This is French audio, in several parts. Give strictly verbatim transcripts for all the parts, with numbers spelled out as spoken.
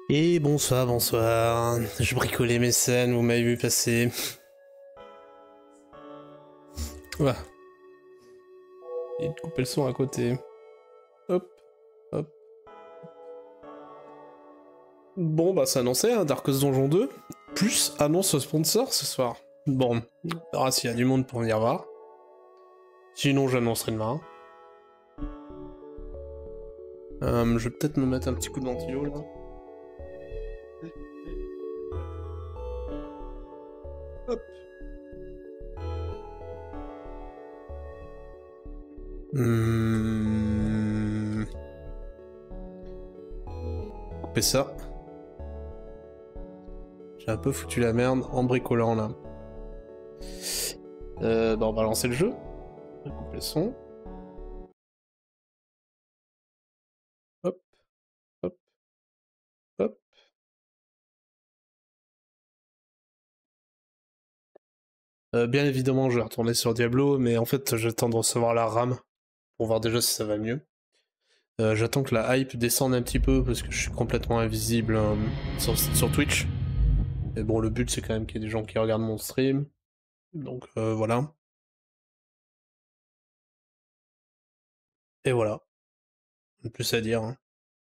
Et bonsoir, bonsoir. Je bricolais mes scènes, vous m'avez vu passer. Voilà. Et de couper le son à côté. Hop, hop. Bon, bah c'est annoncé, hein, Darkest Donjon deux. Plus annonce sponsor ce soir. Bon, on verra s'il y a du monde pour venir voir. Sinon, j'annoncerai demain. Euh, je vais peut-être me mettre un petit coup de ventilo là. Hop. Hum... Couper ça. J'ai un peu foutu la merde en bricolant là. Euh, bah on va lancer le jeu. On va couper le son. Hop, hop, hop. Euh, bien évidemment, je vais retourner sur Diablo, mais en fait, j'attends de recevoir la RAM pour voir déjà si ça va mieux. Euh, j'attends que la hype descende un petit peu parce que je suis complètement invisible euh, sur, sur Twitch. Et bon, le but c'est quand même qu'il y ait des gens qui regardent mon stream. Donc euh, voilà. Et voilà. Plus à dire. Hein.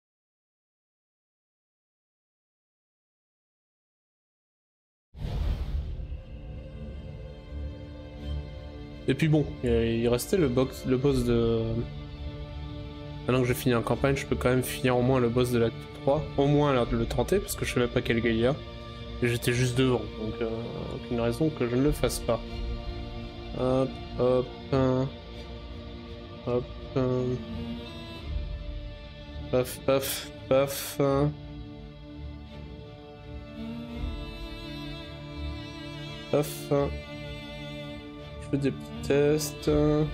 Et puis bon, il restait le, box, le boss de... Maintenant que j'ai fini en campagne, je peux quand même finir au moins le boss de l'acte trois. Au moins le tenter, parce que je sais même pas quel gars il y a. Et j'étais juste devant, donc euh, aucune raison que je ne le fasse pas. Hop, hop, hein. Hop, hein. Paf, paf, paf. Hein. Paf. Hein. Je fais des petits tests.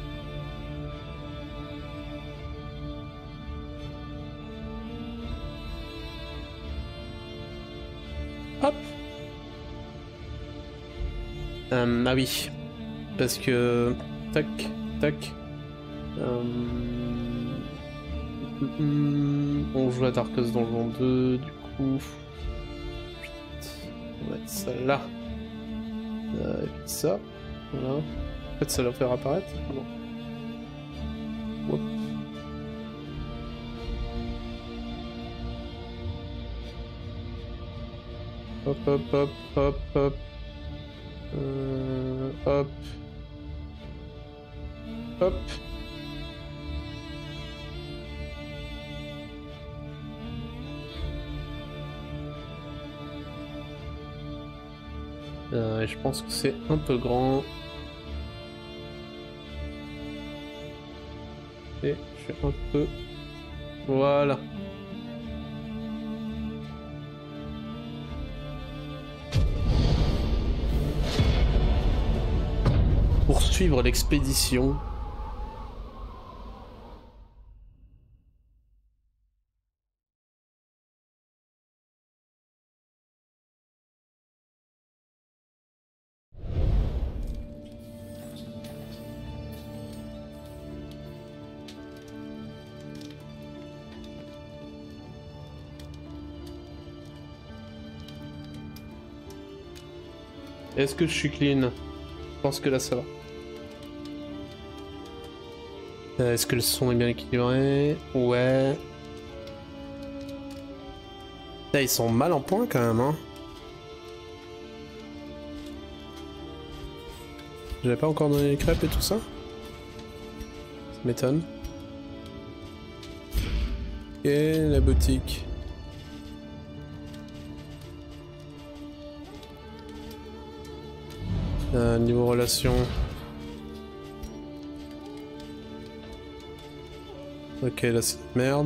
Hop. Euh, ah oui. Parce que... Tac, tac. Euh... On joue à Darkest Donjon deux, du coup... On va mettre ça là. Euh, et puis ça. Voilà. En fait, ça leur faire apparaître. Bon. Hop. Hop, hop, hop, hop, hop. Euh, hop. Hop. Euh, et je pense que c'est un peu grand. Et je fais un peu... Voilà. Poursuivre l'expédition. Est-ce que je suis clean? Je pense que là ça va. Euh, Est-ce que le son est bien équilibré? Ouais. Là, ils sont mal en point quand même, hein. J'avais pas encore donné les crêpes et tout ça? Ça m'étonne. Et la boutique. Euh, niveau relation. Ok, là c'est de merde.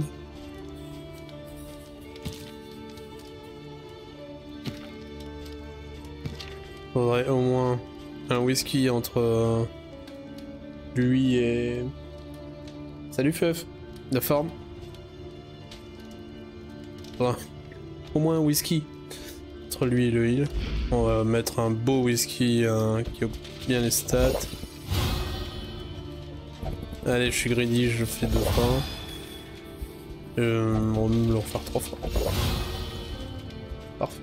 Faudrait au moins un whisky entre euh, lui et... Salut Feuf, de forme. Faudrait au moins un whisky entre lui et le heal. On va mettre un beau whisky euh, qui augmente bien les stats. Allez, je suis greedy, je fais deux fois. Euh, on va me le refaire trois fois. parfait.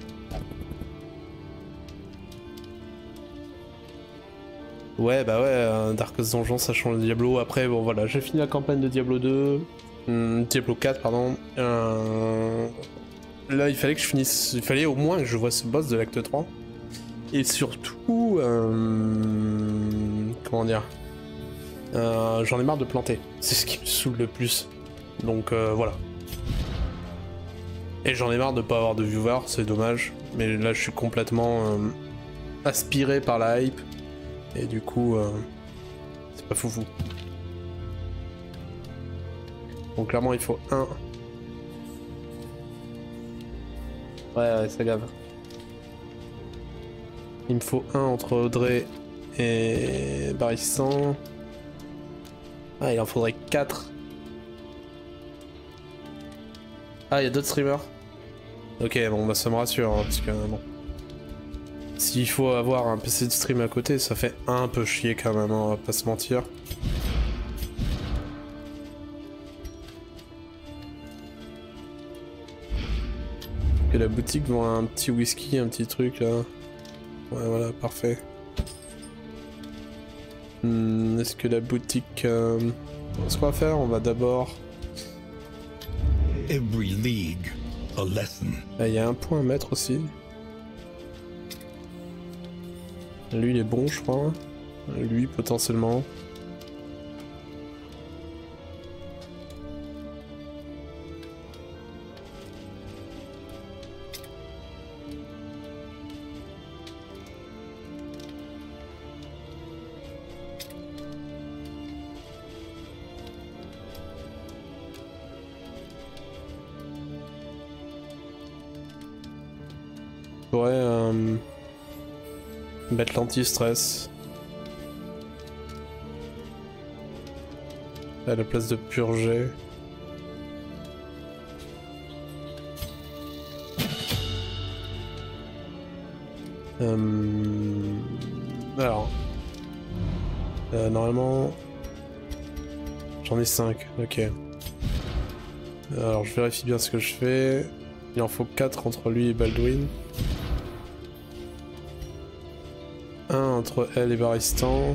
Ouais, bah ouais, euh, Darkest Donjon, ça change le Diablo. Après, bon voilà, j'ai fini la campagne de Diablo deux. Hum, Diablo quatre, pardon. Euh... Là, il fallait que je finisse. Il fallait au moins que je vois ce boss de l'acte trois. Et surtout. Euh... Comment dire euh, J'en ai marre de planter. C'est ce qui me saoule le plus. Donc euh, voilà. Et j'en ai marre de pas avoir de viewers, c'est dommage. Mais là, je suis complètement euh, aspiré par la hype. Et du coup, euh, c'est pas foufou. Donc clairement, il faut un. Ouais, ouais, c'est grave. Il me faut un entre Audrey et Baristan. Ah, il en faudrait quatre. Ah, il y a d'autres streamers. Ok, bon, bah ça me rassure, hein, parce que bon. S'il faut avoir un P C de stream à côté, ça fait un peu chier quand même, hein, on va pas se mentir. Et la boutique vend un petit whisky, un petit truc là. Ouais, voilà, parfait. Hmm, est-ce que la boutique... Euh... Ce qu'on va faire, on va d'abord... Every league, a lesson. Ah, il y a un point à mettre aussi. Lui, il est bon, je crois. Lui, potentiellement. Ouais, euh... mettre l'anti-stress. À la place de purger. Euh... Alors. Euh, normalement... J'en ai cinq, ok. Alors je vérifie bien ce que je fais. Il en faut quatre entre lui et Baldwin. Un entre elle et Baristan.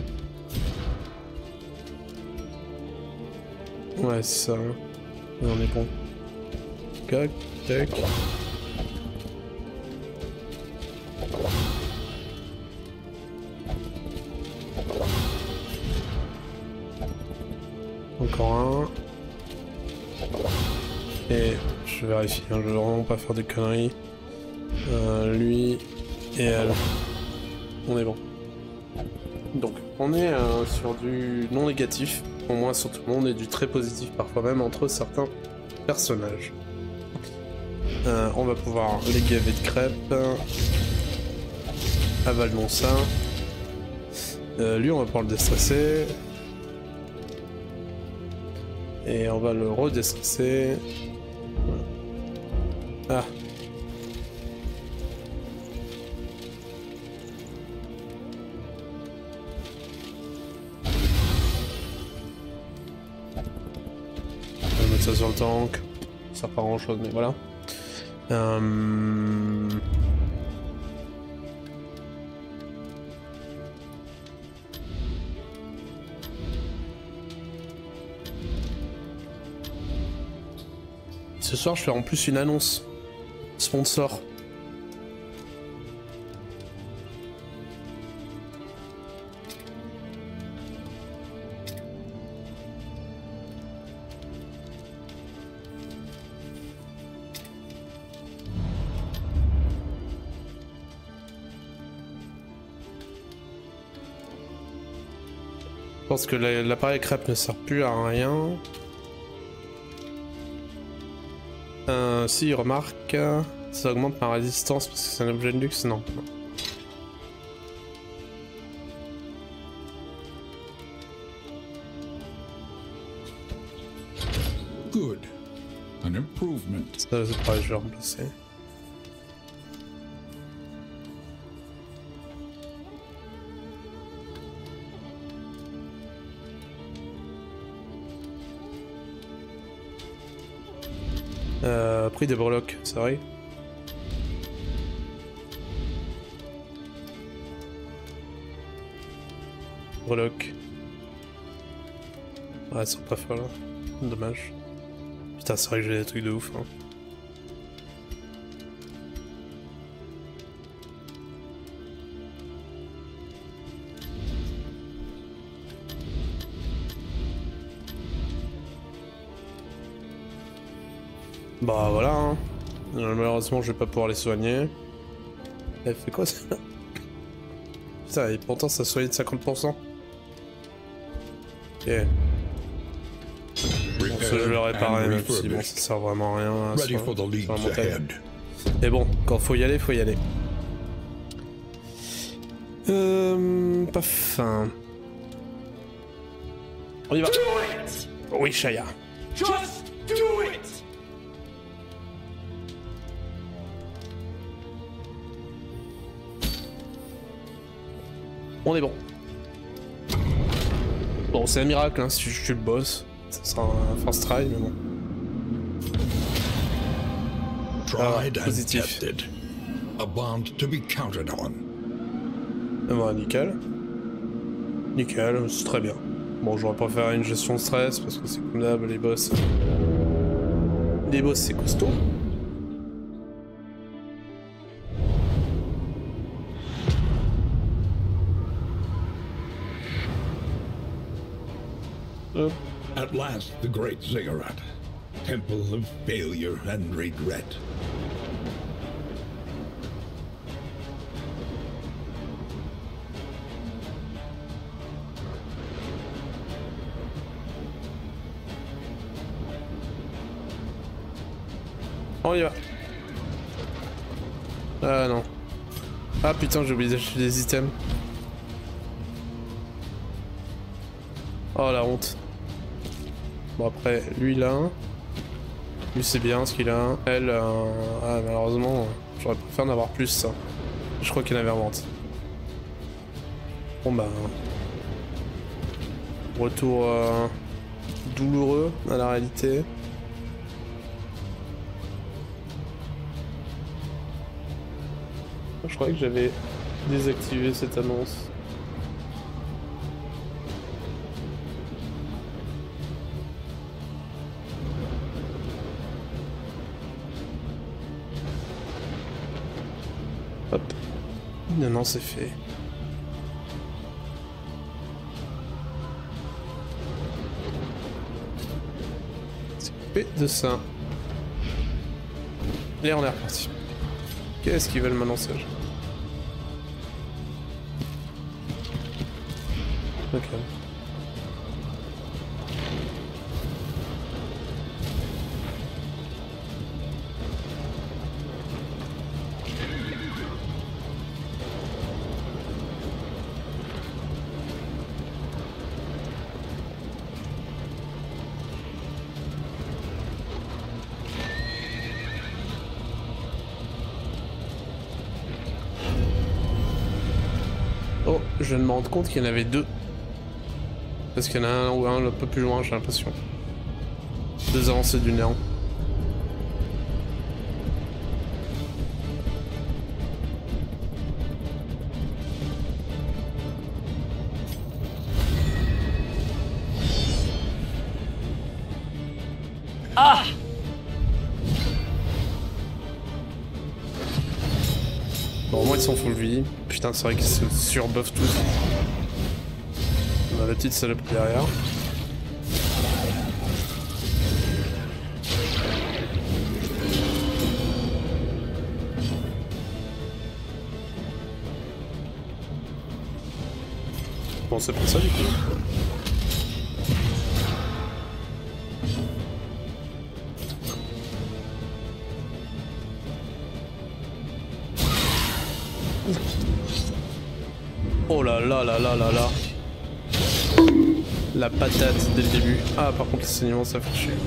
Ouais, c'est ça. Et on est bon. Tac, tac. Encore un. Et je vérifie, hein, je veux vraiment pas faire de conneries. Euh, lui et elle. On est bon. Donc, on est euh, sur du non négatif, au moins sur tout le monde, et du très positif parfois même entre certains personnages. Euh, on va pouvoir les gaver de crêpes. Avalons ça. Euh, lui, on va pouvoir le déstresser. Et on va le redéstresser. Ah. On va mettre ça sur le tank. Ça sert pas grand chose, mais voilà. Euh... Ce soir, je fais en plus une annonce sponsor. Je pense que l'appareil crêpe ne sert plus à rien. Euh, si, remarque, ça augmente ma résistance parce que c'est un objet de luxe, non. Good. An improvement. Ça, c'est pareil, je vais remplacer. Euh, prix des breloques, c'est vrai. Breloque. Ouais, ils sont pas folles. Hein. Dommage. Putain, c'est vrai que j'ai des trucs de ouf. Hein. Bah voilà. Hein. Malheureusement, je vais pas pouvoir les soigner. Elle fait quoi ça? Putain, et pourtant ça soigne de cinquante pour cent. Ok. Bon, ça je le réparer, même si bon, ça sert vraiment à rien. Hein, sur, sur la montagne. Mais bon, quand faut y aller, faut y aller. Euh. Pas fin. On y va. Oui, Shaya. Just do it. On est bon. Bon, c'est un miracle hein, si je tue le boss. Ça sera un first try, mais bon. Ah, positif. A bond to be counted on. Bon, nickel. Nickel, c'est très bien. Bon, j'aurais préféré une gestion de stress parce que c'est comme d'hab, les boss. Les boss, c'est costaud. Hop. At last, the great ziggurat, temple of failure and regret. On y va. Ah non. Ah putain, j'ai oublié d'acheter des items. Oh la honte. Bon après, lui il a un. Lui c'est bien ce qu'il a un. Elle, euh... ah malheureusement, j'aurais préféré en avoir plus ça. Je crois qu'il y en avait en vente. Bon bah... Retour euh... douloureux à la réalité. Je croyais que j'avais désactivé cette annonce. Hop. Non, non, c'est fait. C'est coupé de ça. Et on est reparti. Qu'est-ce qu'ils veulent maintenant ça? Ok. Oh, je viens de me rendre compte qu'il y en avait deux. Parce qu'il y en a un ou un un peu plus loin, j'ai l'impression. Deux avancées du néant. Ah! Bon, au moins ils sont full vie. Putain, c'est vrai qu'ils se surbuffent tous. On a la petite salope derrière. Bon, c'est pour ça du coup. Oh là là là là là là. La patate dès le début. Ah par contre les saignements ça fait chier.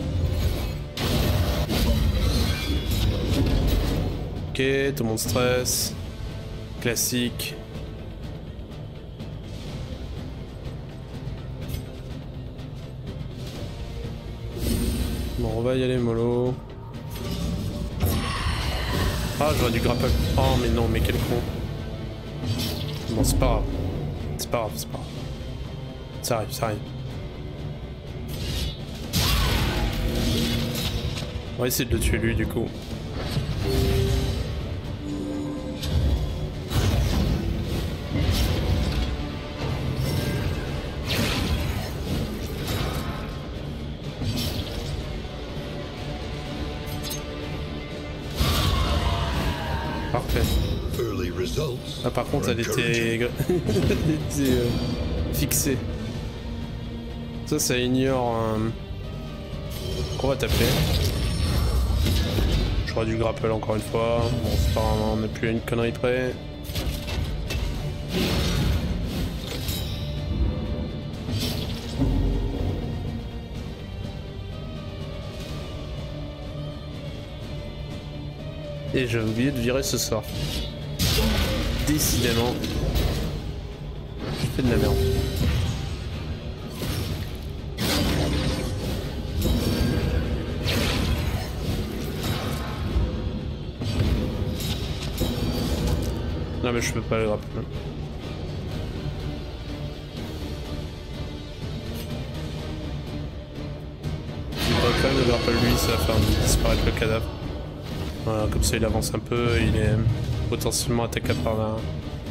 Ok, tout le monde stresse. Classique. Bon on va y aller mollo. Ah j'aurais dû grapple. Oh mais non mais quel con. Bon c'est pas grave. C'est pas grave, c'est pas grave. Ça arrive, ça arrive. On va essayer de le tuer lui du coup. Parfait. Ah par contre elle était, elle était euh, fixée. Ça ça ignore... Euh... Qu'on va taper. J'aurais dû grapple encore une fois. Bon c'est pas vraiment, on n'est plus à une connerie près. Et j'ai oublié de virer ce sort. Décidément, je fais de la merde. Non mais je peux pas le grapple. Il va quand même le grapple lui, ça va faire disparaître le cadavre. Voilà, comme ça il avance un peu, il est potentiellement attaquable par là.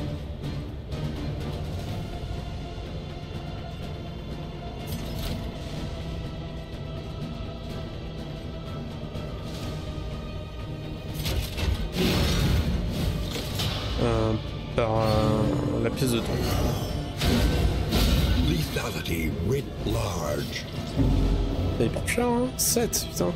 Euh, par euh, la pièce de ton. Lethality writ large. Et il prend cher, hein. sept, putain.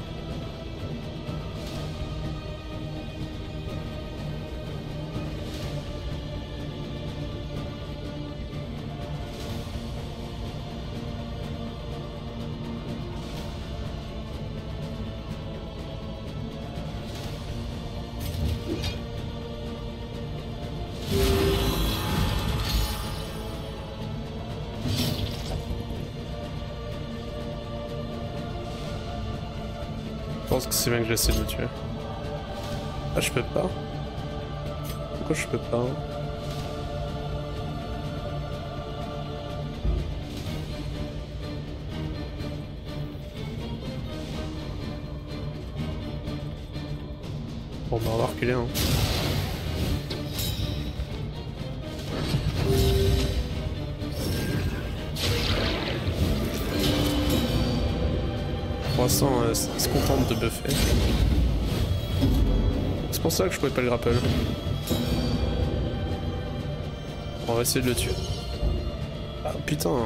Je pense que c'est bien que j'essaie de le tuer. Ah, je peux pas. Pourquoi je peux pas? Bon, bah, on va reculer, hein. Pour l'instant, euh, il se contente de buffer. C'est pour ça que je pouvais pas le grapple. On va essayer de le tuer. Ah putain.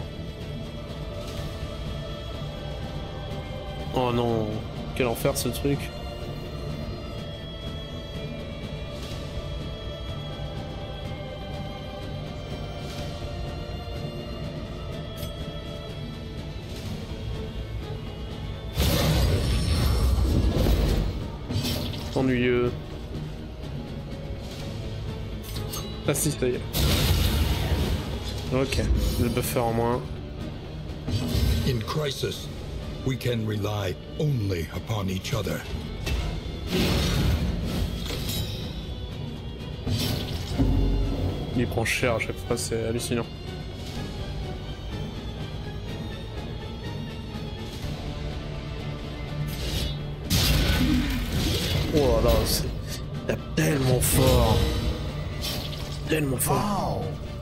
Oh non. Quel enfer ce truc. Ennuyeux. Ah si, ça y est. Ok, le buffer en moins. In crisis, we can rely only upon each other. Il prend cher à chaque fois, c'est hallucinant. Oh là là, c'est tellement fort. Tellement fort.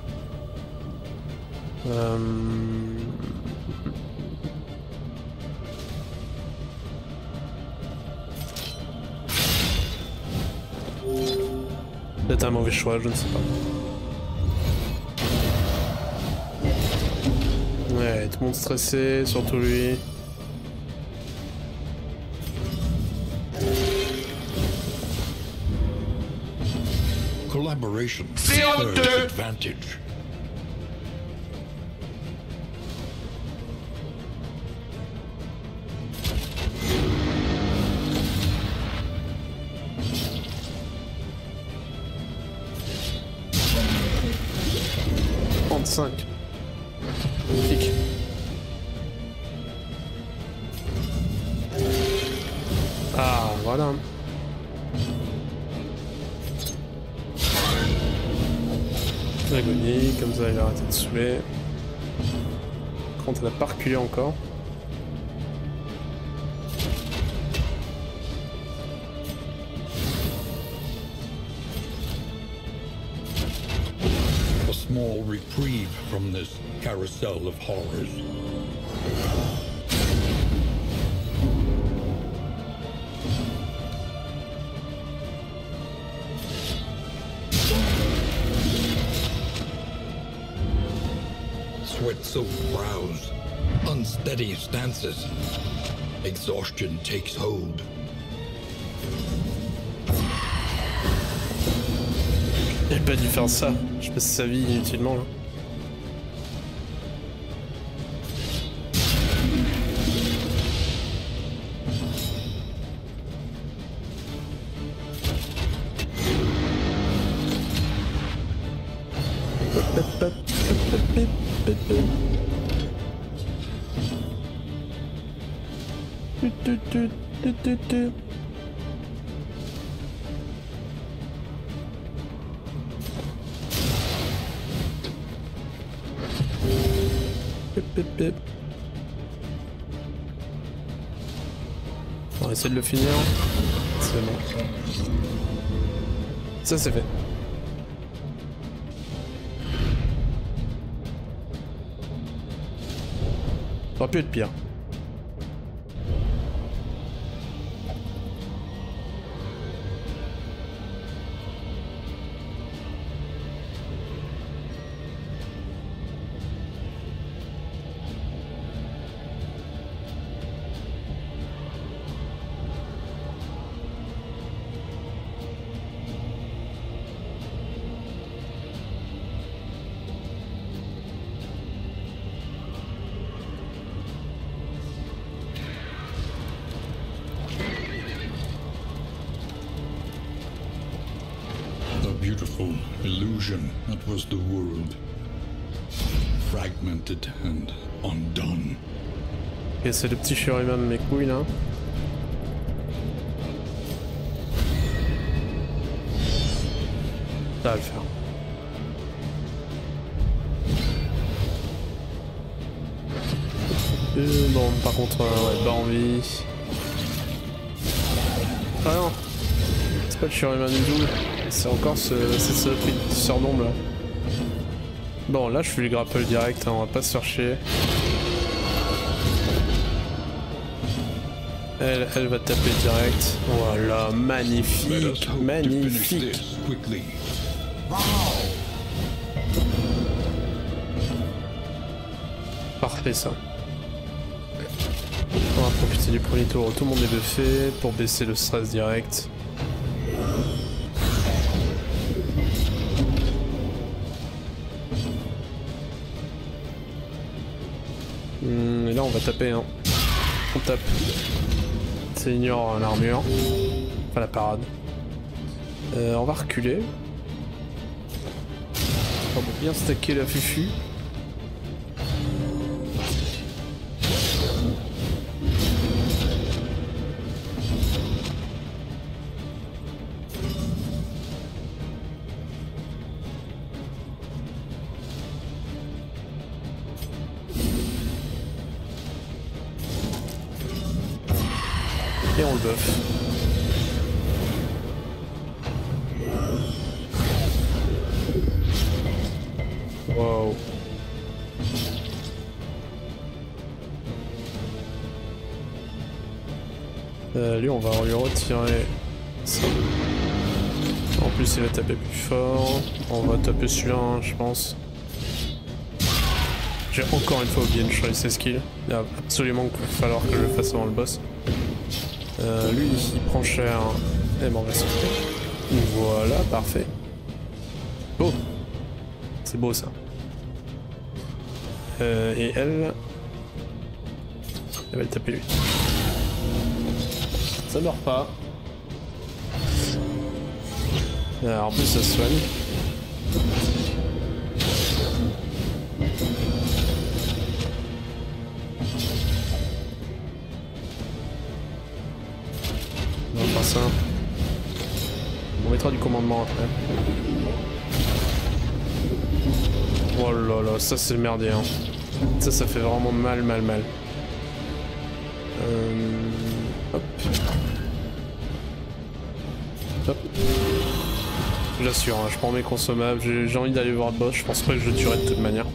Euh... Peut-être un mauvais choix, je ne sais pas. Ouais, tout le monde stressé, surtout lui. Collaboration third advantage. trente-cinq. Magnifique. Ah, voilà. L'agonie, comme ça il va arrêter de saouler. contre, elle a pas reculé encore. A small reprieve from this carousel of horrors. Sweat-soaked brows, unsteady stances. Exhaustion takes hold. J'ai pas dû faire ça. Je passe sa vie inutilement là. On va essayer de le finir. C'est bon. Ça c'est fait. Ça aurait pu être pire. Beautiful illusion that was the world, fragmented and undone. Et c'est le petit Shuriman de mes couilles là. Ça va le faire. Euh, bon, par contre, euh, ouais, pas envie. Ah non, c'est pas le Shuriman du double. C'est encore ce, cette saloperie de tisseur d'ombre là. Bon là je fais le grapple direct, hein, on va pas se faire chier. Elle, elle va taper direct. Voilà, magnifique, magnifique. Parfait ça. On va profiter du premier tour où tout le monde est buffé pour baisser le stress direct. Et là on va taper, hein. On tape. Ça ignore l'armure. Enfin la parade. Euh, on va reculer. On va bien stacker la fufu. Et on le buff. Wow. Euh, lui on va lui retirer ça. En plus il va taper plus fort. On va taper celui-là hein, je pense. J'ai encore une fois oublié de choisir ses skills. Il va absolument falloir que je le fasse avant le boss. Euh, lui il prend cher. Et bon on va sauter. Voilà, parfait. Beau. C'est beau ça. Euh, et elle... Elle va le taper lui. Ça meurt pas. Alors, en plus ça se soigne. On va faire ça. On mettra du commandement après. Oh là là, ça c'est le merdier hein. Ça, ça fait vraiment mal, mal, mal. Euh... Hop. Hop. J'assure, hein, je prends mes consommables, j'ai envie d'aller voir le boss, je pense pas que je le tuerai de toute manière.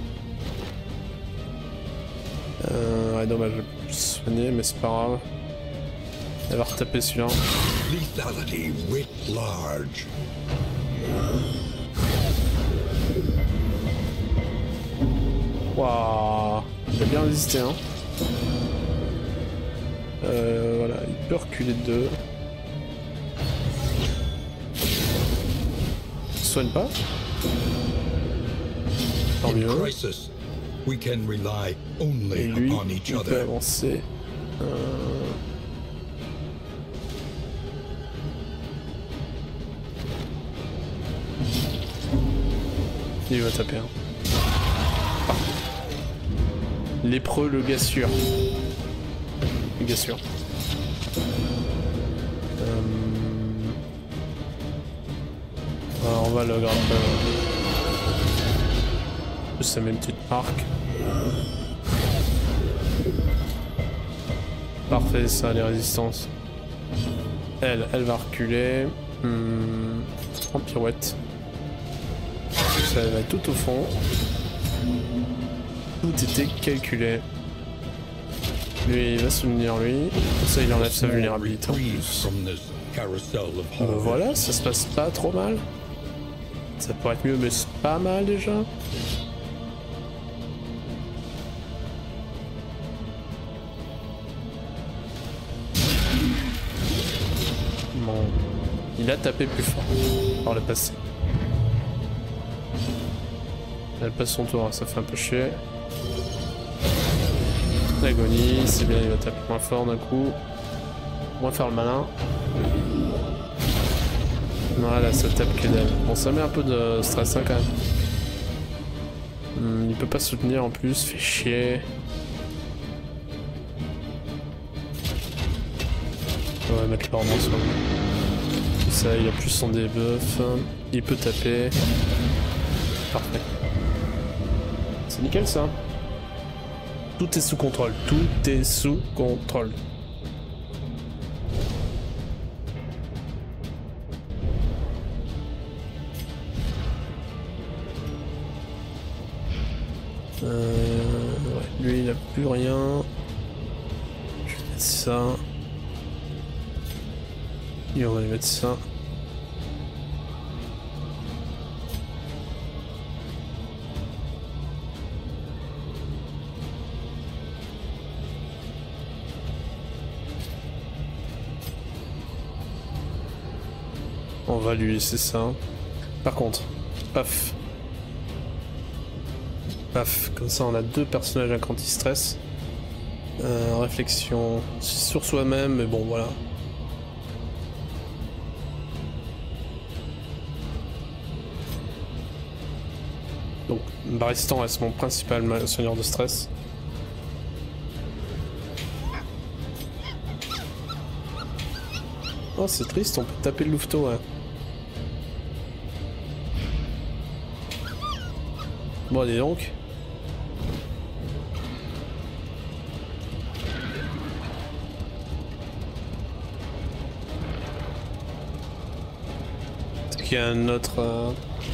Euh, ouais, dommage, je vais plus soigner, mais c'est pas grave. Elle va retaper celui-là. Lethality writ large. Waouh, il a bien résisté, hein. Euh, voilà, il peut reculer de deux. Il soigne pas. Tant mieux. Crisis, we can rely only Et lui, upon each il peut other. avancer. Euh... Il va taper. Hein. Parfait. Lépreux, le gars sûr. Le gars sûr. Euh... Alors on va le grimper. Ça met une petite marque. Parfait, ça, les résistances. Elle, elle va reculer. Hum, en pirouette. Ça va tout au fond. Tout était calculé. Lui, il va soutenir lui. Comme ça, il enlève sa vulnérabilité en plus. Euh, voilà, ça se passe pas trop mal. Ça pourrait être mieux, mais c'est pas mal déjà. Bon. Il a tapé plus fort par le passé. Elle passe son tour, ça fait un peu chier. L'agonie, c'est bien, il va taper moins fort d'un coup. Moins faire le malin. Voilà, ça tape que dalle. Bon, ça met un peu de stress hein, quand même. Hum, il peut pas soutenir en plus, fait chier. On va mettre l'ordre en soi. Ça, il a plus son debuff. Il peut taper. Parfait. C'est nickel ça. Tout est sous contrôle. Tout est sous contrôle. Euh, ouais, lui il a plus rien. Je vais mettre ça. Et on va lui mettre ça. On va lui laisser ça. Par contre, paf. Paf, comme ça on a deux personnages avec anti-stress. Euh, réflexion sur soi-même, mais bon voilà. Donc Baristan reste mon principal soigneur de stress. Oh c'est triste, on peut taper le louveteau ouais. Bon allez donc. Est-ce qu'il y a un autre... Euh...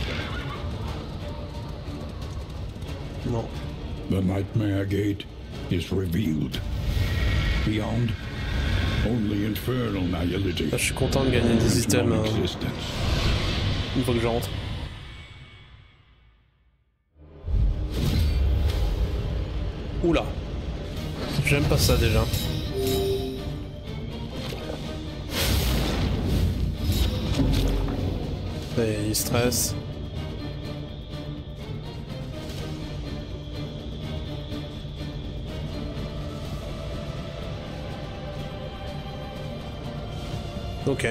Non. The Nightmare Gate is revealed. Beyond, only infernal nihility. Là, je suis content de gagner des items euh, une fois que je rentre. Oula, j'aime pas ça déjà. Et il stresse. Ok.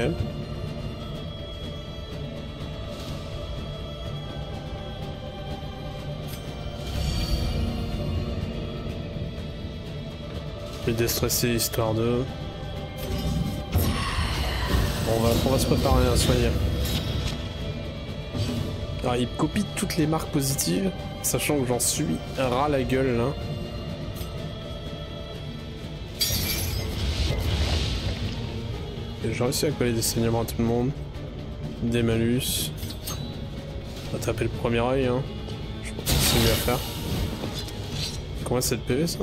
Je vais déstresser histoire de... Bon, on va, on va se préparer à soigner. Alors il copie toutes les marques positives. Sachant que j'en suis ras la gueule là. J'ai réussi à coller des saignements à tout le monde. Des malus. On va taper le premier œil hein. Je pense que c'est mieux à faire. Combien c'est de P V ça?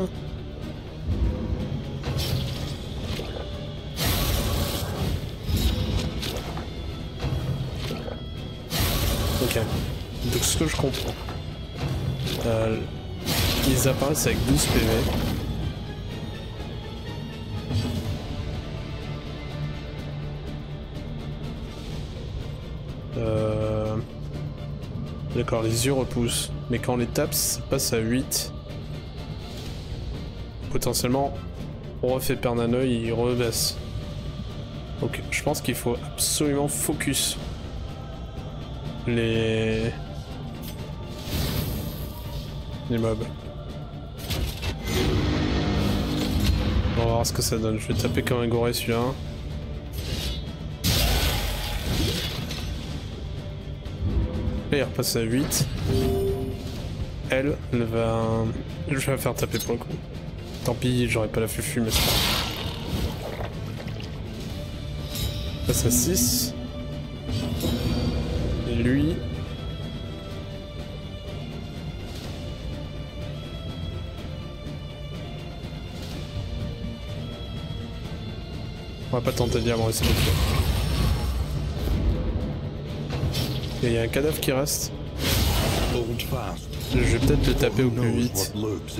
Ok. Donc ce que je comprends. Euh, ils apparaissent avec douze P V. Euh... D'accord, les yeux repoussent. Mais quand on les tape, ça passe à huit. Potentiellement, on refait perdre un œil, il rebaisse. Donc je pense qu'il faut absolument focus les... les mobs. On va voir ce que ça donne. Je vais taper comme un goré celui-là. Là il repasse à huit. Elle, elle va... Je vais la faire taper pour le coup. Tant pis, j'aurais pas la fufu, mais c'est pas grave. Passe à six. Et lui... On va pas tenter de dire, on va essayer de le faire. Et il y a un cadavre qui reste. Je vais peut-être le taper au plus vite.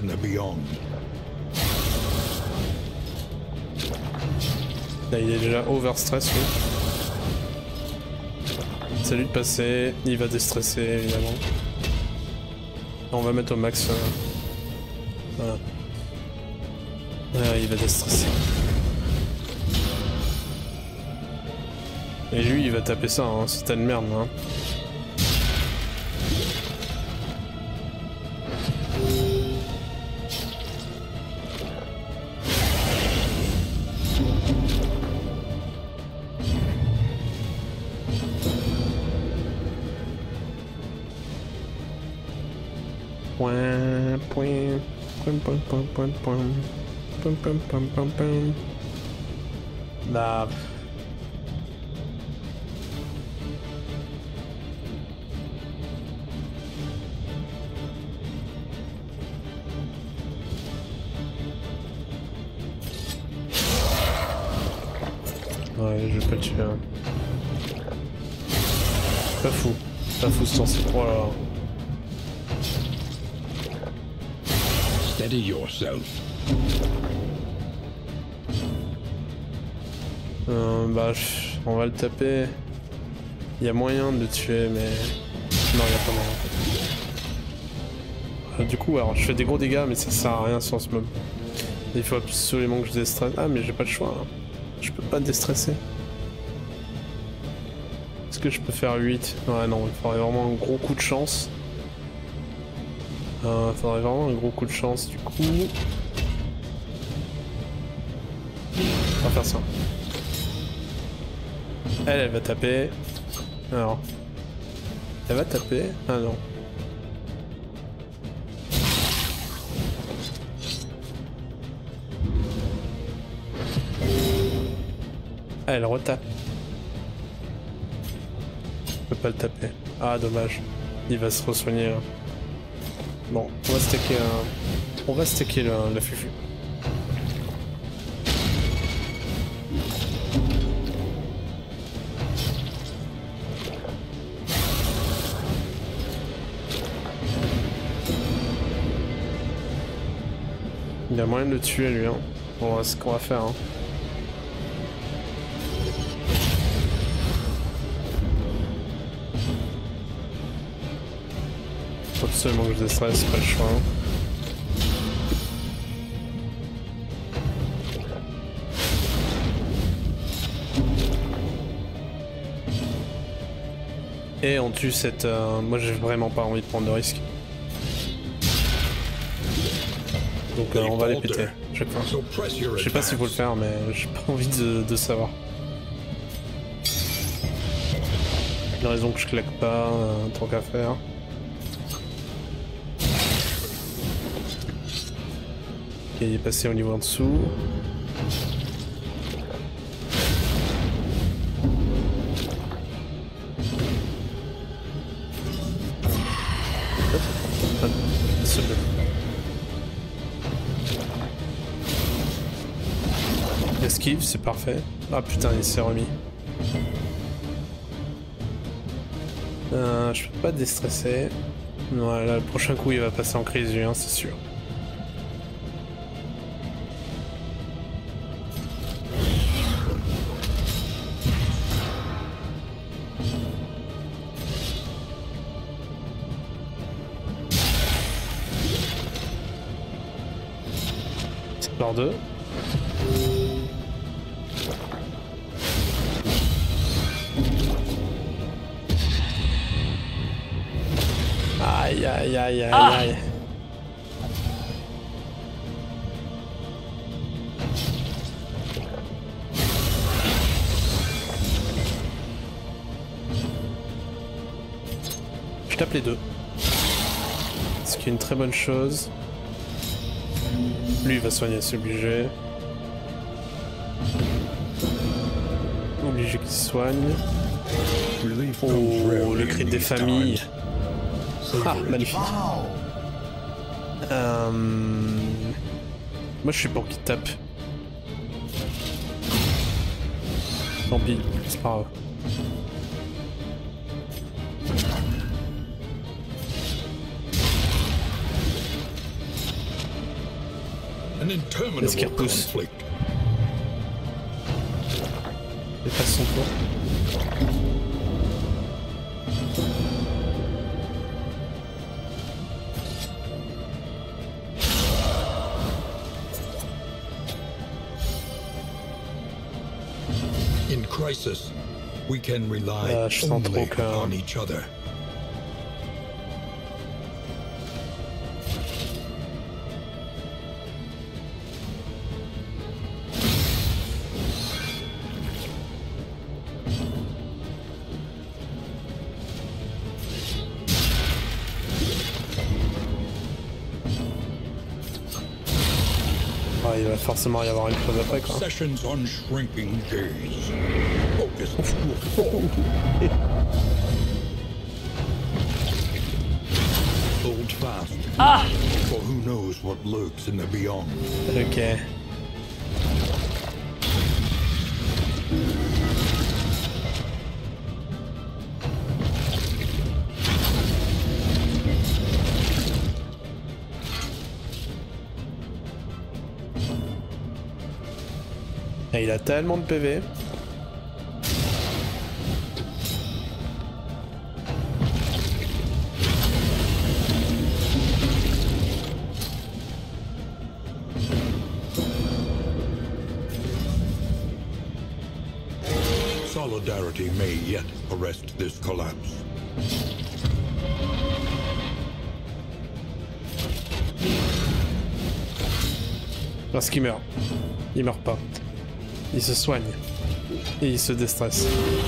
Là il est déjà overstress lui. C'est à lui de passer, il va déstresser évidemment. On va mettre au max. Euh... Voilà. Ah, il va déstresser. Et lui il va taper ça, hein, c'est une merde hein. Point, point, point, point, point, point, point, point, point, point, point, point. Bah... Ouais, je vais pas le tuer. Hein. Pas fou. Pas fou ce temps-ci. Oh là là. Steady yourself. Euh, bah, on va le taper. Il y a moyen de le tuer, mais... Non, il n'y a pas moyen. Euh, du coup, alors, je fais des gros dégâts, mais ça sert à rien sur ce mob. Il faut absolument que je déstresse. Ah, mais j'ai pas le choix. Hein. Je peux pas déstresser. Est-ce que je peux faire huit? Ouais, non, il faudrait vraiment un gros coup de chance. Euh, il faudrait vraiment un gros coup de chance, du coup. On va faire ça. Elle, elle va taper. Alors. Elle va taper. Ah non. Ah, elle retape. Je peux pas le taper. Ah, dommage. Il va se re-soigner là. Bon, on va stacker un... On va stacker la, la fufu. Il y a moyen de le tuer lui, hein. Bon, c'est ce qu'on va faire, hein. Faut absolument que je déstresse, c'est pas le choix. Hein. Et on tue cette... Euh... Moi j'ai vraiment pas envie de prendre de risques. Donc euh, on va les péter chaque fois. Je sais pas s'il faut le faire, mais j'ai pas envie de, de savoir. Une raison que je claque pas, euh, tant qu'à faire. il est passé au niveau en dessous. Esquive, c'est parfait. Ah putain, il s'est remis. Euh, je peux pas déstresser. Voilà, le prochain coup il va passer en crise U, hein, c'est sûr. Score deux. Aïe aïe aïe aïe Ah aïe. Je tape les deux. Ce qui est une très bonne chose. Lui il va soigner, c'est obligé. Obligé qu'il soigne. Oh, le cri des familles. Ah, magnifique. Euh... Moi je suis pour qu'il tape. Tant pis, c'est pas grave. Est-ce qu'il repousse? Il passe son tour. In crisis, we can rely Ah, je sens only trop que- upon each other. Ah, il va forcément y avoir une chose après quoi. Sessions on shrinking days. Focus. Hold fast. Ah For who knows what lurks in the beyond. Ok. Et il a tellement de P V. Solidarity may yet arrest this collapse. Parce qu'il meurt. Il meurt pas. Il se soigne. Et il se déstresse.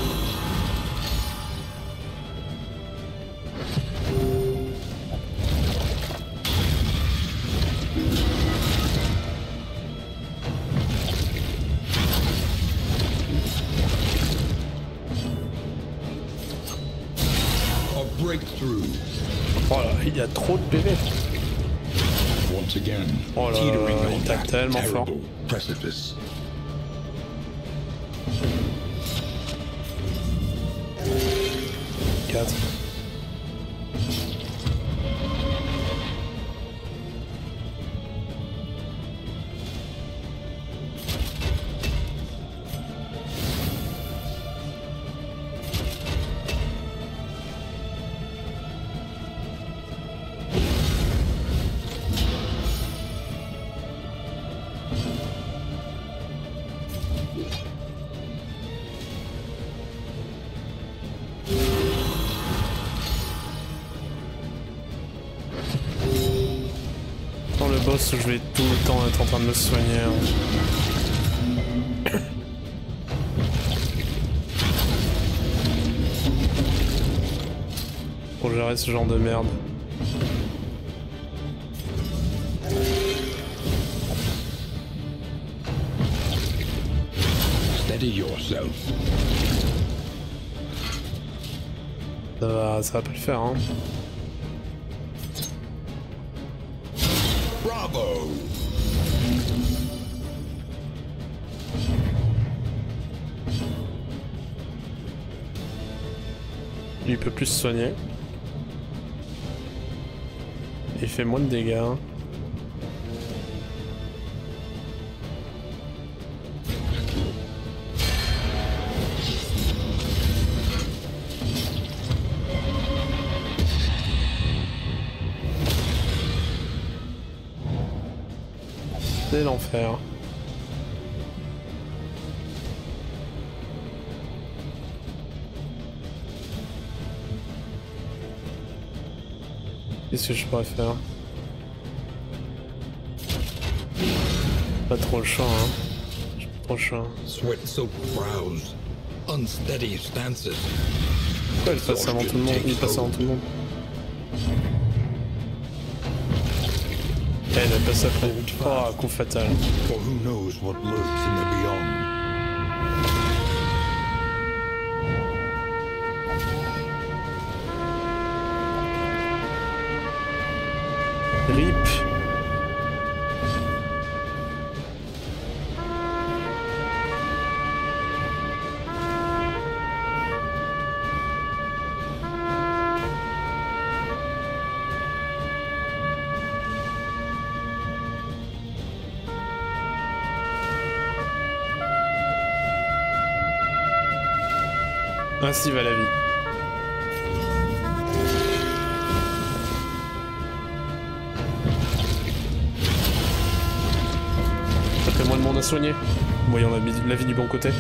A breakthrough. Oh là, il y a trop de P V. Once again, Oh là là, teetering il on tape that tellement fort. terrible precipice. quatre. Dans le boss où je vais tout le temps être en train de me soigner. hein. Pour gérer ce genre de merde. Steady yourself. Ça va, ça va pas le faire, hein. Bravo! Lui il peut plus se soigner. Il fait moins de dégâts. C'est l'enfer. Qu'est-ce que je pourrais faire? Pas trop le choix, hein. J'ai pas trop le choix. Sweat-soaked brows, unsteady stances. Pourquoi elle passe avant tout le monde? Il passe avant tout le monde. Elle elle passe après. Oh, coup fatal. For who knows what lurks in the beyond. Rip. Ainsi va la vie. Ça fait moins de monde à soigner. Voyons la, la vie du bon côté.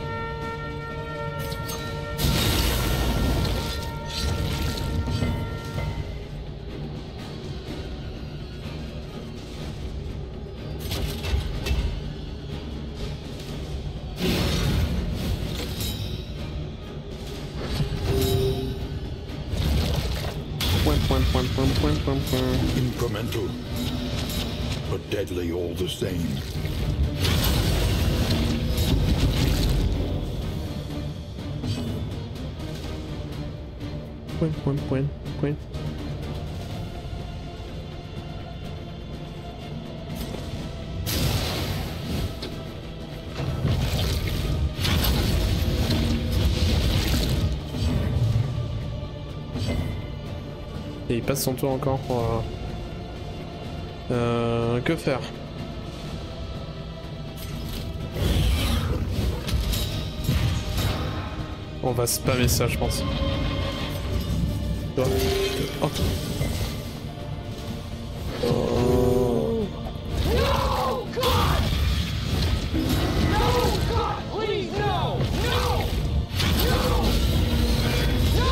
Incremental, but deadly all the same. Point, point, point, point. Et il passe son tour encore pour... Euh... Euh, que faire? On va spammer ça, je pense. Toi. Oh. Oh. No, God! No, God, please, no! No! No! No!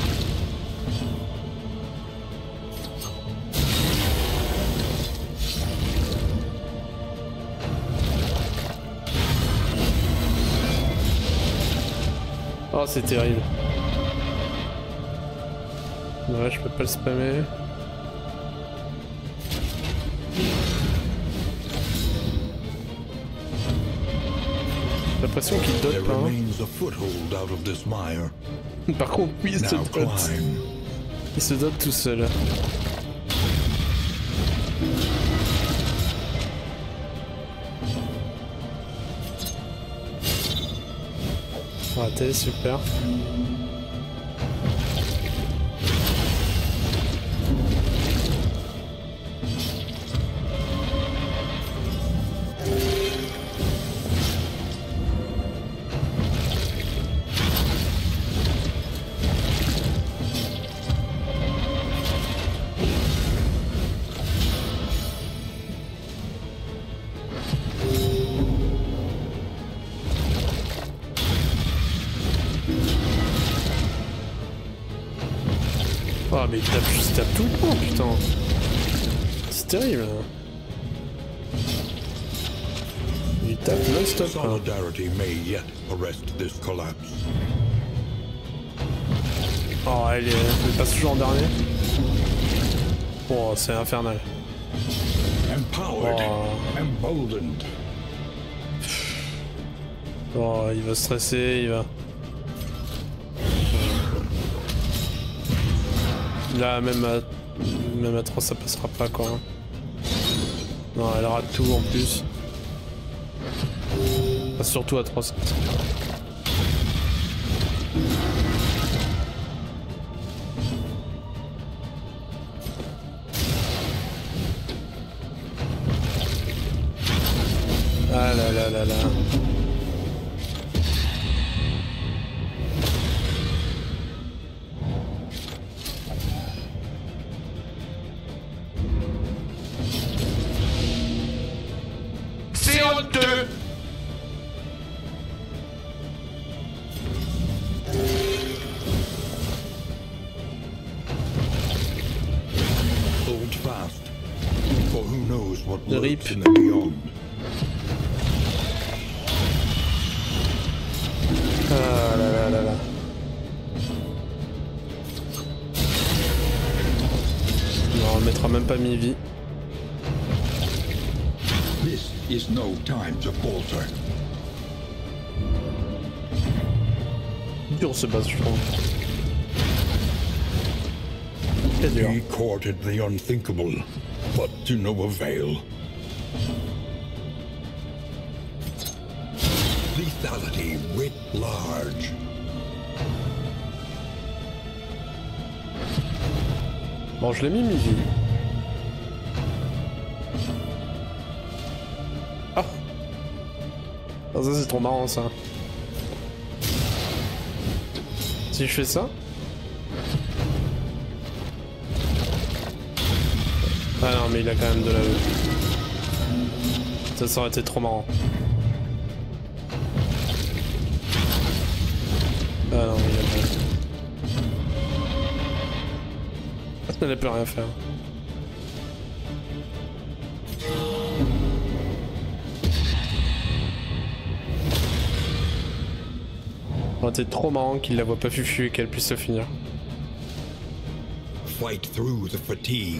Oh, c'est terrible. Ouais, je peux pas le spammer. J'ai l'impression qu'il dote pas. Hein. Par contre, oui, il se dote. Il se dote tout seul. Raté, super. Oh mais il tape, il tape tout le temps, putain. C'est terrible. Il tape non-stop. Solidarity may yet arrest this collapse. Oh, elle, est... elle passe toujours en dernier. Oh, c'est infernal. Empowered, Oh. emboldened. Oh, il va stresser, il va... Là, même à... Même à trois, ça passera pas, quoi. Hein. Non, elle rate tout, en plus. Enfin, surtout à trois, ça passera pas. Ah là là là là. C'est honteux! Hold fast, for who knows what The lurks Reap. in the beyond. Ah là là là là. Non, on mettra même pas mi-vie. This is no time to falter. Dur ce boss, je trouve. C'est dur. He courted the unthinkable, but to no avail. Lethality writ large. Bon, je l'ai mis mi-vie. Ah, ah ça c'est trop marrant ça. Si je fais ça... Ah non mais il a quand même de la... Ça, ça aurait été trop marrant. Ah non, il a pas... Elle ne peut rien faire. Ça aurait été trop marrant qu'il la voit pas fufu et qu'elle puisse se finir. Fight through the fatigue.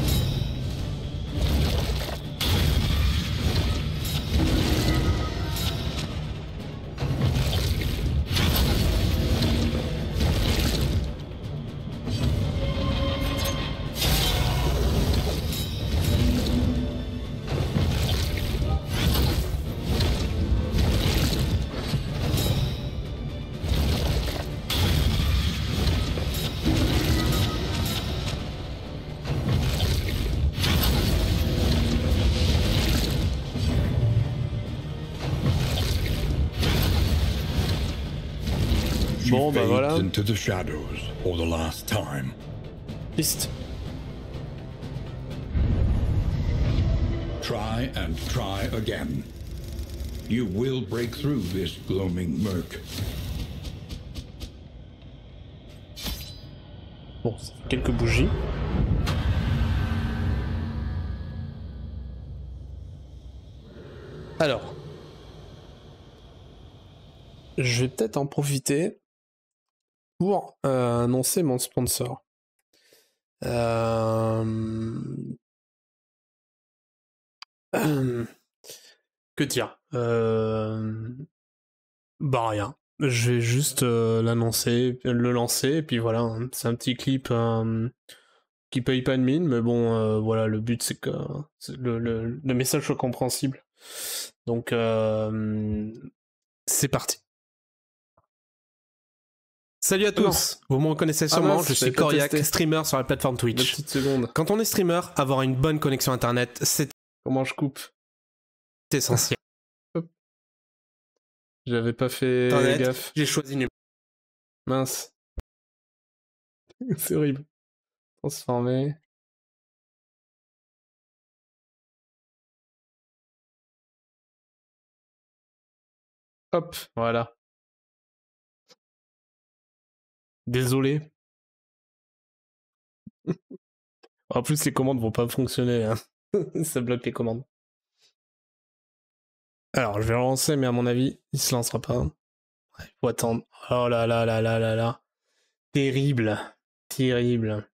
She Bon, bah fades voilà. into the shadows for the last time. Triste. Try and try again. You will break through this gloaming murk. Bon, ça fait quelques bougies. Alors. Je vais peut-être en profiter pour euh, annoncer mon sponsor. Euh... Euh... Que dire euh... Bah rien. Je vais juste euh, l'annoncer, le lancer, et puis voilà. Hein. C'est un petit clip euh, qui paye pas de mine, mais bon, euh, voilà, le but c'est que le, le, le message soit compréhensible. Donc, euh, c'est parti. Salut à tous, vous me reconnaissez sûrement, Ah mince, je suis j'avais pas Coriac, testé. streamer sur la plateforme Deux Twitch. petites secondes. Quand on est streamer, avoir une bonne connexion internet, c'est Comment je coupe? essentiel. J'avais pas fait Internet, gaffe. j'ai choisi numéro. Mince. C'est horrible. Transformer. Hop, voilà. Désolé. En plus, les commandes vont pas fonctionner. Hein. Ça bloque les commandes. Alors, je vais relancer, mais à mon avis, il se lancera pas. Il faut attendre. Oh là là là là là là. Terrible. Terrible.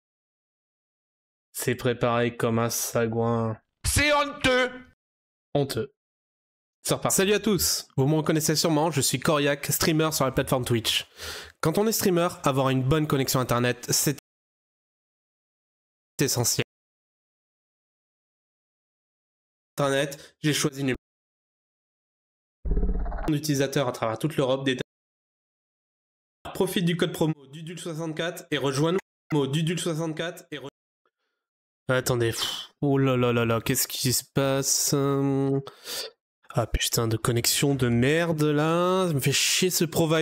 C'est préparé comme un sagouin. C'est honteux! Honteux. C'est reparti. Salut à tous, vous me reconnaissez sûrement, je suis Coriac, streamer sur la plateforme Twitch. Quand on est streamer, avoir une bonne connexion internet, c'est essentiel. Internet, j'ai choisi une utilisateur à travers toute l'Europe. Des... Profite du code promo Dudul soixante-quatre et rejoins-nous Dudul soixante-quatre et re... Attendez, oh là là là là, qu'est-ce qui se passe? Ah putain de connexion de merde là, ça me fait chier ce provider.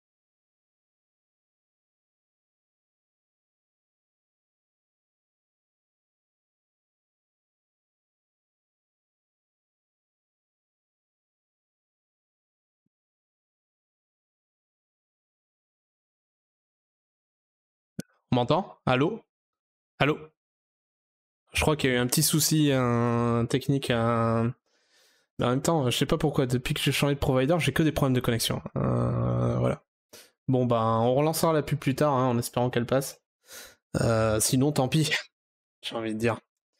On m'entend? Allô? Allô? Je crois qu'il y a eu un petit souci un... technique à... Mais en même temps, je sais pas pourquoi, depuis que j'ai changé de provider, j'ai que des problèmes de connexion. Euh, voilà. Bon bah, on relancera la pub plus tard, hein, en espérant qu'elle passe. Euh, sinon, tant pis. J'ai envie de dire.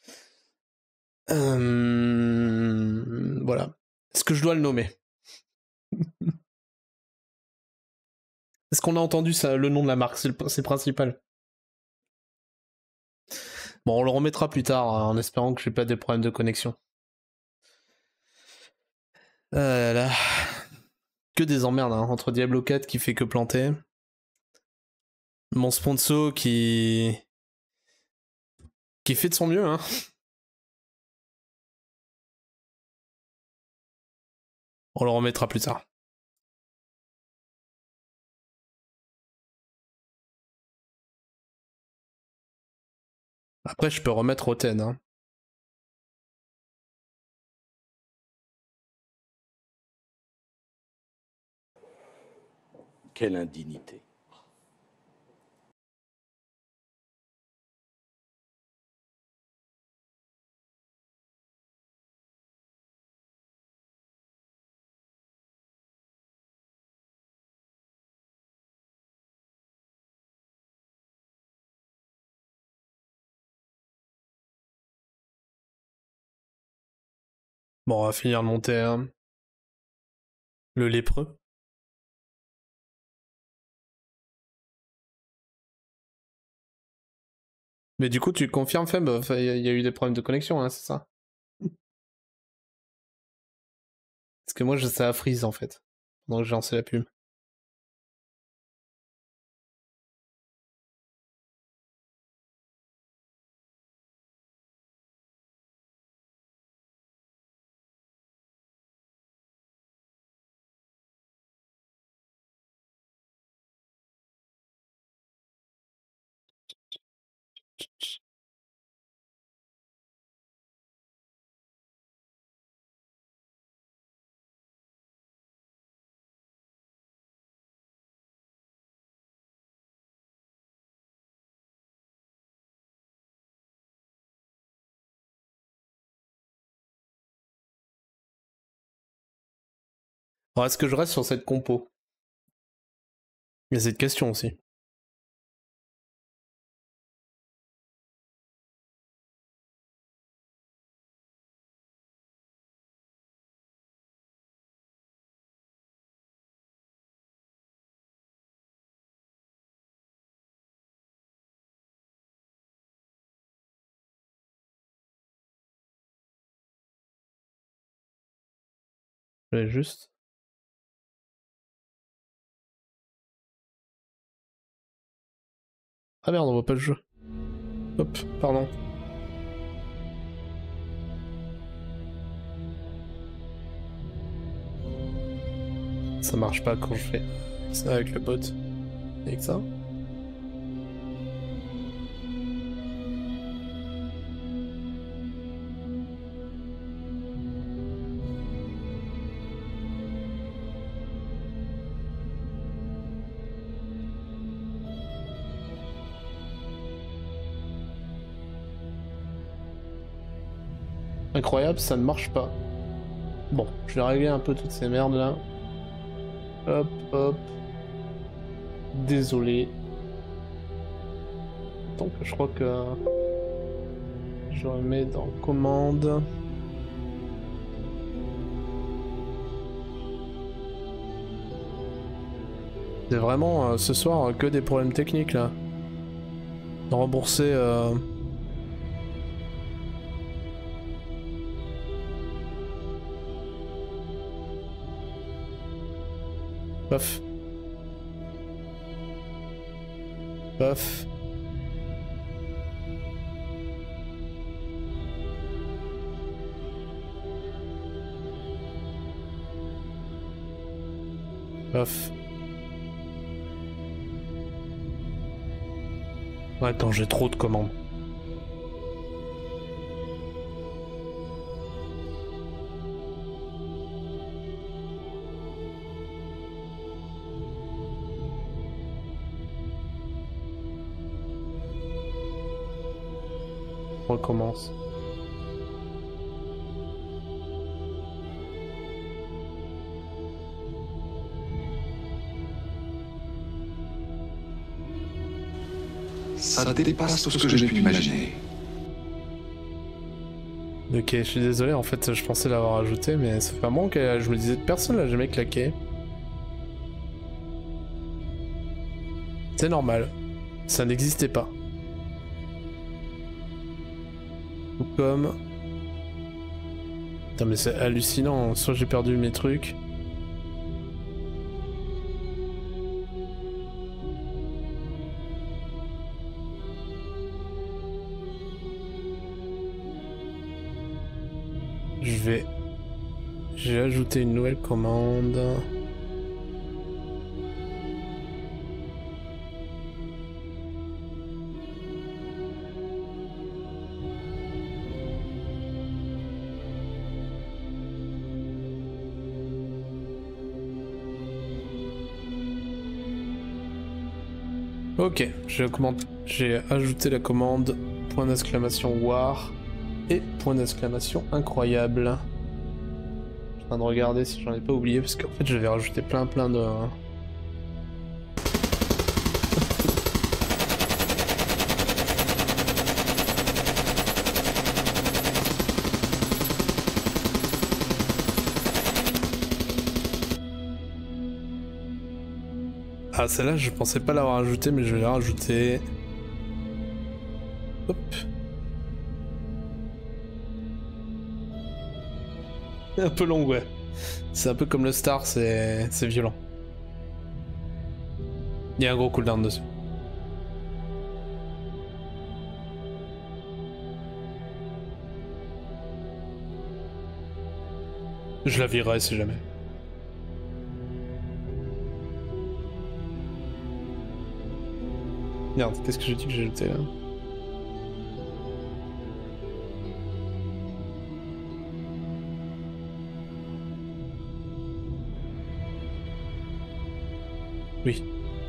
Euh... Voilà. Est-ce que je dois le nommer? Est-ce qu'on a entendu ça, le nom de la marque? C'est le... principal. Bon, on le remettra plus tard, hein, en espérant que j'ai pas des problèmes de connexion. Euh, là. Que des emmerdes, hein, entre Diablo quatre qui fait que planter. Mon sponsor qui... qui fait de son mieux, hein. On le remettra plus tard. Après, je peux remettre Roten, hein. Quelle indignité. Bon, on va finir de monter hein. Le lépreux. Mais du coup, tu confirmes, Feb, il y a eu des problèmes de connexion, hein, c'est ça? Parce que moi, je ça a freeze en fait. Donc j'ai lancé la pub. Alors, est-ce que je reste sur cette compo? Il y a cette question aussi. Je vais juste... Ah merde, on voit pas le jeu. Hop, pardon. Ça marche pas quand je fais ça avec le bot. Avec ça. Incroyable, ça ne marche pas. Bon, je vais régler un peu toutes ces merdes là. Hop, hop. Désolé. Donc je crois que je remets dans commande. C'est vraiment euh, ce soir euh, que des problèmes techniques là. Rembourser... Euh... Paf. Paf. Paf. Attends, j'ai trop de commandes. On recommence. Ça dépasse tout ce que j'ai pu imaginer. Ok, je suis désolé, en fait, je pensais l'avoir ajouté, mais ça fait un moment que je me disais personne l'a jamais claqué. C'est normal, ça n'existait pas. Tout comme... Putain, mais c'est hallucinant, soit j'ai perdu mes trucs... Je vais... J'ai ajouté une nouvelle commande. Ok, j'ai ajouté la commande point d'exclamation war. Et point d'exclamation incroyable. Je suis en train de regarder si j'en ai pas oublié parce qu'en fait j'avais rajouté plein plein de... Ah celle-là je pensais pas l'avoir ajoutée mais je vais la rajouter. Hop. Un peu long, ouais. C'est un peu comme le Star, c'est c'est violent. Il y a un gros cooldown dessus. Je la virerai si jamais. Merde, qu'est-ce que j'ai dit que j'ai ajouté là? Oui.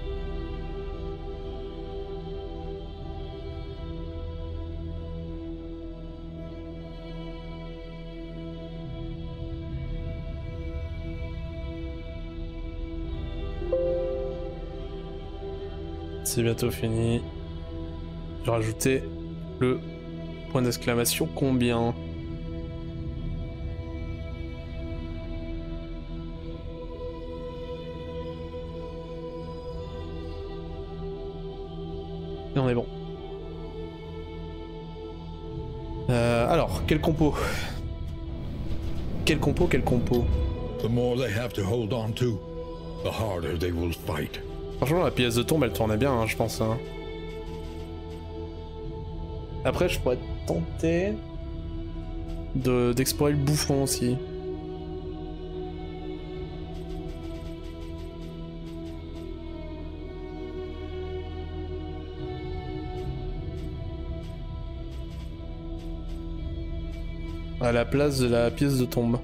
C'est bientôt fini. Je vais rajouter le point d'exclamation combien. Et on est bon. Euh, alors, quel compo? Quel compo, quel compo? The more they have to hold on to, the harder they will fight. Franchement, la pièce de tombe, elle tournait bien, hein, je pense. Hein. Après, je pourrais tenter de d'explorer le bouffon aussi. À la place de la pièce de tombe.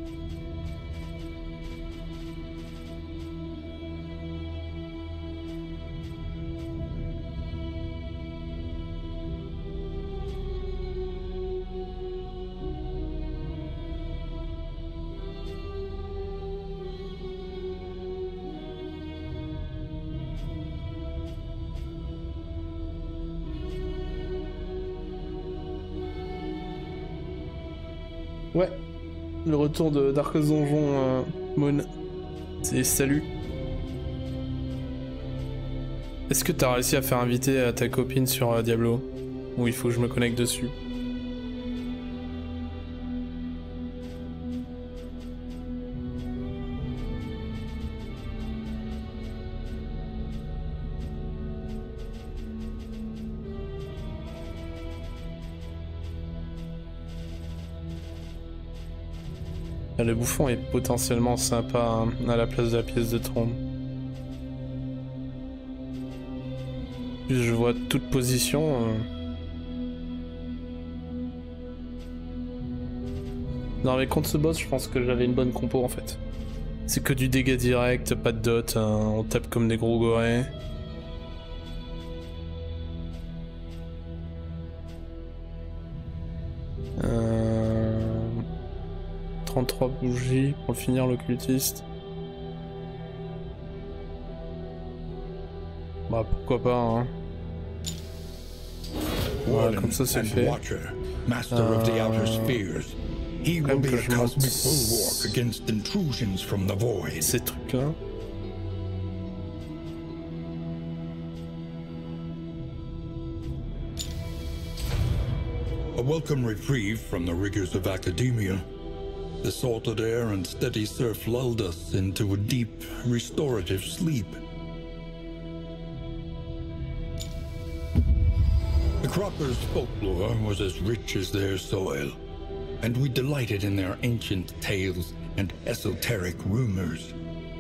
Ouais, le retour de Dark Donjon euh, Moon. C'est salut. Est-ce que t'as réussi à faire inviter à ta copine sur euh, Diablo? Ou il faut que je me connecte dessus? Le bouffon est potentiellement sympa hein, à la place de la pièce de trône. Plus je vois toute position. Euh... Non mais contre ce boss, je pense que j'avais une bonne compo en fait. C'est que du dégât direct, pas de dot, hein, on tape comme des gros gorés. trente-trois bougies pour finir l'occultiste. Bah pourquoi pas hein. Voilà, comme ça c'est fait. Watcher, master of the outer spheres. He will be a cosmic bulwark against intrusions from the void. Ces trucs là. A welcome reprieve from the rigors of academia. The salted air and steady surf lulled us into a deep, restorative sleep. The Croppers' folklore was as rich as their soil, and we delighted in their ancient tales and esoteric rumors.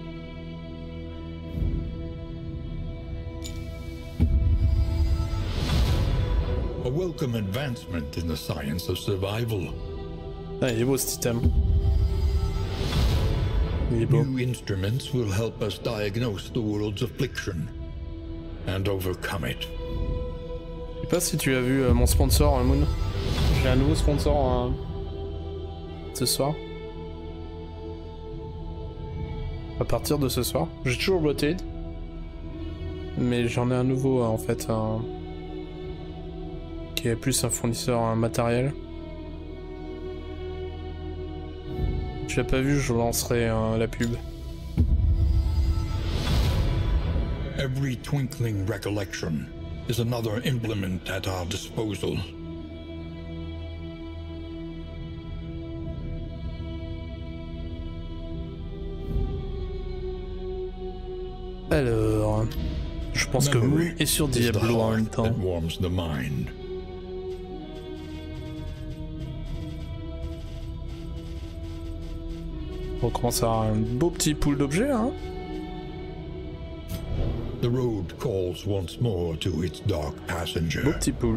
A welcome advancement in the science of survival. Ah, il est beau cet item. Il est beau. New instruments will help us diagnose the world's affliction and overcome it. Je sais pas si tu as vu euh, mon sponsor, euh, Moon. J'ai un nouveau sponsor euh, ce soir. À partir de ce soir. J'ai toujours Bloated. Mais j'en ai un nouveau euh, en fait. Euh, qui est plus un fournisseur euh, matériel. Tu l'as pas vu, je lancerai euh, la pub. Every twinkling recollection is another implement at our disposal. Alors, je pense que Moon est sur Diablo en même temps. On commence à avoir un beau petit pool d'objets, hein. The road calls once more to its dark passenger. Beau petit pool.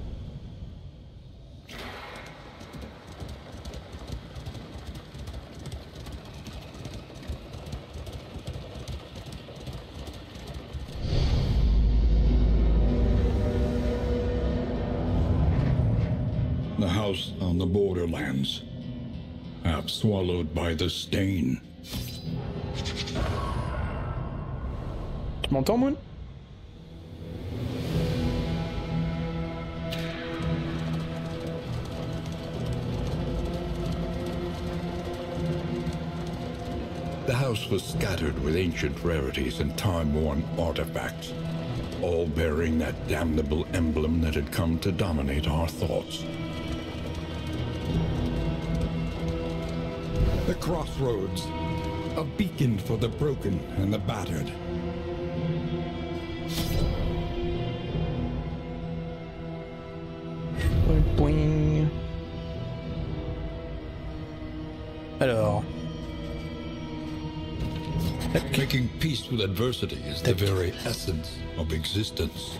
The house on the borderlands, half swallowed by the stain. Tu m'entends, Moon? The house was scattered with ancient rarities and time-worn artifacts, all bearing that damnable emblem that had come to dominate our thoughts. The crossroads, a beacon for the broken and the battered. Boing. Alors. Making peace with adversity is the very essence of existence.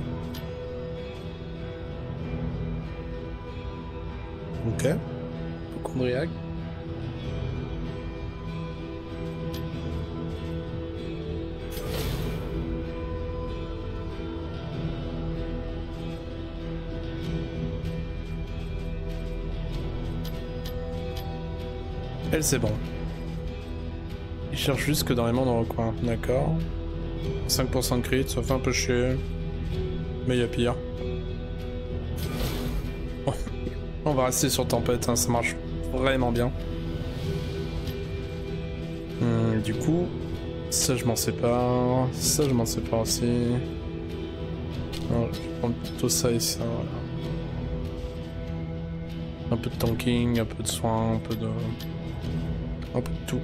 Ok. hypochondriaque. Elle, c'est bon. Il cherche juste que dans les mains dans le coin. D'accord. cinq pour cent de crit, ça fait un peu chier. Mais il y a pire. Oh. On va rester sur tempête, hein, ça marche vraiment bien. Hum, du coup, ça je m'en sépare. Ça je m'en sépare aussi. Non, je vais prendre plutôt ça et ça, voilà. Un peu de tanking, un peu de soin, un peu de... un peu de tout.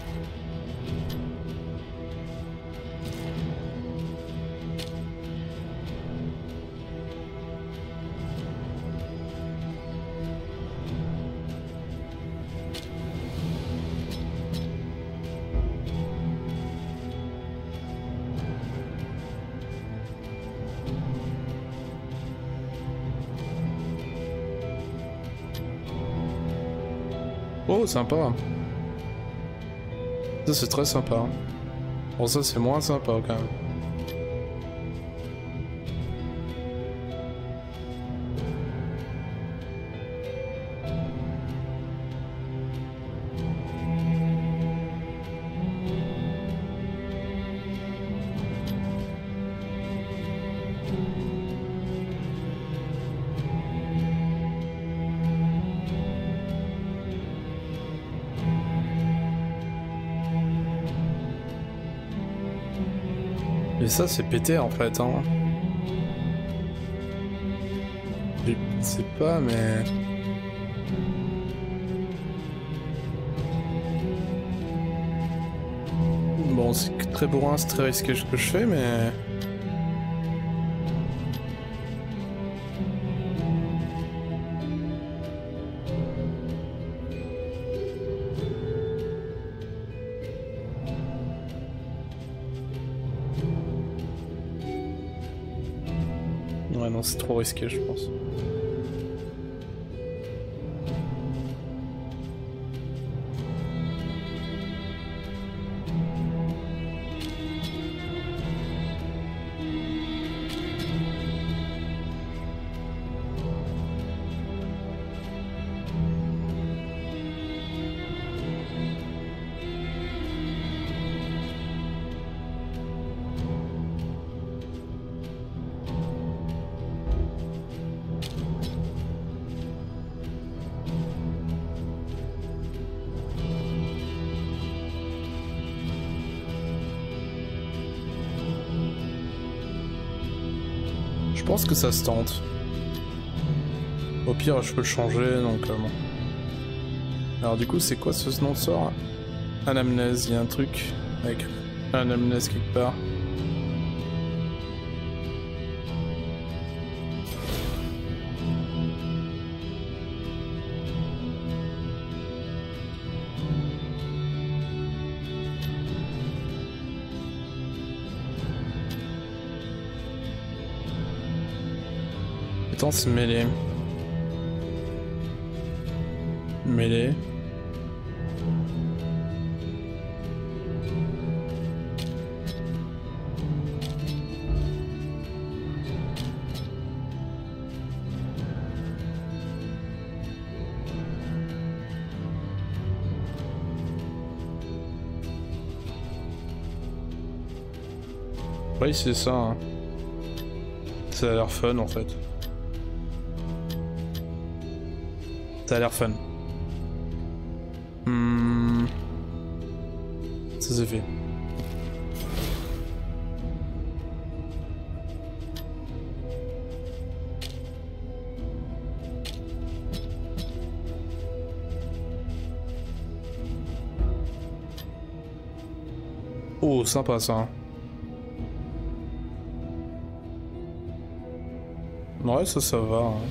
Oh, sympa. Ça, c'est très sympa. Bon, ça, c'est moins sympa, quand même. Et ça, c'est pété en fait, hein. Je sais pas, mais... Bon, c'est très bourrin, c'est très risqué ce que je fais, mais... Ouais, non, c'est trop risqué, je pense. Je pense que ça se tente. Au pire, je peux le changer, donc euh, bon. Alors du coup, c'est quoi ce nom de sort? Anamnèse, il y a un truc avec anamnèse quelque part. C'est mêlée. Mêlée. Oui, c'est ça. Hein. Ça a l'air fun en fait. Ça a l'air fun. Hmm. Ça c'est fait. Oh, sympa ça. Ouais, ça, ça va. Hein.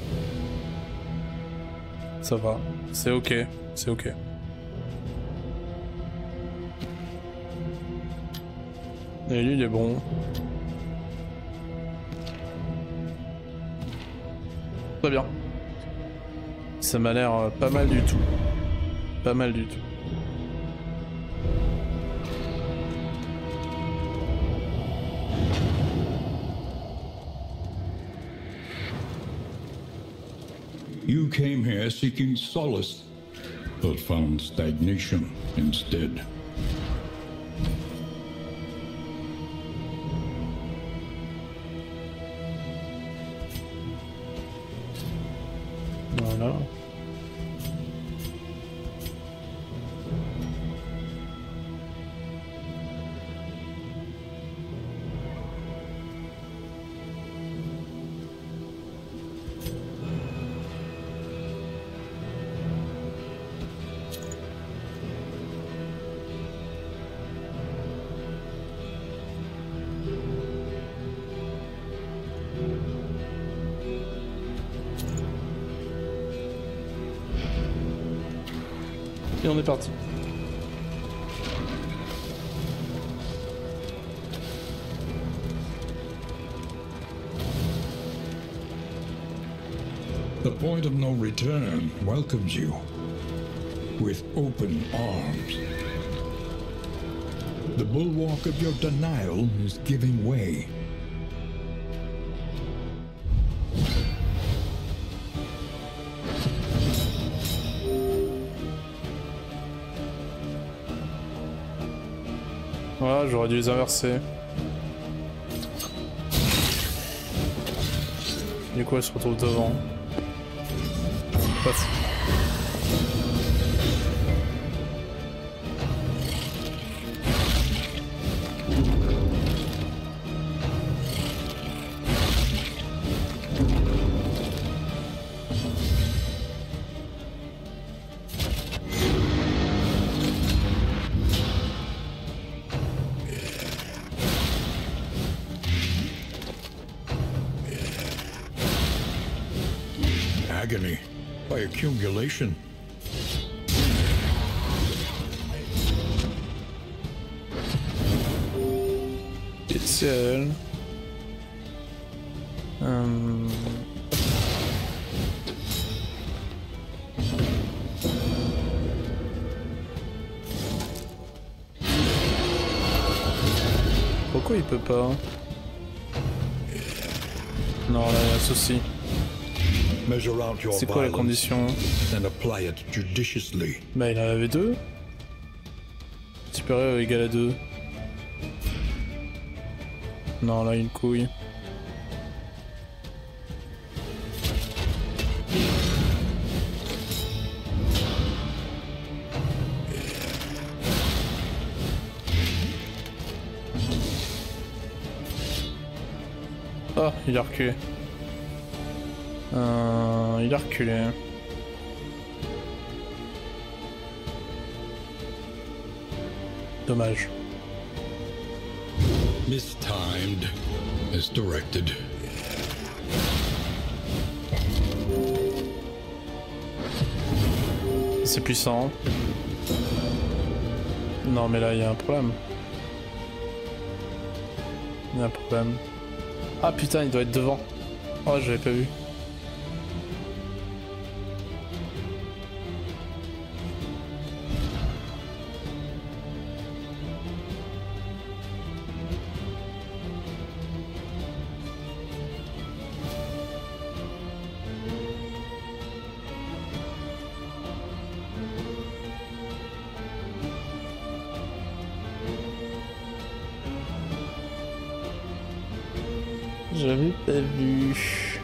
Ça va, c'est ok, c'est ok. Et lui il est bon. Très bien. Ça m'a l'air pas mal du tout. pas mal du tout. You came here seeking solace, but found stagnation instead. Voilà. Et on est parti. The point of no return welcomes you with open arms. The bulwark of your denial is giving way. Voilà, j'aurais dû les inverser. Du coup, elle se retrouve devant. Pas fou. Agony by accumulation. Spécial. Hum... Pourquoi il peut pas? Non, là, il y a un souci. C'est quoi la condition? And apply it judiciously. Bah il en avait deux. Supérieur égal à deux. Non, là une couille. Ah, il a reculé. Euh, il a reculé. Dommage. Mistimed as directed. C'est puissant. Non mais là il y a un problème. Il y a un problème. Ah putain, il doit être devant. Oh, j'avais pas vu. J'avais pas vu.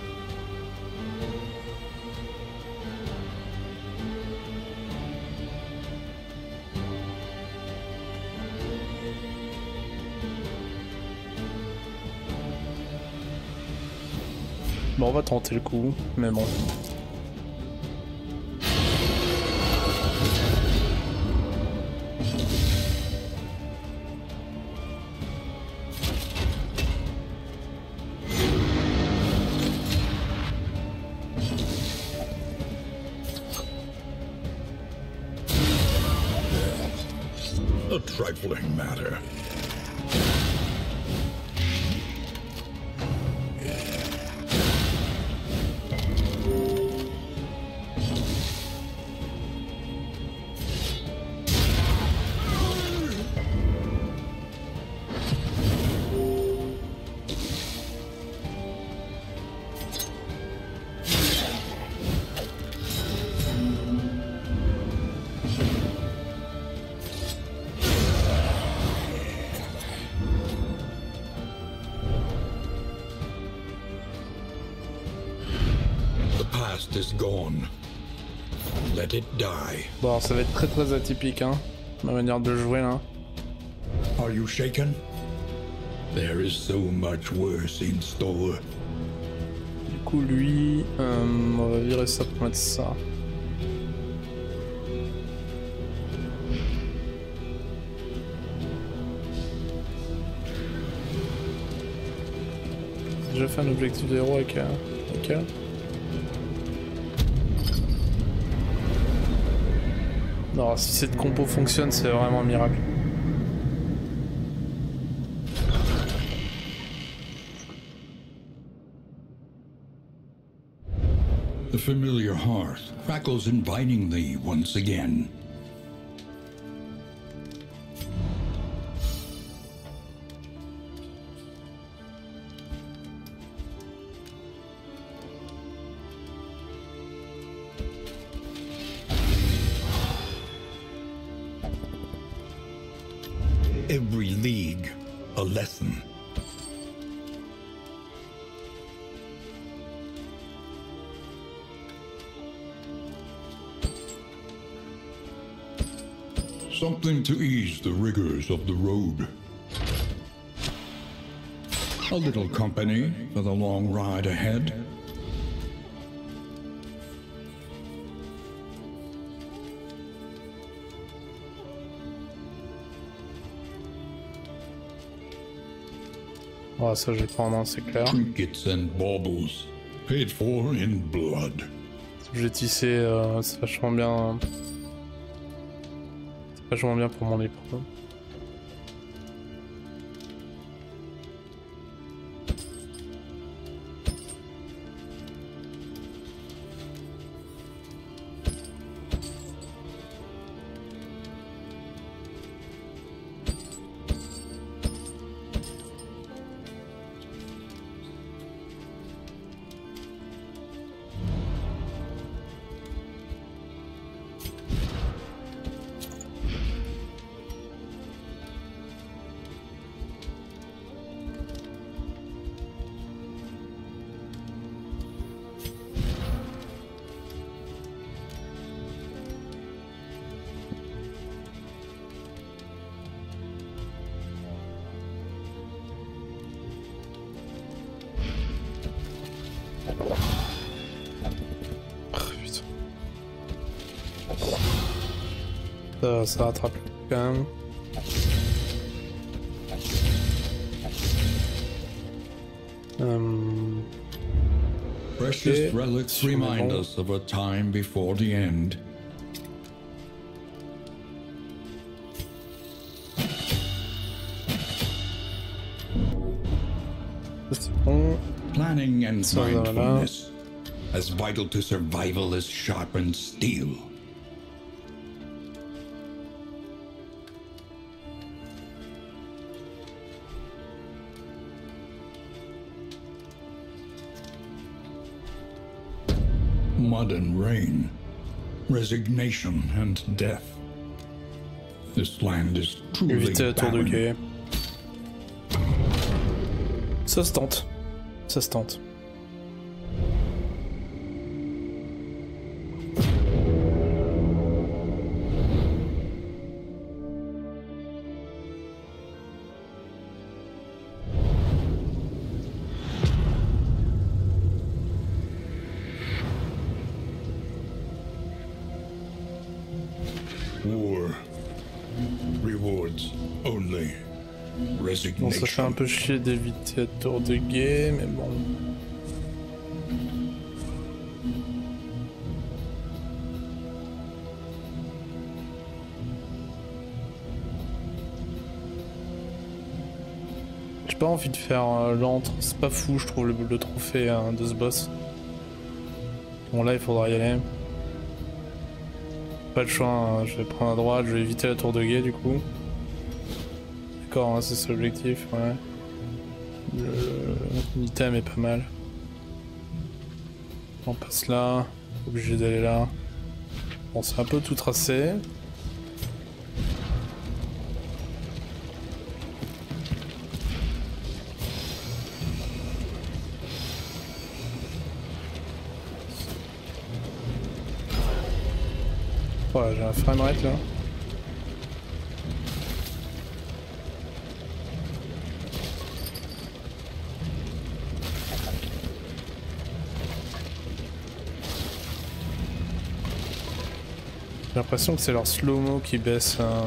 Bon, on va tenter le coup, mais bon. A trifling matter. past is gone. Let it die. Bon, alors, ça va être très très atypique, hein, ma manière de jouer là. Are you shaken? There is so much worse in store. Du coup, lui, euh, on va virer ça pour mettre ça. J'ai déjà fait un objectif de héros avec, euh, avec elle. Non, si cette compo fonctionne, c'est vraiment un miracle. The familiar hearth crackles invitingly once again. Every league, a lesson. Something to ease the rigors of the road. A little company for the long ride ahead. Ouais, ça je vais prendre, c'est clair. Trinkets and baubles, paid for in blood. J'ai tissé, euh, c'est vachement bien. C'est vachement bien pour mon épreuve. Ça, ça rattrape quand même. Um, Precious okay. relics remind us of a time before the end. C'est bon. Planning and Ça, voilà. mindfulness, as vital to survival as sharpened steel. Mud and rain, resignation and death. This land is truly Éviter la tour de barren. quai. Ça se tente. Ça se tente. War. Rewards only. Bon, ça fait un Resignation. peu chier d'éviter la tour de guet, mais bon. J'ai pas envie de faire euh, l'antre, c'est pas fou, je trouve le, le trophée hein, de ce boss. Bon, là il faudra y aller. Pas le choix, hein, je vais prendre à droite, je vais éviter la tour de guet du coup. D'accord, hein, c'est ça l'objectif, ouais. L'item est pas mal. On passe là, obligé d'aller là. Bon, c'est un peu tout tracé. Ouais, j'ai un framerate là. J'ai l'impression que c'est leur slow-mo qui baisse. Hein.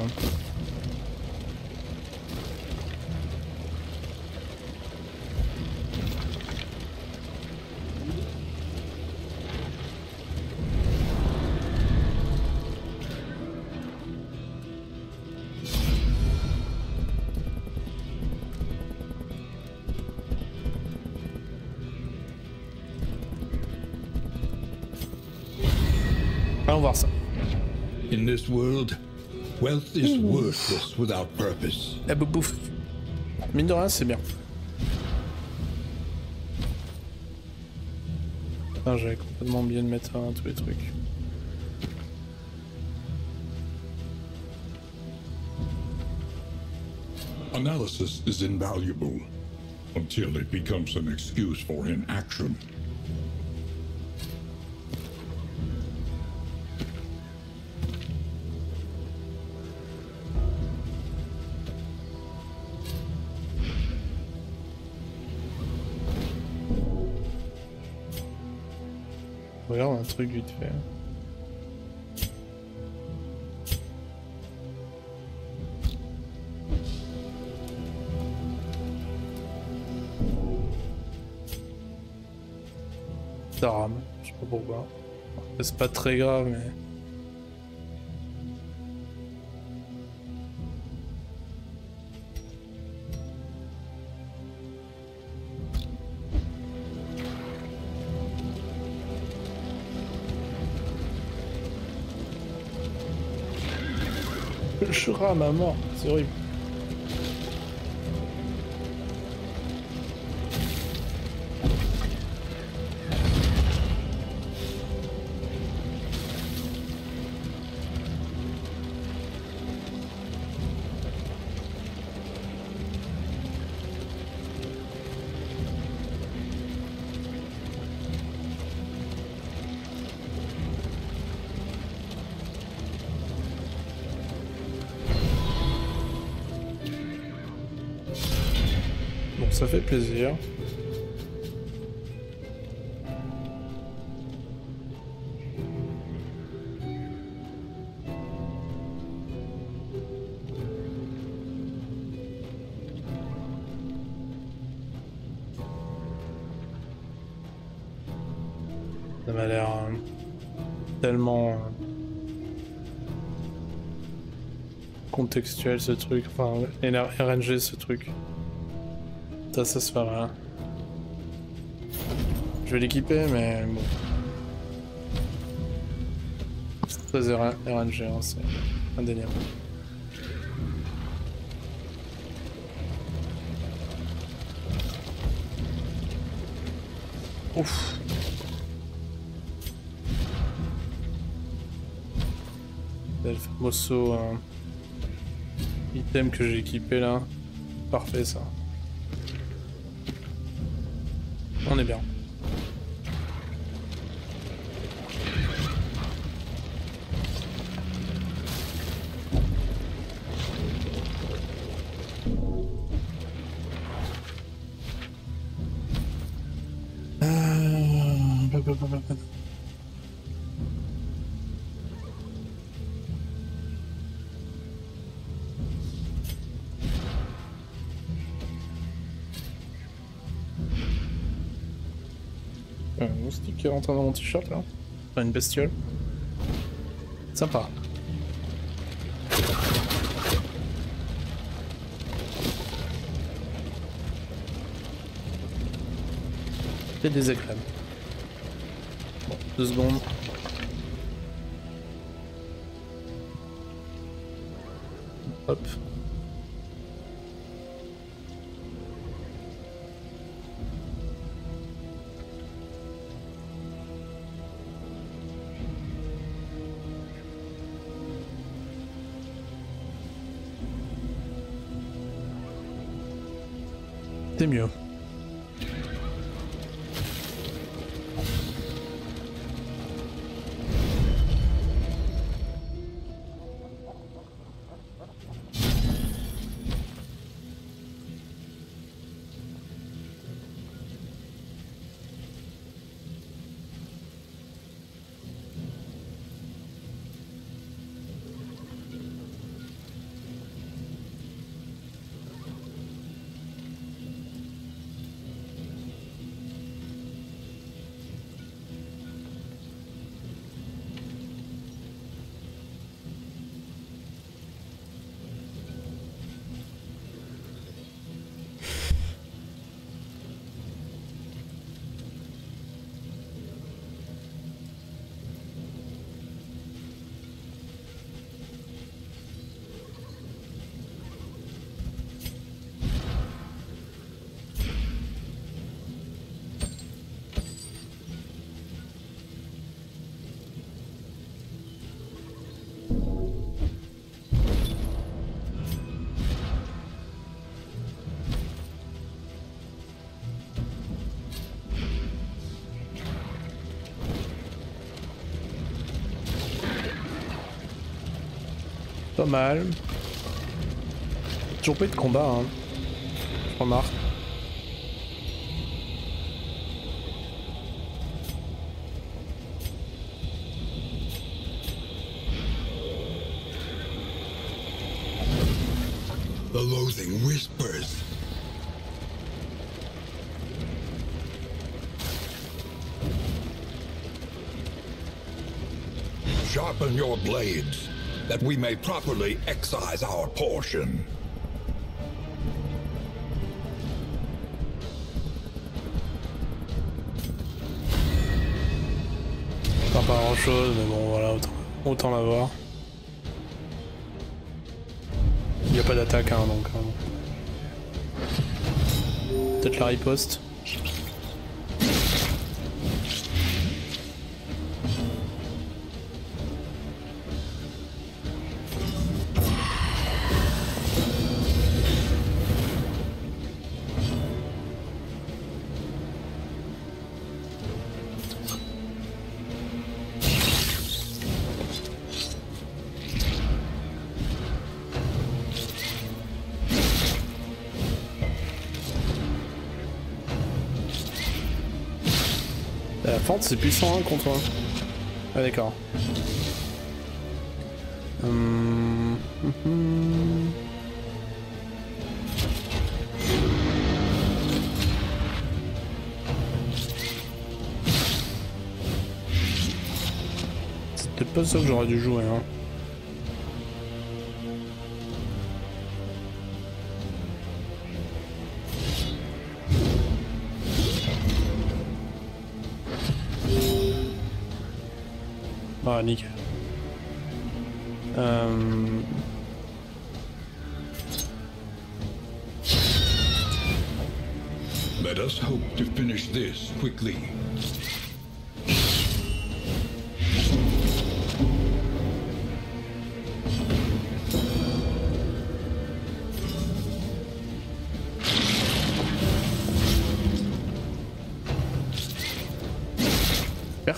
Allons voir ça. In this world, wealth is worthless without purpose. La bouffe. Mine de rien, c'est bien. Ah, j'avais complètement oublié de mettre un, tous les trucs. Analysis is invaluable until it becomes an excuse for inaction. Regarde un truc vite fait. Ça rame, je sais pas pourquoi. C'est pas très grave mais... Je rame à mort, c'est horrible. Ça fait plaisir. Ça m'a l'air euh, tellement euh, contextuel ce truc, enfin R N G ce truc. Ça, ça se fera. Je vais l'équiper, mais bon. C'est très R N G, hein, c'est indéniable. Ouf. C'est le famoso euh, item que j'ai équipé là. Parfait ça. On est bien. Un moustique qui rentre dans mon t-shirt là. Enfin, une bestiole. Sympa. Et des éclats. Bon, deux secondes. Hop. C'est mieux. Pas mal. Toujours pas eu de combat, hein. Je remarque. The loathing whispers. Sharpen your blades, that we may properly excise our portion. Pas grand chose, mais bon voilà, autant, autant l'avoir. Il n'y a pas d'attaque hein, donc. Hein. Peut-être la riposte. La fente c'est puissant hein, contre. Ah d'accord. Hum... hum... C'est peut-être pas ça que j'aurais dû jouer hein. Ah, nickel. Euh... Let us hope to finish this quickly. Super.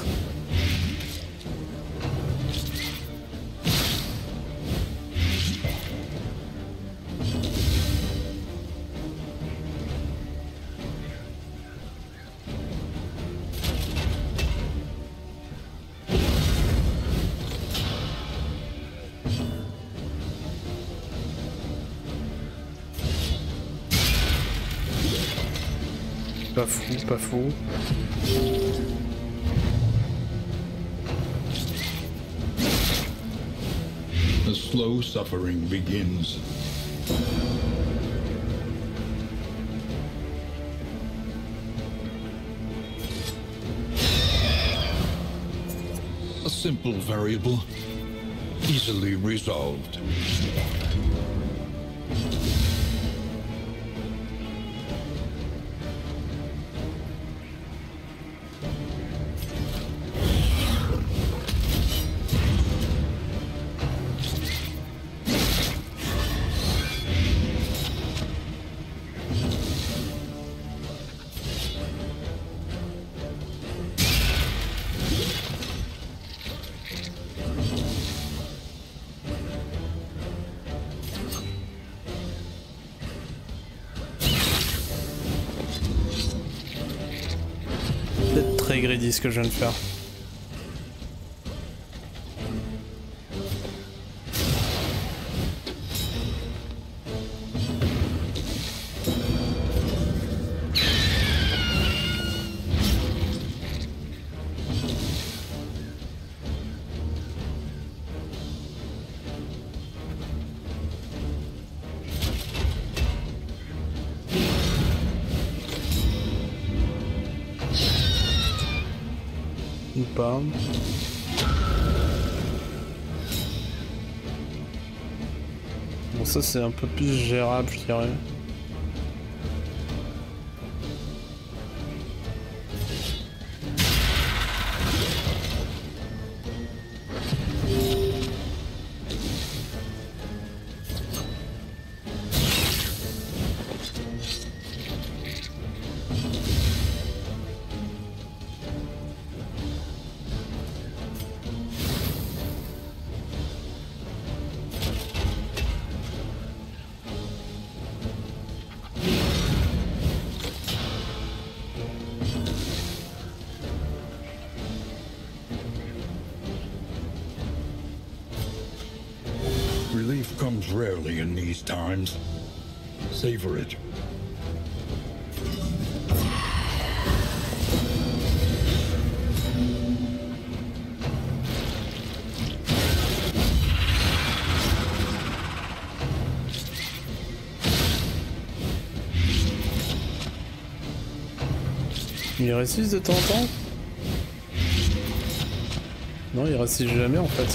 Pas fou, pas fou. The slow suffering begins. A simple variable, easily resolved. Peut-être très greedy ce que je viens de faire. Ou pas. Bon ça c'est un peu plus gérable je dirais. Relief comes rarely in these times. Savor it. Il résiste de temps en temps? Non, il résiste jamais en fait.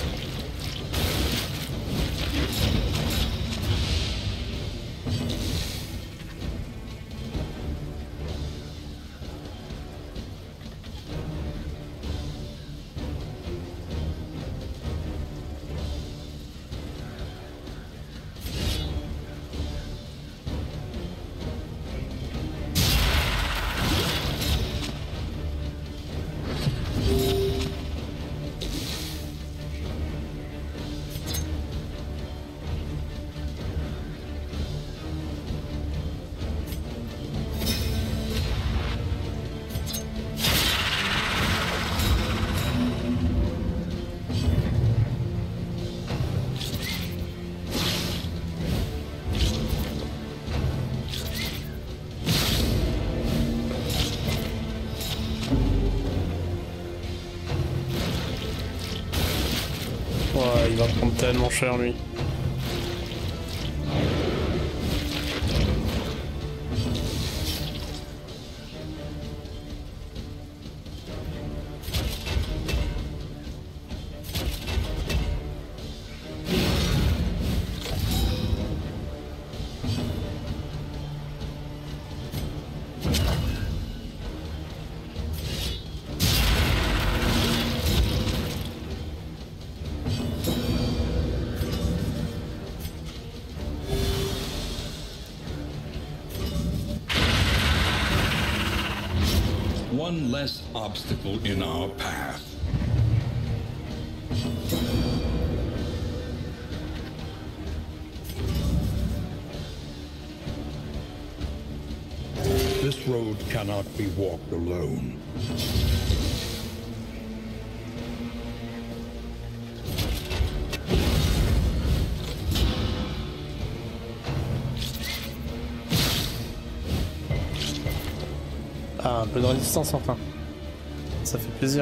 Ouais, il va prendre tellement cher lui. One less obstacle in our path. This road cannot be walked alone. Ah, un peu de résistance enfin. Ça fait plaisir.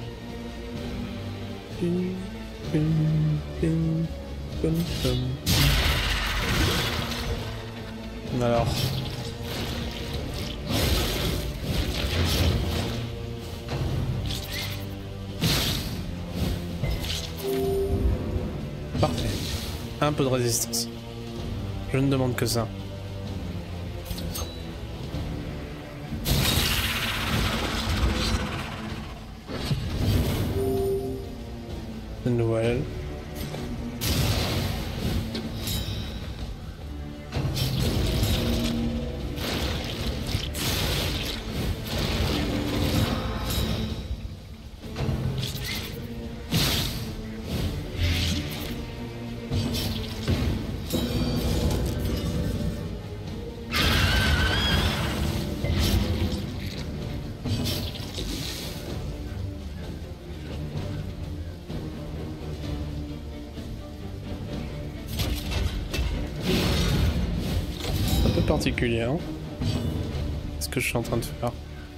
Alors. Parfait. Un peu de résistance. Je ne demande que ça. Noël. Particulier, hein. Ce que je suis en train de faire.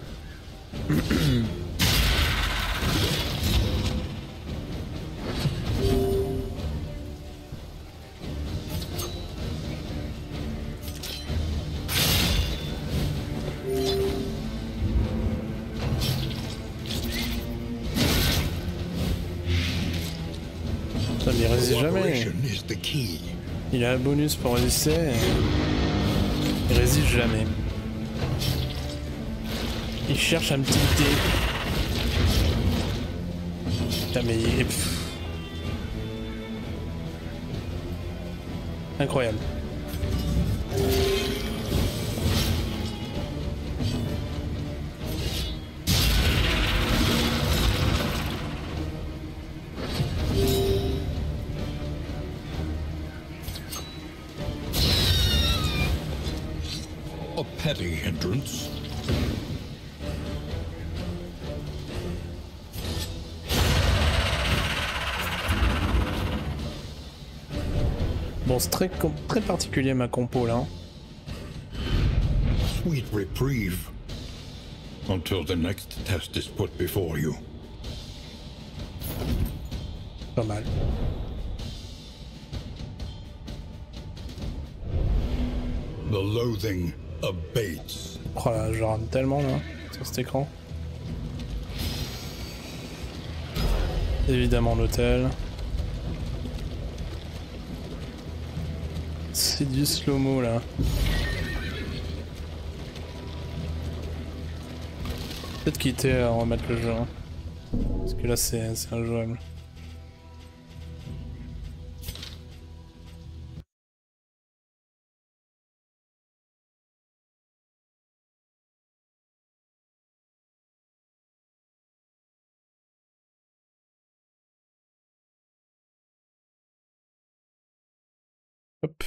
Ça n'y résiste jamais. Il a un bonus pour résister. Il résiste jamais. Il cherche un petit dé. Putain mais il est... Pff. Incroyable. A petty hindrance. Bon, c'est très, très particulier ma compo là. Sweet reprieve. Until the next test is put before you. Pas mal. The loathing abates. Oh là, je rame tellement là, sur cet écran. Évidemment l'hôtel. C'est du slow-mo là. Peut-être quitter à remettre le jeu. Hein. Parce que là c'est injouable. Hop.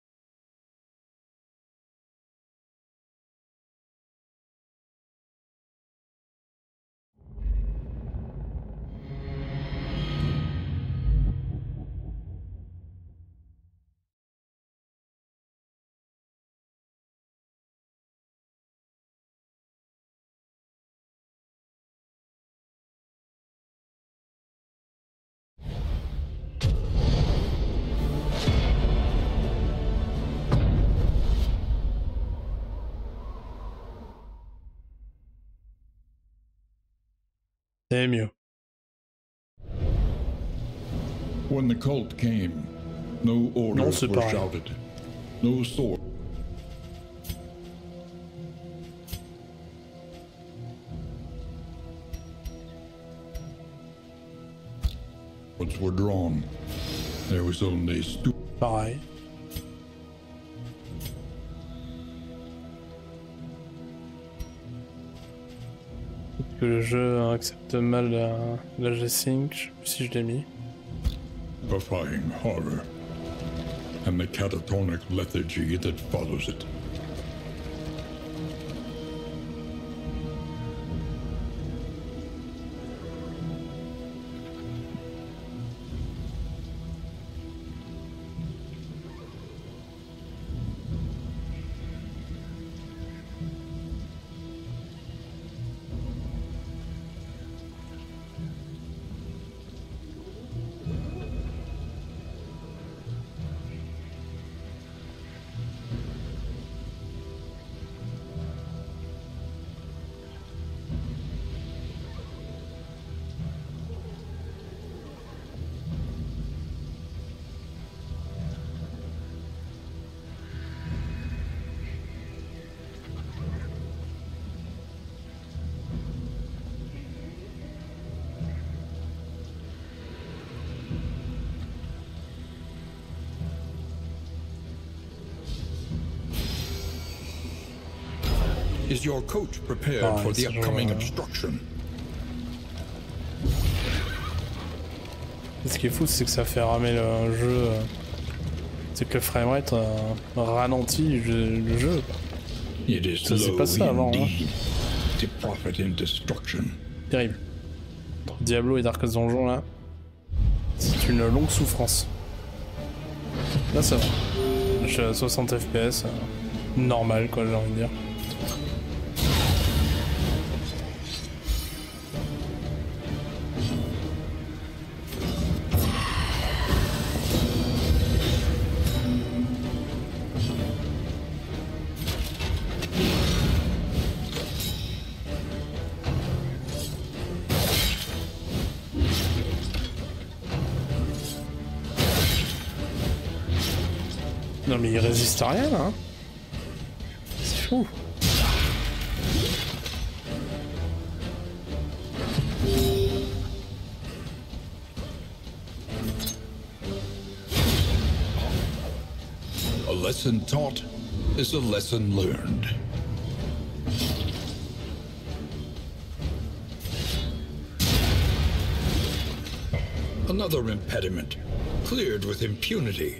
C'est mieux. When the cult came, no orders c'est were pareil. shouted. No sword. Swords were drawn. There was only stu- Pareil. Peut-être que le jeu accepte mal la, la G-Sync, je sais plus si je l'ai mis. defying horror, and the catatonic lethargy that follows it. Is your coach prepared Ah, for the c'est genre, upcoming euh, obstruction? Ce qui est fou, c'est que ça fait ramer le jeu. euh, C'est que le framerate euh, ralentit le, le jeu. It is Ça, c'est slow pas ça avant, hein. indeed to profit in destruction. Terrible. Entre Diablo et Darkest Donjon là, c'est une longue souffrance. Là ça va. Je suis à soixante F P S, euh, normal quoi, j'ai envie de dire. Non mais il résiste à rien là. Hein. C'est fou. A lesson taught is a lesson learned. Another impediment, cleared with impunity.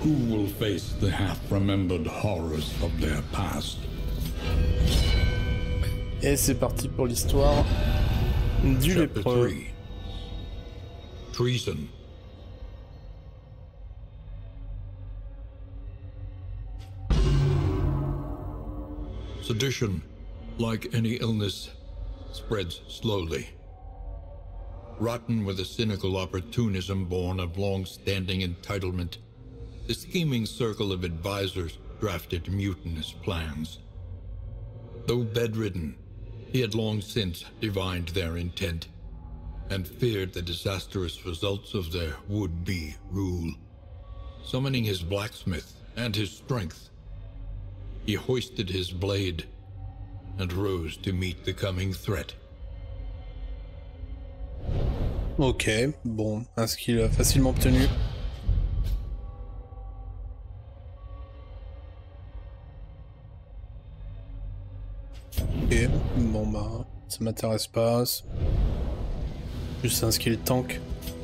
Who will face the half-remembered horrors of their past? Et c'est parti pour l'histoire du Chapter lépreux. three. Treason. Sedition, like any illness, spreads slowly. Rotten with a cynical opportunism born of long-standing entitlement, the scheming circle of advisors drafted mutinous plans. Though bedridden, he had long since divined their intent, and feared the disastrous results of their would-be rule. Summoning his blacksmith and his strength, he hoisted his blade and rose to meet the coming threat. Ok, bon, un skill facilement obtenu. Ok, bon bah, ça m'intéresse pas. Juste un skill tank.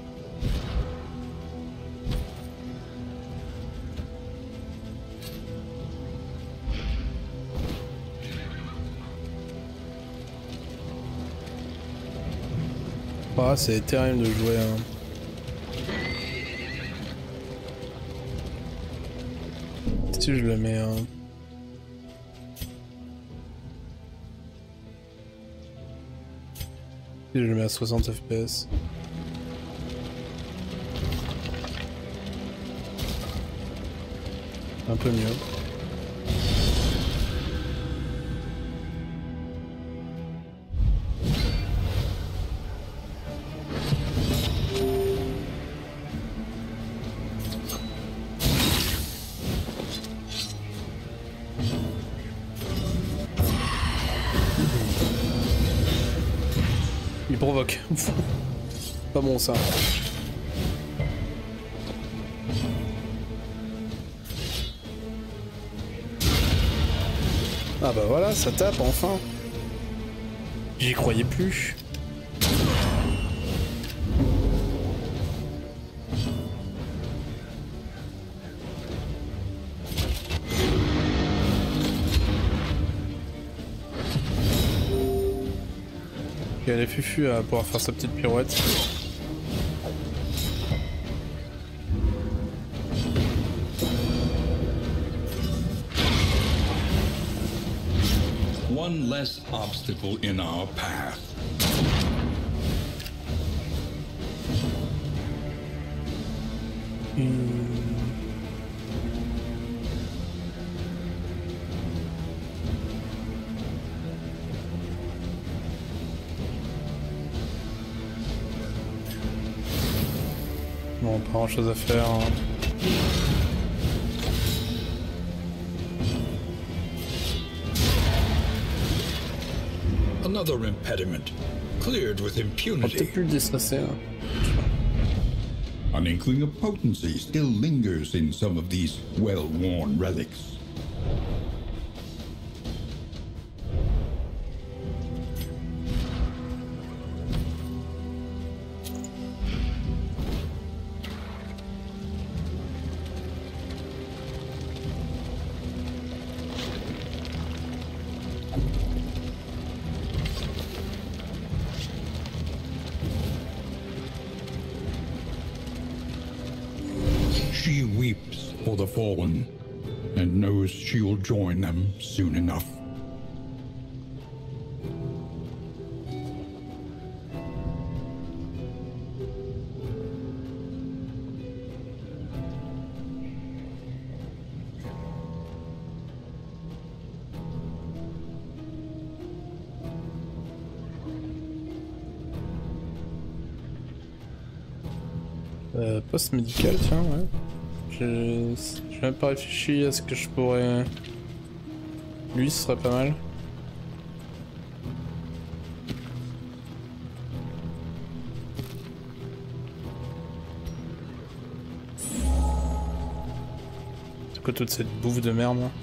Ah, c'est terrible de jouer. Hein. Si je le mets. Hein. Si je le mets à soixante F P S. Un peu mieux. Il provoque. Pas bon ça. Ah bah voilà, ça tape enfin. J'y croyais plus. Ok, elle est fufu à pouvoir faire sa petite pirouette. One less obstacle in our path. Bon, pas grand chose à faire. Hein. Another impediment, cleared with On va impunity. peut-être plus le distresser. Hein. An inkling of potency still lingers in some of these well-worn relics. She weeps for the fallen, and knows she'll join them soon enough. Euh, poste médical, tiens, ouais. Je j'ai même pas réfléchi à ce que je pourrais... Lui, ce serait pas mal. C'est quoi toute cette bouffe de merde là?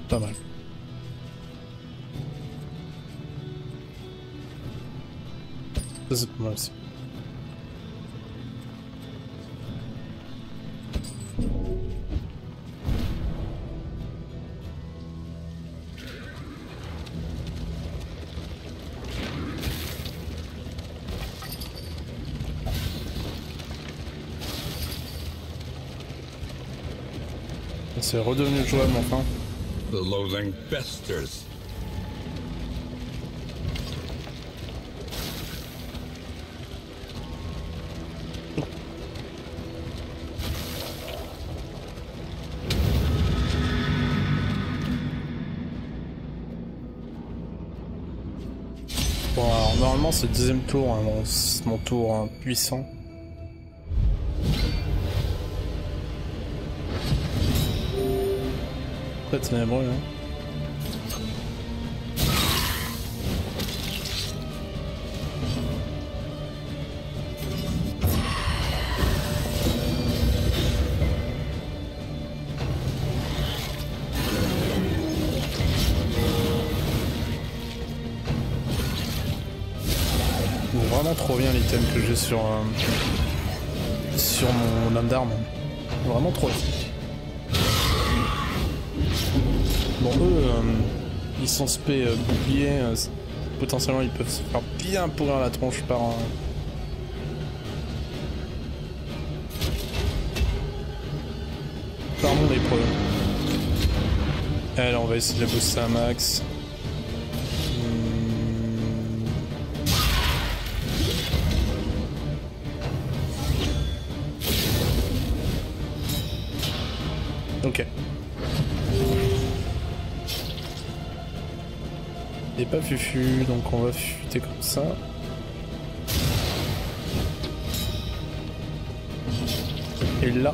Pas mal. Ça c'est pas mal aussi. C'est redevenu jouable enfin. The loathing festers. Bon alors normalement c'est le deuxième tour, hein, mon, mon tour hein, puissant. Très ténébreux hein. Vraiment trop bien l'item que j'ai sur euh, sur mon lame d'arme. Vraiment trop bien. Bon eux euh, ils sont spé euh, boucliers, euh, potentiellement ils peuvent se faire bien pourrir la tronche par un... par mon épreuve. Allez on va essayer de la booster à max. Ok. Il n'est pas fufu, donc on va fuiter comme ça. Et là.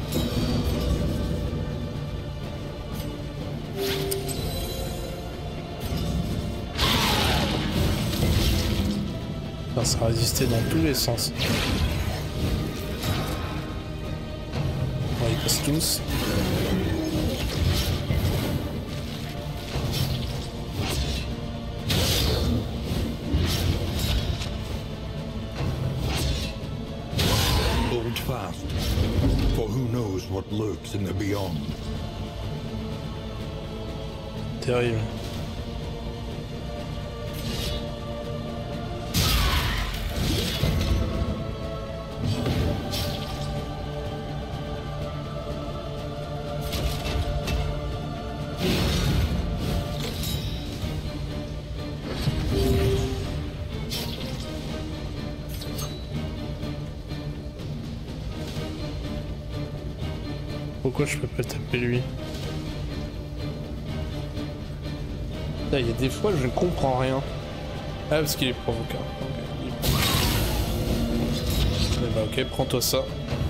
Ça sera résisté dans tous les sens. On les passe tous. Fast, for who knows what lurks in the beyond. Terrible. Pourquoi je peux pas taper lui? Là, il y a des fois je ne comprends rien. Ah parce qu'il est provoquant. Okay. Il est provoquant. Eh bah ok, prends-toi ça.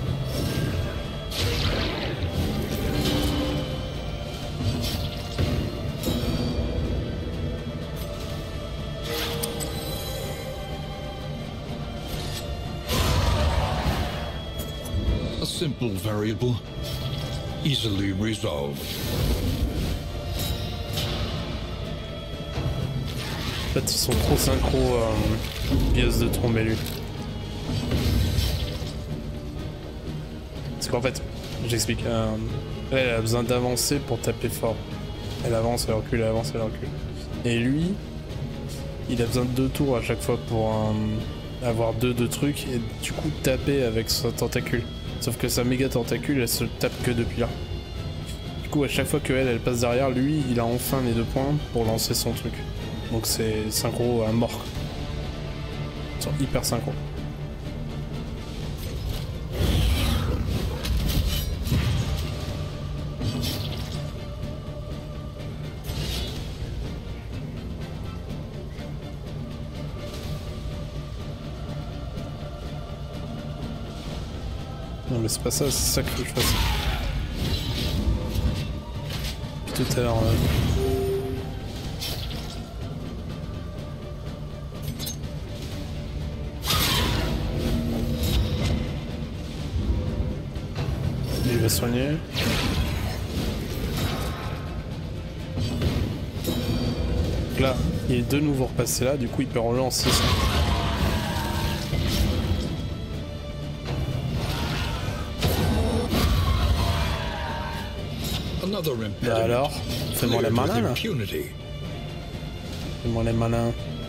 A simple variable. Easily resolved. En fait, ils sont trop synchro, euh, pièces de tromber lui. Parce qu'en fait, j'explique. Euh, elle, elle a besoin d'avancer pour taper fort. Elle avance, elle recule, elle avance, elle recule. Et lui, il a besoin de deux tours à chaque fois pour euh, avoir deux de trucs et du coup taper avec son tentacule. Sauf que sa méga tentacule, elle se tape que depuis là. Du coup, à chaque fois que elle, elle passe derrière, lui, il a enfin les deux points pour lancer son truc. Donc c'est synchro à mort. Ils sont hyper synchro. Non mais c'est pas ça, c'est ça qu'il faut que je fasse. Puis tout à l'heure... Euh... Il va soigner. là, il est de nouveau repassé là, du coup il peut rouler en six. Bah alors, fais-moi les malins là. Fais-moi les malins.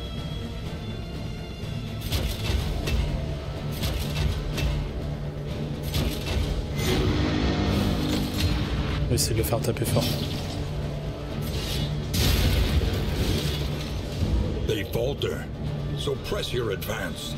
Je vais essayer de le faire taper fort. They falter, so press your advance.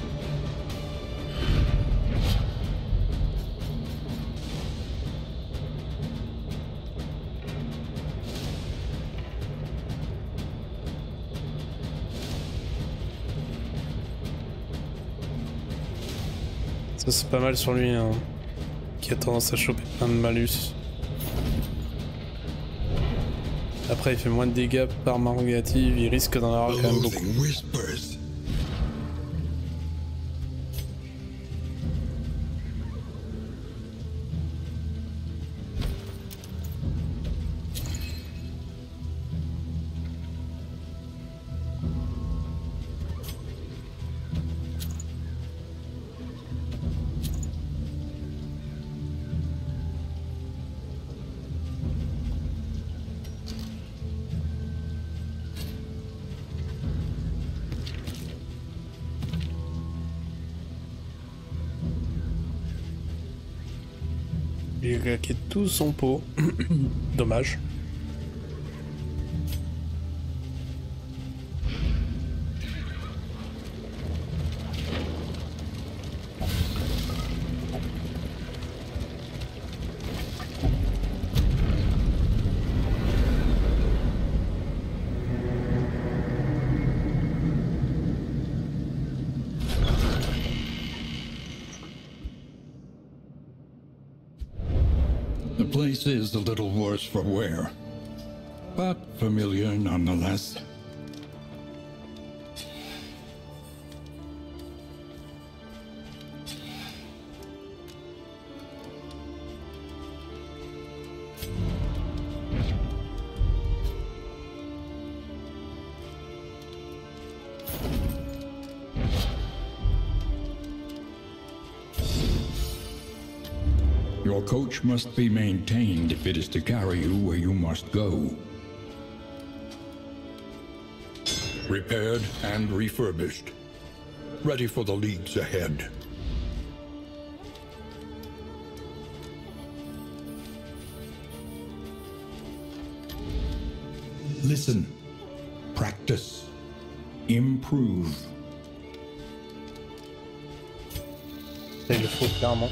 Ça c'est pas mal sur lui, hein, qui a tendance à choper plein de malus. Après il fait moins de dégâts par marque négative, il risque d'en avoir quand même beaucoup. J'ai claqué tout son pot. Dommage. The place is a little worse for wear, but familiar nonetheless. Your coach must be maintained if it is to carry you where you must go. Repaired and refurbished. Ready for the leagues ahead. Listen. Practice. Improve. Il le faut clairement.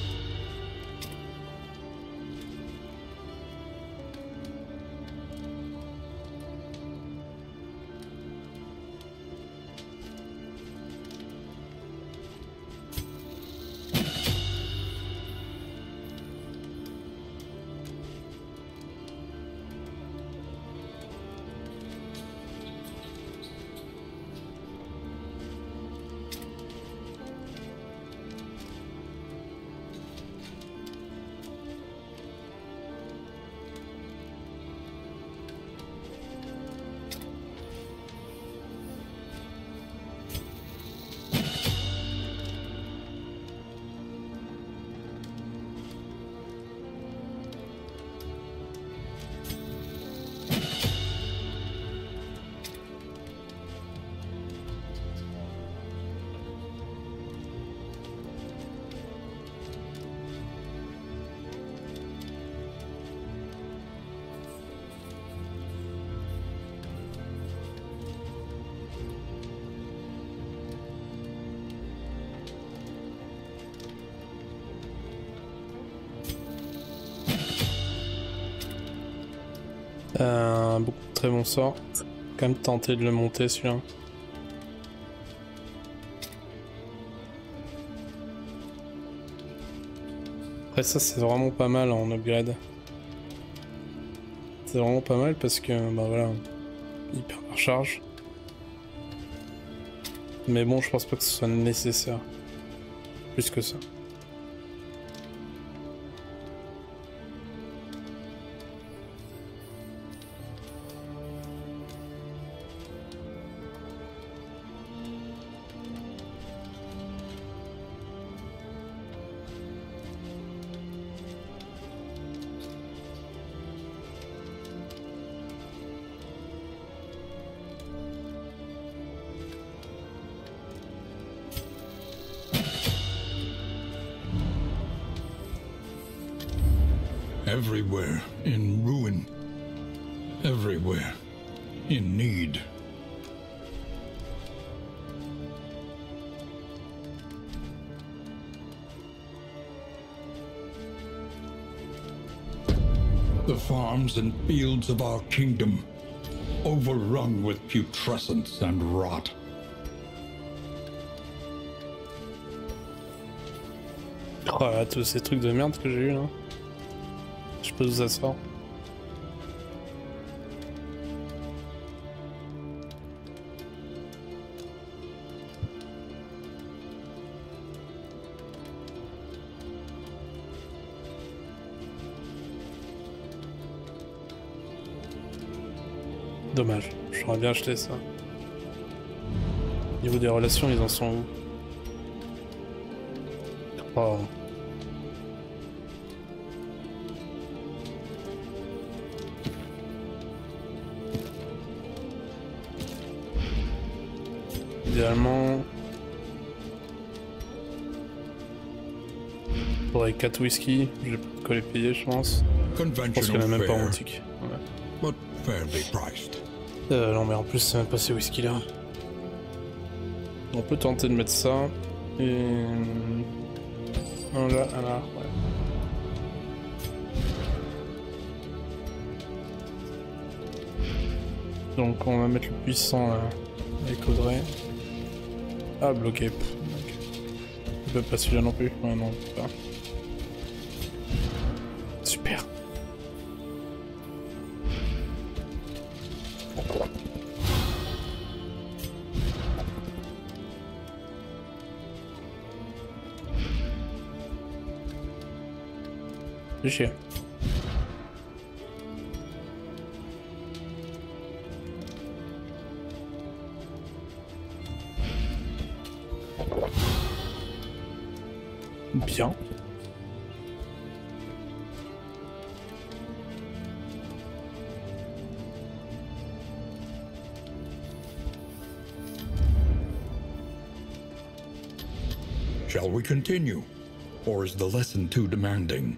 Euh, beaucoup de très bons sorts. Quand même tenter de le monter celui-là. Après ça c'est vraiment pas mal en upgrade. C'est vraiment pas mal parce que bah voilà, il perd la recharge. Mais bon je pense pas que ce soit nécessaire. Plus que ça. Everywhere in ruin. Everywhere in need. The farms and fields of our kingdom, overrun with putrescence and rot. Oh là, tous ces trucs de merde que j'ai eu là. Je sais pas d'où ça sort. Dommage, j'aurais bien acheté ça. Au niveau des relations, ils en sont où? Oh. Idéalement... Faudrait quatre whisky, j'ai pas de quoi les payer je pense. Je pense qu'il y en a même pas en boutique. Ouais. But fairly priced. Euh, non mais en plus c'est même pas ces whisky là. On peut tenter de mettre ça. Et... Non là, là, ouais. Donc on va mettre le puissant là, avec Audrey. Ah bloqué. Okay. On peut pas celui-là non plus. Ouais non, on peut pas. Super. C'est chier. Bien. Shall we continue? Or is the lesson too demanding?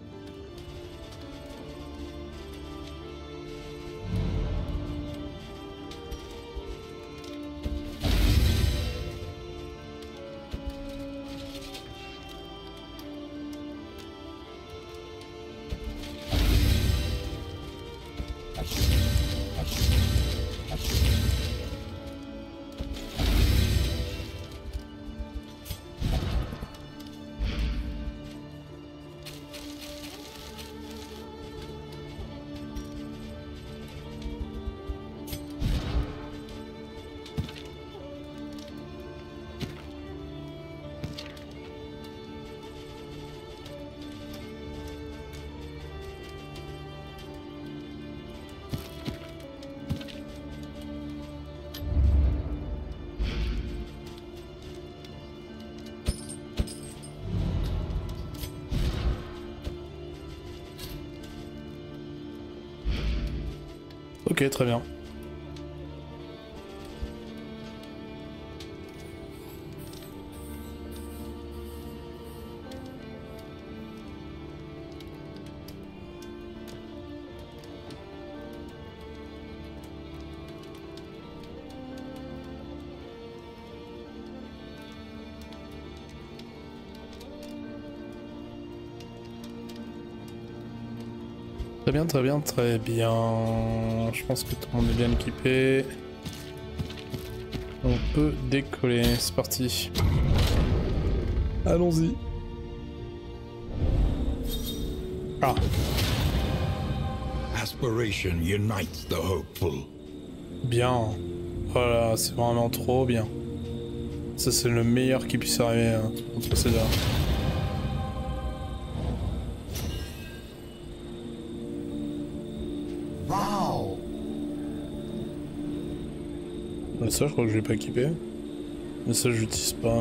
Ok, très bien. Très bien, très bien, très bien. Je pense que tout le monde est bien équipé. On peut décoller, c'est parti. Allons-y. Ah. Aspiration unites the hopeful. Bien. Voilà, c'est vraiment trop bien. Ça c'est le meilleur qui puisse arriver hein, entre ces deux. Mais ça je crois que je l'ai pas équipé. Mais ça je l'utilise pas.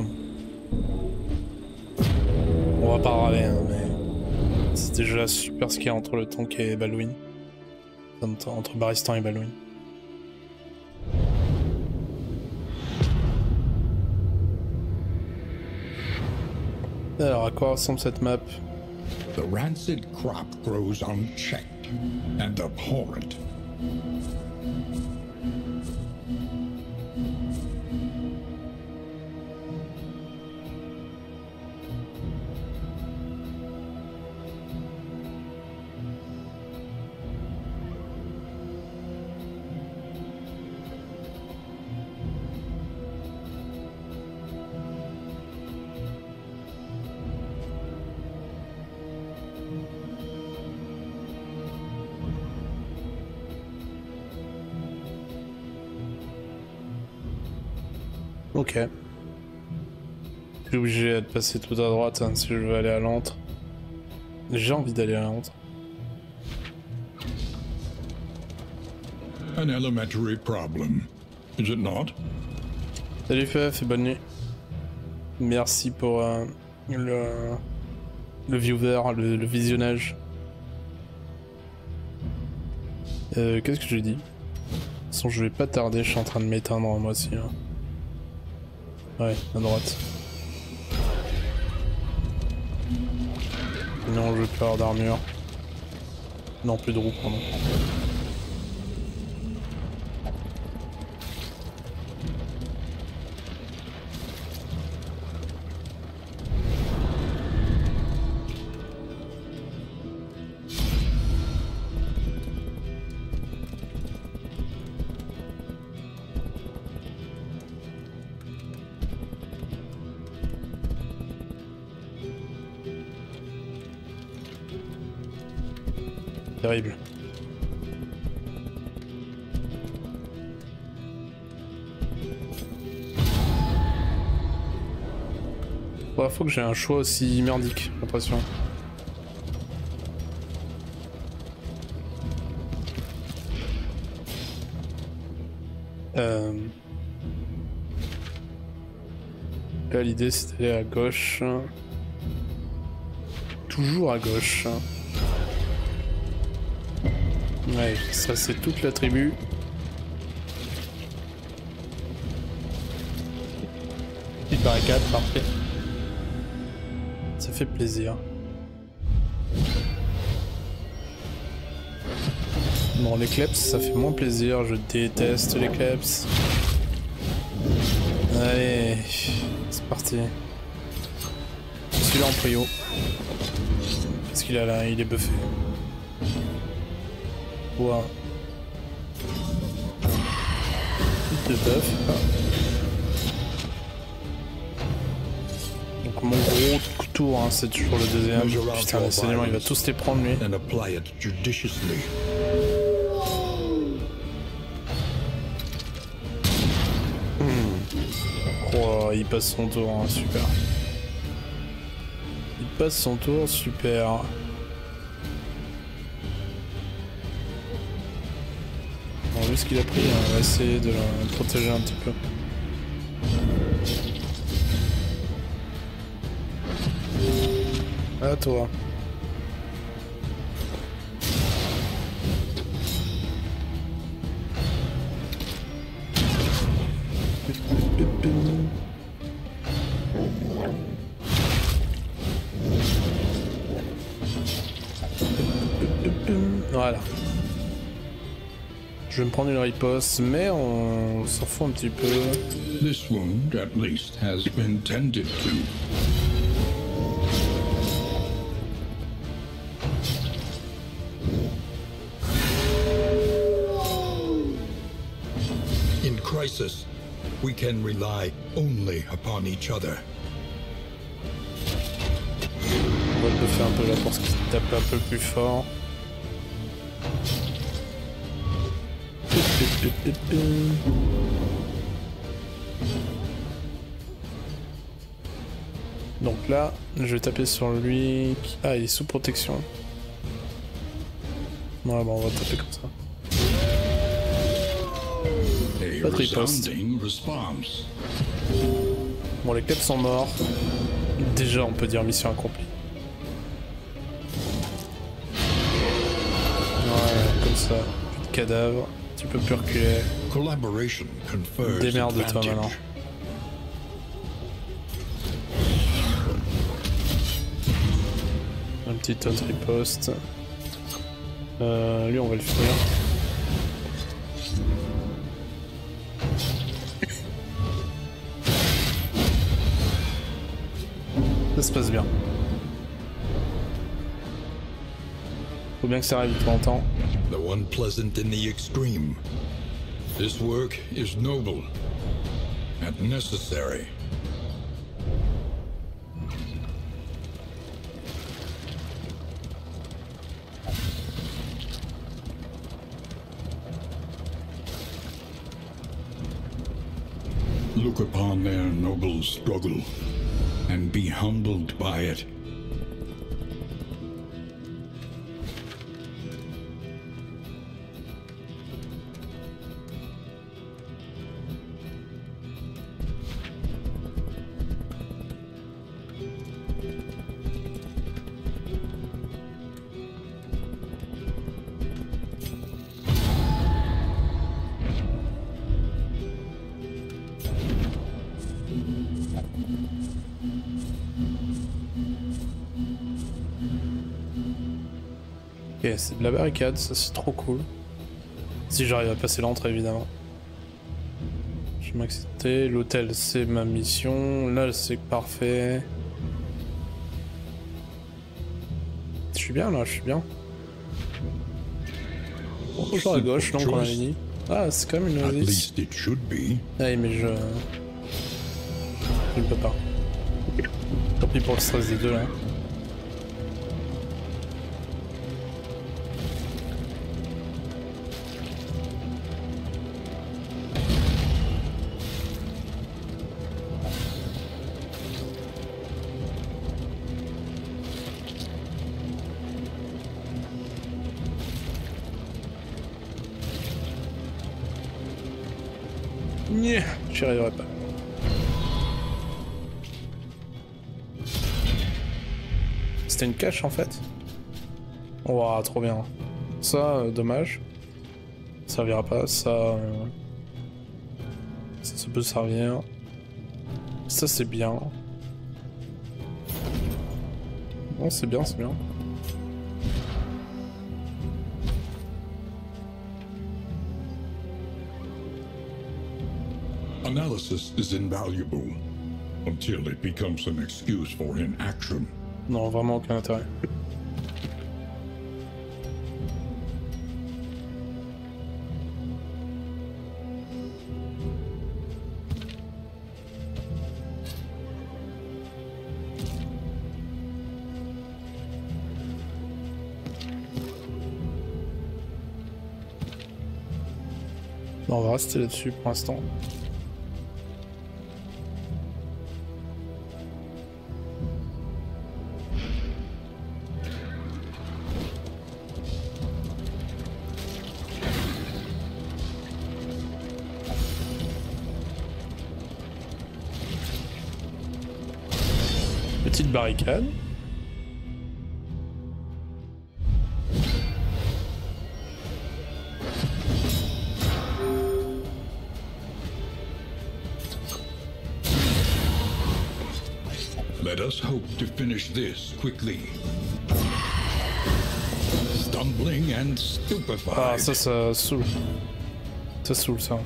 On va pas râler hein, mais c'est déjà super ce qu'il y a entre le tank et Balduin. Entre, entre Barristan et Balduin. Alors à quoi ressemble cette map? The rancid crop grows unchecked and abhorrent. Ok. Je suis obligé de passer tout à droite hein, si je veux aller à l'antre. J'ai envie d'aller à l'antre. An elementary problem, is it not? Salut F F et bonne nuit. Merci pour euh, le, le viewer, le, le visionnage. Euh, Qu'est-ce que je dis? De toute façon je vais pas tarder, je suis en train de m'éteindre moi aussi. Hein. Ouais, à droite. Non, je veux plus avoir d'armure. Non, plus de roue, pardon. Terrible. Ouais, faut que j'ai un choix aussi merdique, j'ai l'impression. Euh... Là, l'idée c'est d'aller à gauche. Toujours à gauche. Ouais, ça c'est toute la tribu. Petite barricade, parfait. Ça fait plaisir. Bon, les kleps, ça fait moins plaisir. Je déteste les kleps. Allez, c'est parti. Celui-là en prio. Qu'est-ce qu'il a là? Il est buffé. Wow. De buff. Donc mon gros tour, hein, c'est toujours le deuxième. Putain, l'enseignement, il va tous les prendre lui. Hmm. Oh, il passe son tour, hein, super. Il passe son tour, super. Bon, vu ce qu'il a pris, on va essayer de le protéger un petit peu. À toi. Voilà. Je vais me prendre une riposte, mais on s'en fout un petit peu. This wound, at least, has been tended to. In crisis, we can rely only upon each other. On va le buffer un peu là pour qu'il tape un peu plus fort. Donc là, je vais taper sur lui. Ah, il est sous protection. Ouais, bon, on va taper comme ça. Pas de riposte. Bon, les kleps sont morts. Déjà, on peut dire mission accomplie. Ouais, comme ça. Plus de cadavres. Tu peux plus reculer. Démerde-toi maintenant. Petit taunt riposte. Euh, lui, on va le finir. Ça se passe bien. Faut bien que ça arrive de temps en temps. The one pleasant in the extreme. This work is noble and necessary. Look upon their noble struggle and be humbled by it. Ok, c'est de la barricade, ça c'est trop cool. Si j'arrive à passer l'entrée, évidemment. Je vais m'accepter. L'hôtel, c'est ma mission. Là, c'est parfait. Je suis bien là, je suis bien. Oh, genre à gauche, donc on avait dit. Ah, c'est quand même une At vis. least it should be. Ah, mais je. Je ne peux pas. Tant pis pour le stress des deux là. Nya, j'y arriverai pas. C'était une cache en fait. Ouah, trop bien. Ça, euh, dommage. Ça servira pas. Ça, euh... ça, ça peut servir. Ça, c'est bien. Bon, c'est bien, c'est bien. Analysis is invaluable until it becomes an excuse for inaction. Non, vraiment aucun intérêt. Non, on va rester là-dessus pour l'instant. Petite barricade. Let us hope to finish this quickly. Stumbling and stupefied. Ah, ça, ça saoule. Ça saoule, ça.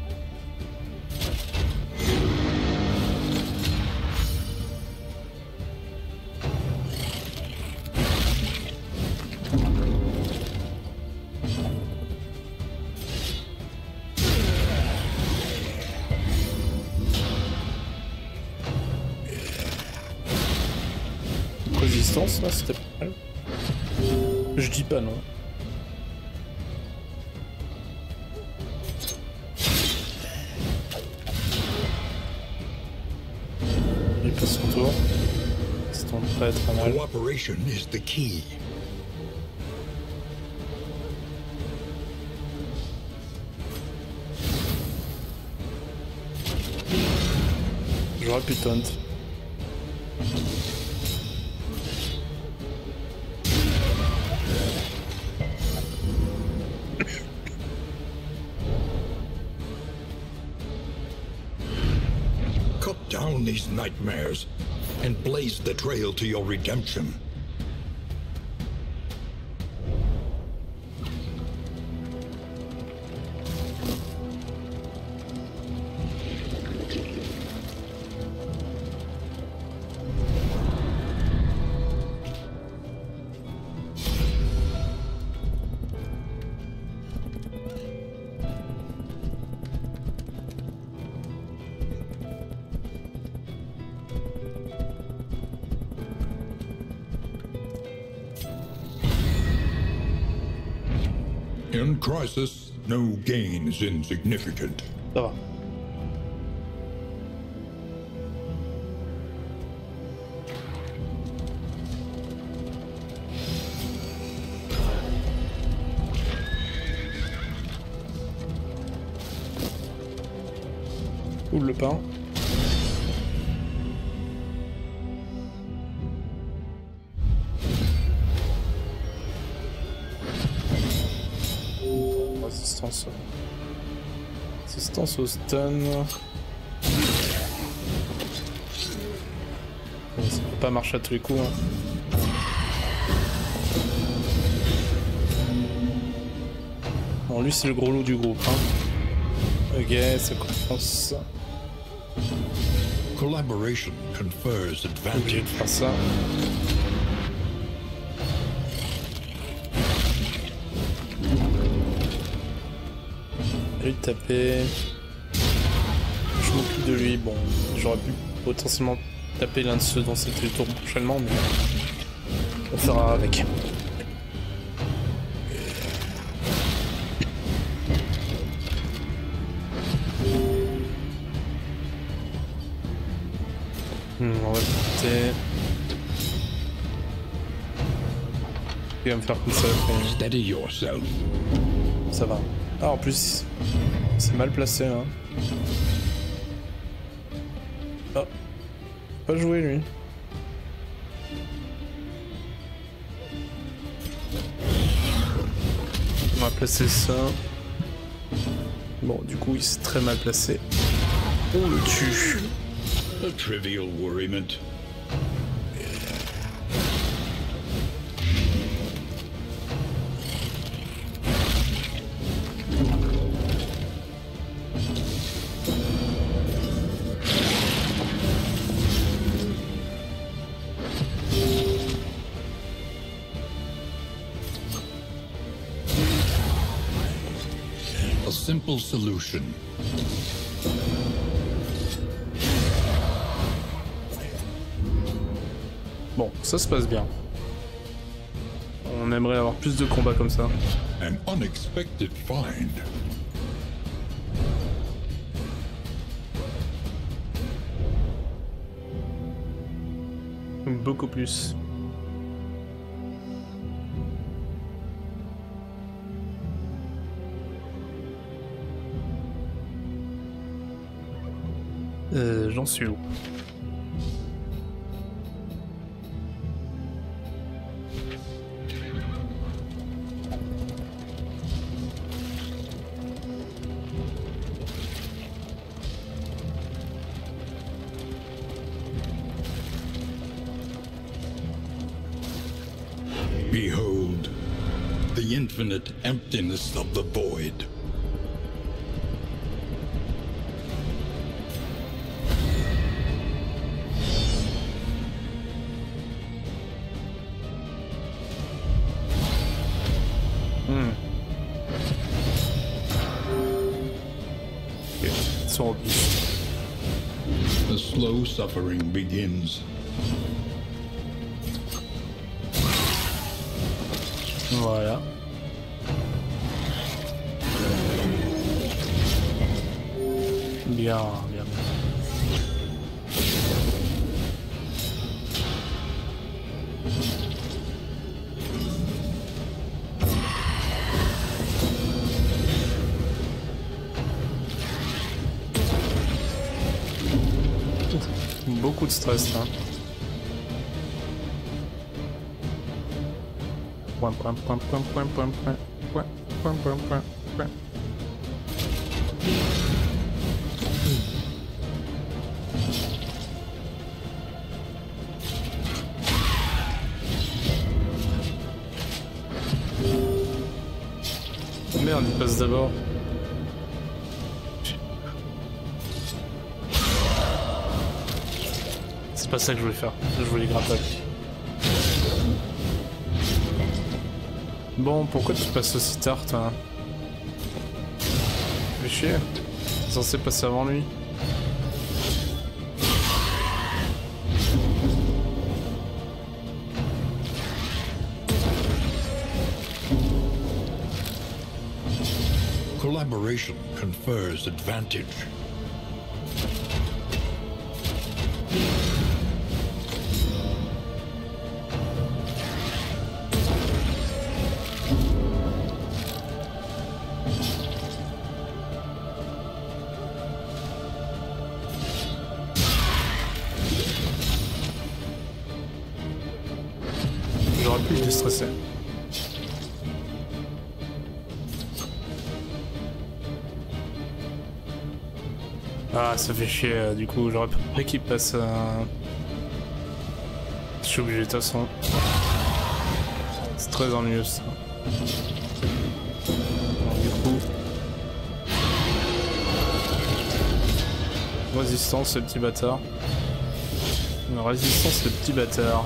Résistance, là, c'était pas mal. Je dis pas non. Il passe son tour. C'est très très mal. Cooperation is the key. J'aurais pu taunt. Cut down these nightmares and blaze the trail to your redemption. In crisis, no gain is insignificant. Ça va. Ouvre le pain. Résistance. Résistance au stun. Bon, ça peut pas marcher à tous les coups. Hein. Bon, lui c'est le gros loup du groupe. Hein. Ok, ça commence. Collaboration confers Obligé advantage. de faire ça. Lui taper. Je m'occupe de lui. Bon, j'aurais pu potentiellement taper l'un de ceux dont c'était le tour prochainement, mais on fera avec. Hmm, on va tenter. Il va me faire comme ça après. Steady yourself. Ça va. Ah, en plus, c'est mal placé, hein. Ah. Pas joué, lui. On va placer ça. Bon, du coup, il s'est très mal placé. On le tue. A trivial worriment. A simple solution. Bon, ça se passe bien. On aimerait avoir plus de combats comme ça. An unexpected find. Beaucoup plus. Euh, j'en suis où? Behold, the infinite emptiness of the void. Hmm. Ok, sur The slow suffering begins. Voilà. Bien, bien, bien. Beaucoup de stress là. Point, point, point, point, point, point, point, point, point, point, point, point. Merde, il passe d'abord. C'est pas ça que je voulais faire. Je voulais grapper. Bon, pourquoi tu passes aussi tard, toi? Fais chier. T'es censé passer avant lui. Collaboration confers advantage. J'aurais pu le déstresser. Ah, ça fait chier, euh, du coup, j'aurais préféré qu'il passe à... Je suis obligé de toute façon. C'est très ennuyeux ça. Alors, du coup... Résistance, le petit bâtard. Une résistance, le petit bâtard.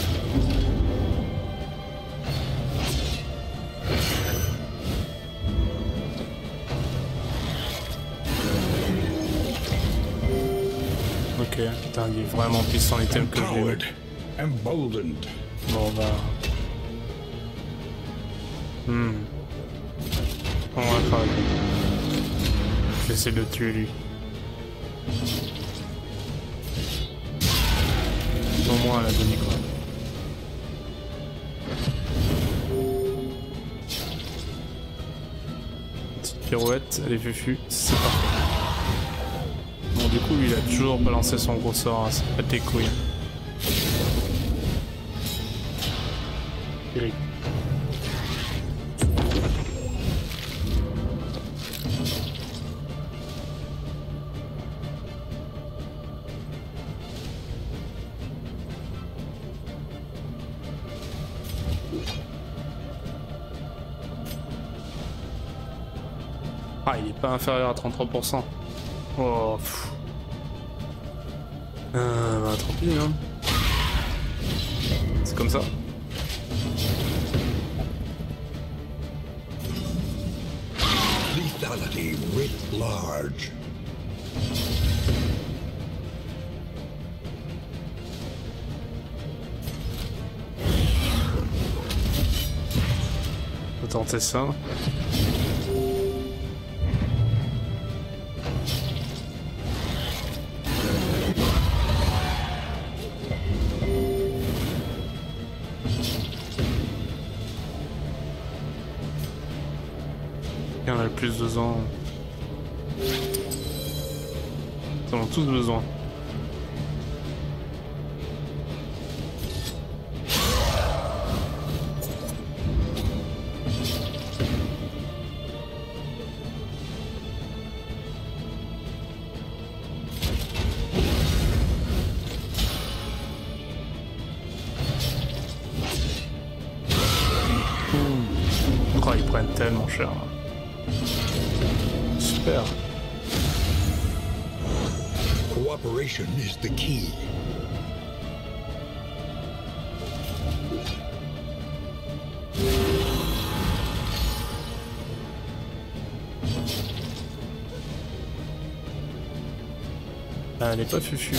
Ok, putain, il est vraiment puissant l'item que je l'ai. Emboldened. Bon bah... Hmm. On va faire... Je vais essayer de le tuer lui. Au moins elle a donné quoi. Petite pirouette, elle est fufu, c'est parfait. Bon du coup lui il a toujours balancé son gros sort, hein, c'est pas tes couilles. Eric. Ah, il est pas inférieur à trente-trois pour cent. Oh, pff. Euh, bah tant pis, hein. C'est comme ça. Lethality writ large. Faut tenter ça. Il y en a le plus besoin. Ils en ont tous besoin. Oh, ils prennent tellement cher. Super. Cooperation is the key. Ah, elle est pas fufu.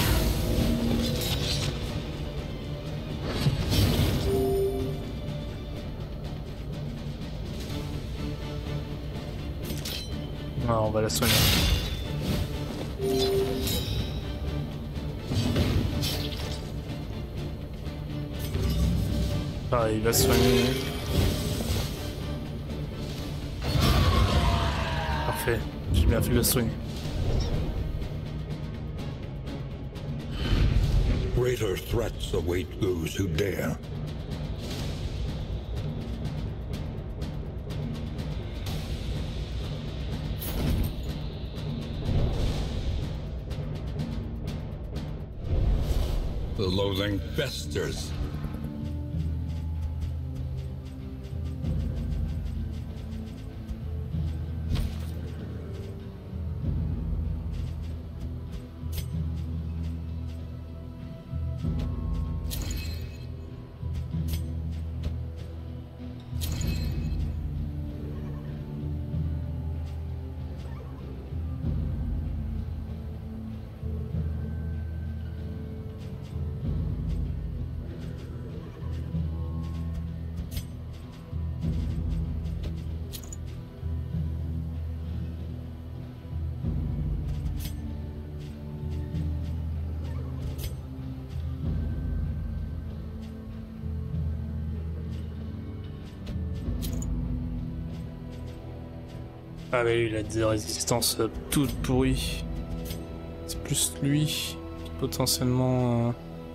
Ah, on va la soigner. Ah, il va se soigner. Parfait, j'ai bien fait de le soigner. Greater threats await those who dare. The loathing festers. Ah mais il a des résistances euh, toutes pourries. C'est plus lui qui potentiellement... Euh...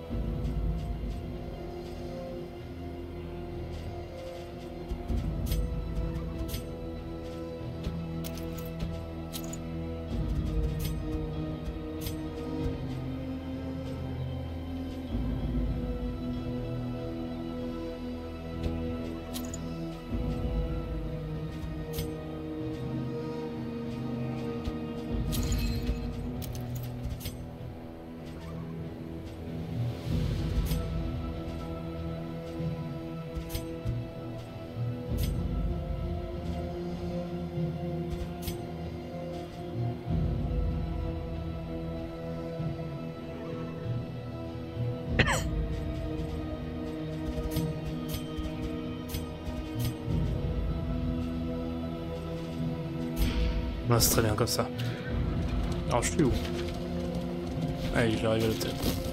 Ah, c'est très bien comme ça. Alors je suis où? Ah, il arrive à l'hôtel.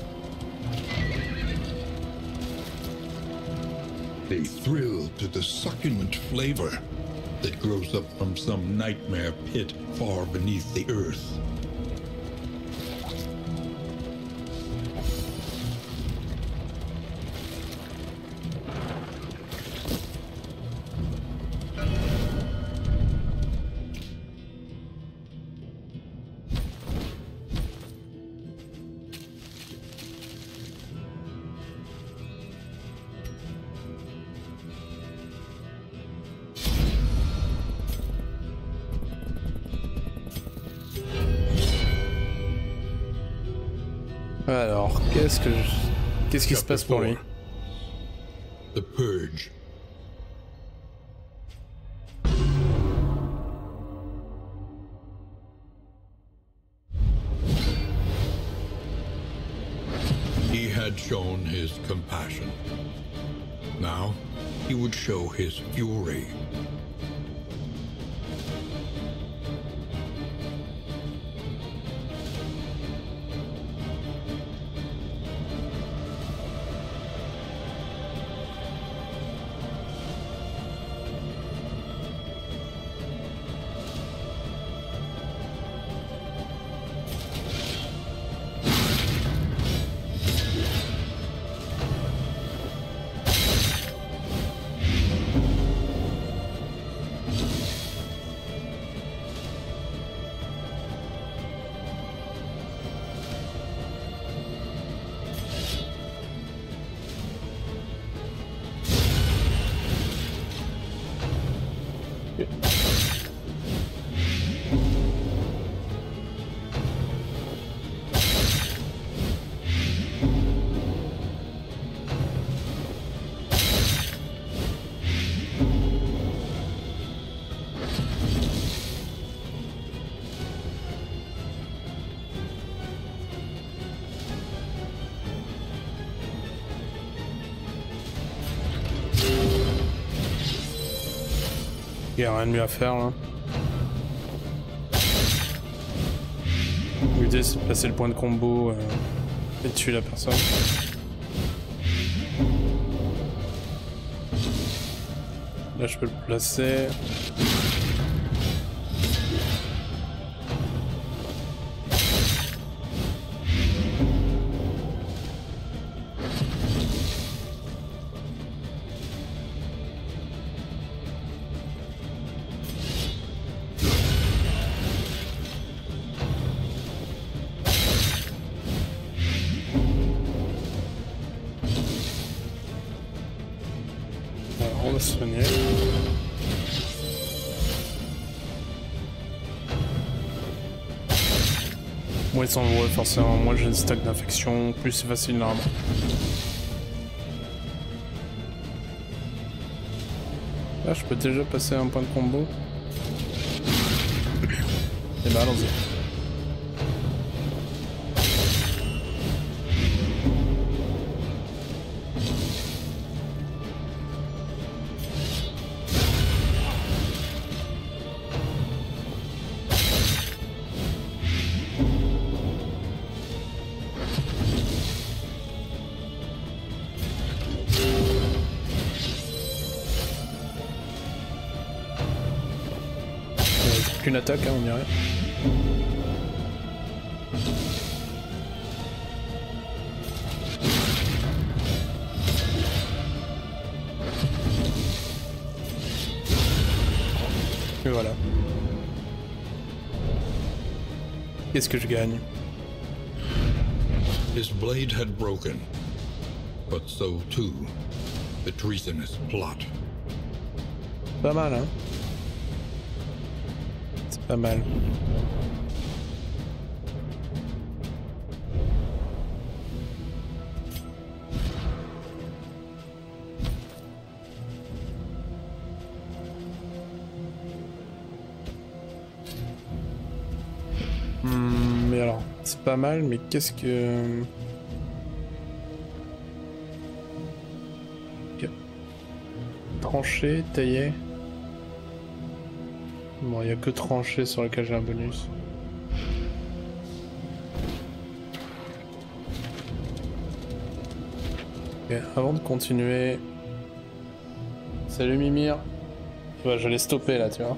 They thrill to the succulent flavor that grows up from some nightmare pit far beneath the earth. Alors, qu'est-ce que je... qu'est-ce qui se passe pour lui? The Purge. He had shown his compassion. Now, he would show his fury. Il n'y a rien de mieux à faire là. L'idée c'est de passer le point de combo euh, et de tuer la personne. Là je peux le placer. On va se soigner. Moins ils sont nombreux forcément, moins j'ai une stack d'infection, plus c'est facile normalement. Là je peux déjà passer un point de combo. Et bah allons-y. qu'une attaque, hein, on dirait. Et voilà. Qu'est-ce que je gagne? His blade had broken, but so too the treasonous plot. Pas mal, hein. C'est pas mal. Hmm, mais alors, c'est pas mal, mais qu'est-ce que... Ok. Tranché, taillé. Bon, il n'y a que tranché sur lequel j'ai un bonus. Ok, avant de continuer... Salut Mimir. Bah, je l'ai stoppé là, tu vois.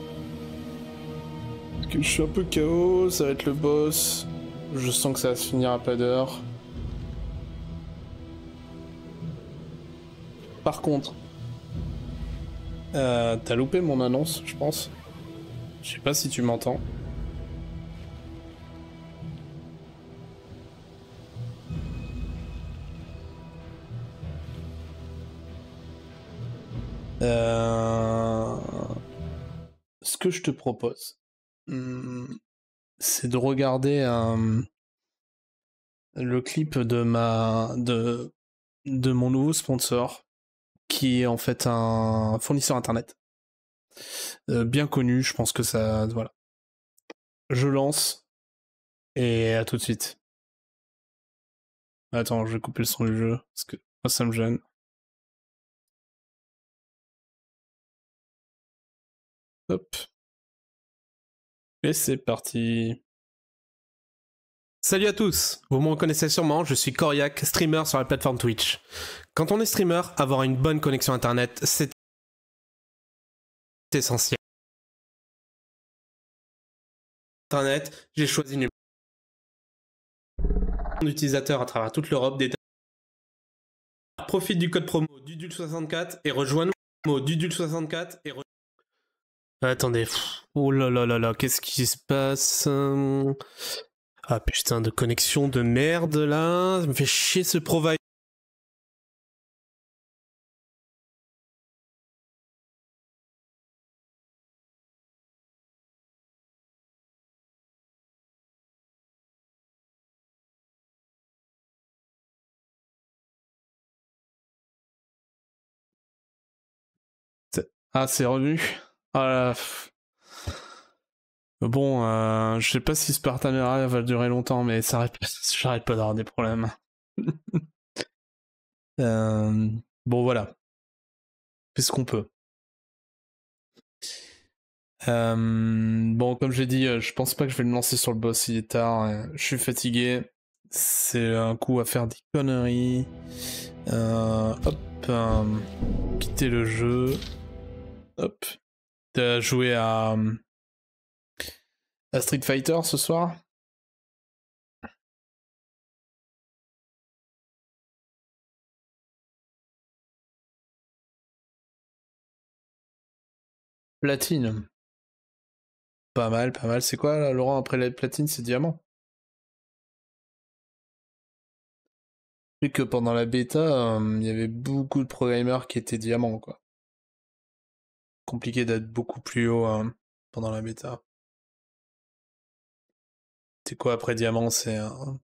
Parce que je suis un peu K O, ça va être le boss. Je sens que ça va se finir à pas d'heure. Par contre... Euh, t'as loupé mon annonce, je pense. Je sais pas si tu m'entends. Euh... Ce que je te propose, hmm, c'est de regarder euh, le clip de ma de de mon nouveau sponsor, qui est en fait un fournisseur internet euh, bien connu. Je pense que ça, voilà. Je lance et à tout de suite. Attends, je vais couper le son du jeu parce que moi ça me gêne. Hop. Et c'est parti. Salut à tous, vous me reconnaissez sûrement, je suis Coriac, streamer sur la plateforme Twitch. Quand on est streamer, avoir une bonne connexion internet, c'est essentiel. Internet, j'ai choisi une utilisateur à travers toute l'Europe. Des... Profite du code promo Dudul soixante-quatre et rejoins-nous. Promo Dudul soixante-quatre et re... Attendez, oh là là là là, qu'est-ce qui se passe? Ah putain de connexion de merde là, ça me fait chier ce provider. Ah, c'est revenu. Ah là. Bon, euh, je sais pas si ce partenariat va durer longtemps, mais ça arrête, j'arrête pas d'avoir des problèmes. euh, bon, voilà. Fais ce qu'on peut. Euh, bon, comme j'ai dit, je pense pas que je vais me lancer sur le boss, il est tard. Je suis fatigué. C'est un coup à faire des conneries. Euh, hop. Euh, quitter le jeu. Hop. T'as joué à, à Street Fighter ce soir? Platine. Pas mal, pas mal. C'est quoi, là, Laurent, après la platine, c'est diamant? Vu que pendant la bêta, il euh, y avait beaucoup de pro-gamers qui étaient diamants, quoi. Compliqué d'être beaucoup plus haut hein, pendant la bêta. C'est quoi après diamant? C'est un... Euh...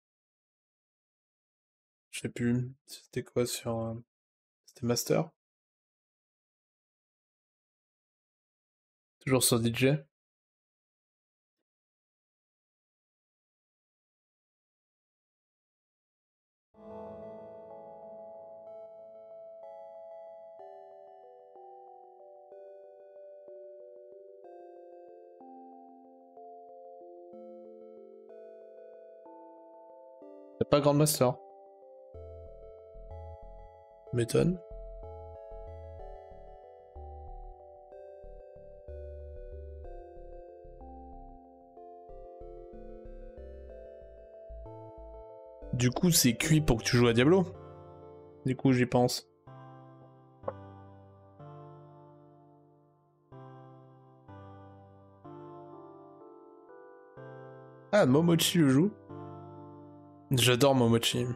Je sais plus. C'était quoi sur... Euh... C'était master? Toujours sur D J? T'as pas Grandmaster? M'étonne. Du coup, c'est cuit pour que tu joues à Diablo. Du coup, j'y pense. Ah, Momochi le joue. J'adore Momochi.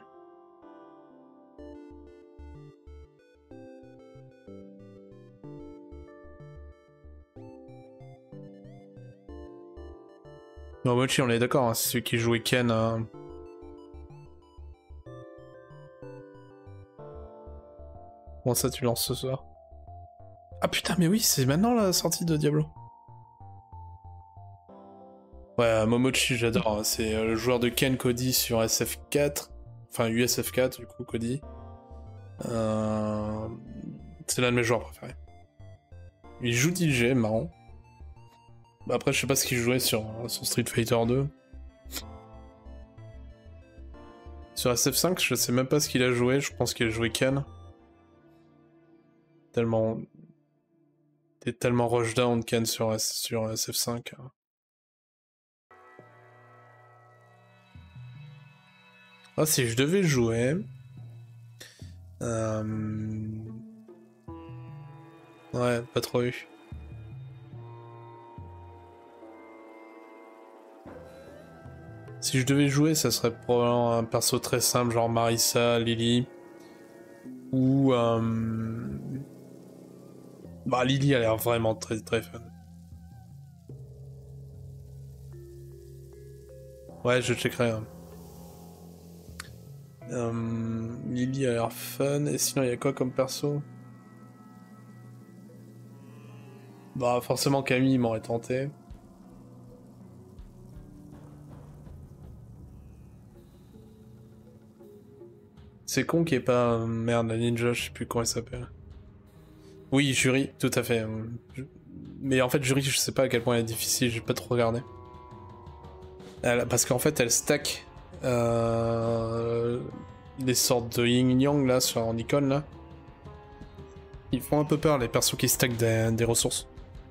Momochi, on est d'accord, hein, c'est celui qui jouait Ken. Hein. Comment ça, tu lances ce soir? Ah putain, mais oui, c'est maintenant la sortie de Diablo. Ouais, Momochi, j'adore. Hein. C'est le joueur de Ken Cody sur S F quatre. Enfin, U S F quatre, du coup, Cody. Euh... C'est l'un de mes joueurs préférés. Il joue D J, marrant. Après, je sais pas ce qu'il jouait sur, sur Street Fighter deux. Sur S F cinq, je sais même pas ce qu'il a joué. Je pense qu'il a joué Ken. Tellement... T'es tellement rushdown Ken sur, S... sur S F cinq. Ah, si je devais jouer... Euh... Ouais, pas trop eu. Si je devais jouer, ça serait probablement un perso très simple, genre Marissa, Lily. Ou... Euh... Bah, Lily a l'air vraiment très très fun. Ouais, je checkerai. Hein. Euh... Lily a l'air fun. Et sinon, il y a quoi comme perso? Bah, forcément, Camille m'aurait tenté. C'est con qu'il n'y ait pas... Euh, merde, la ninja, je sais plus comment elle s'appelle. Oui, Jury, tout à fait. Mais en fait, Jury, je sais pas à quel point elle est difficile, j'ai pas trop regardé. Elle, parce qu'en fait, elle stack euh, des sortes de yin-yang, là, sur en icône, là. Ils font un peu peur, les persos qui stackent des, des ressources.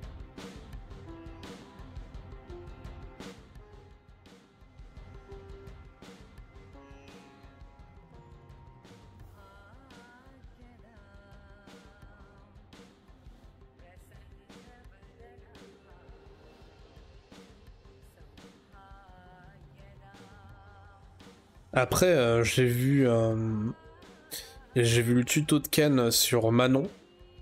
Après, euh, j'ai vu, euh, j'ai vu le tuto de Ken sur Manon.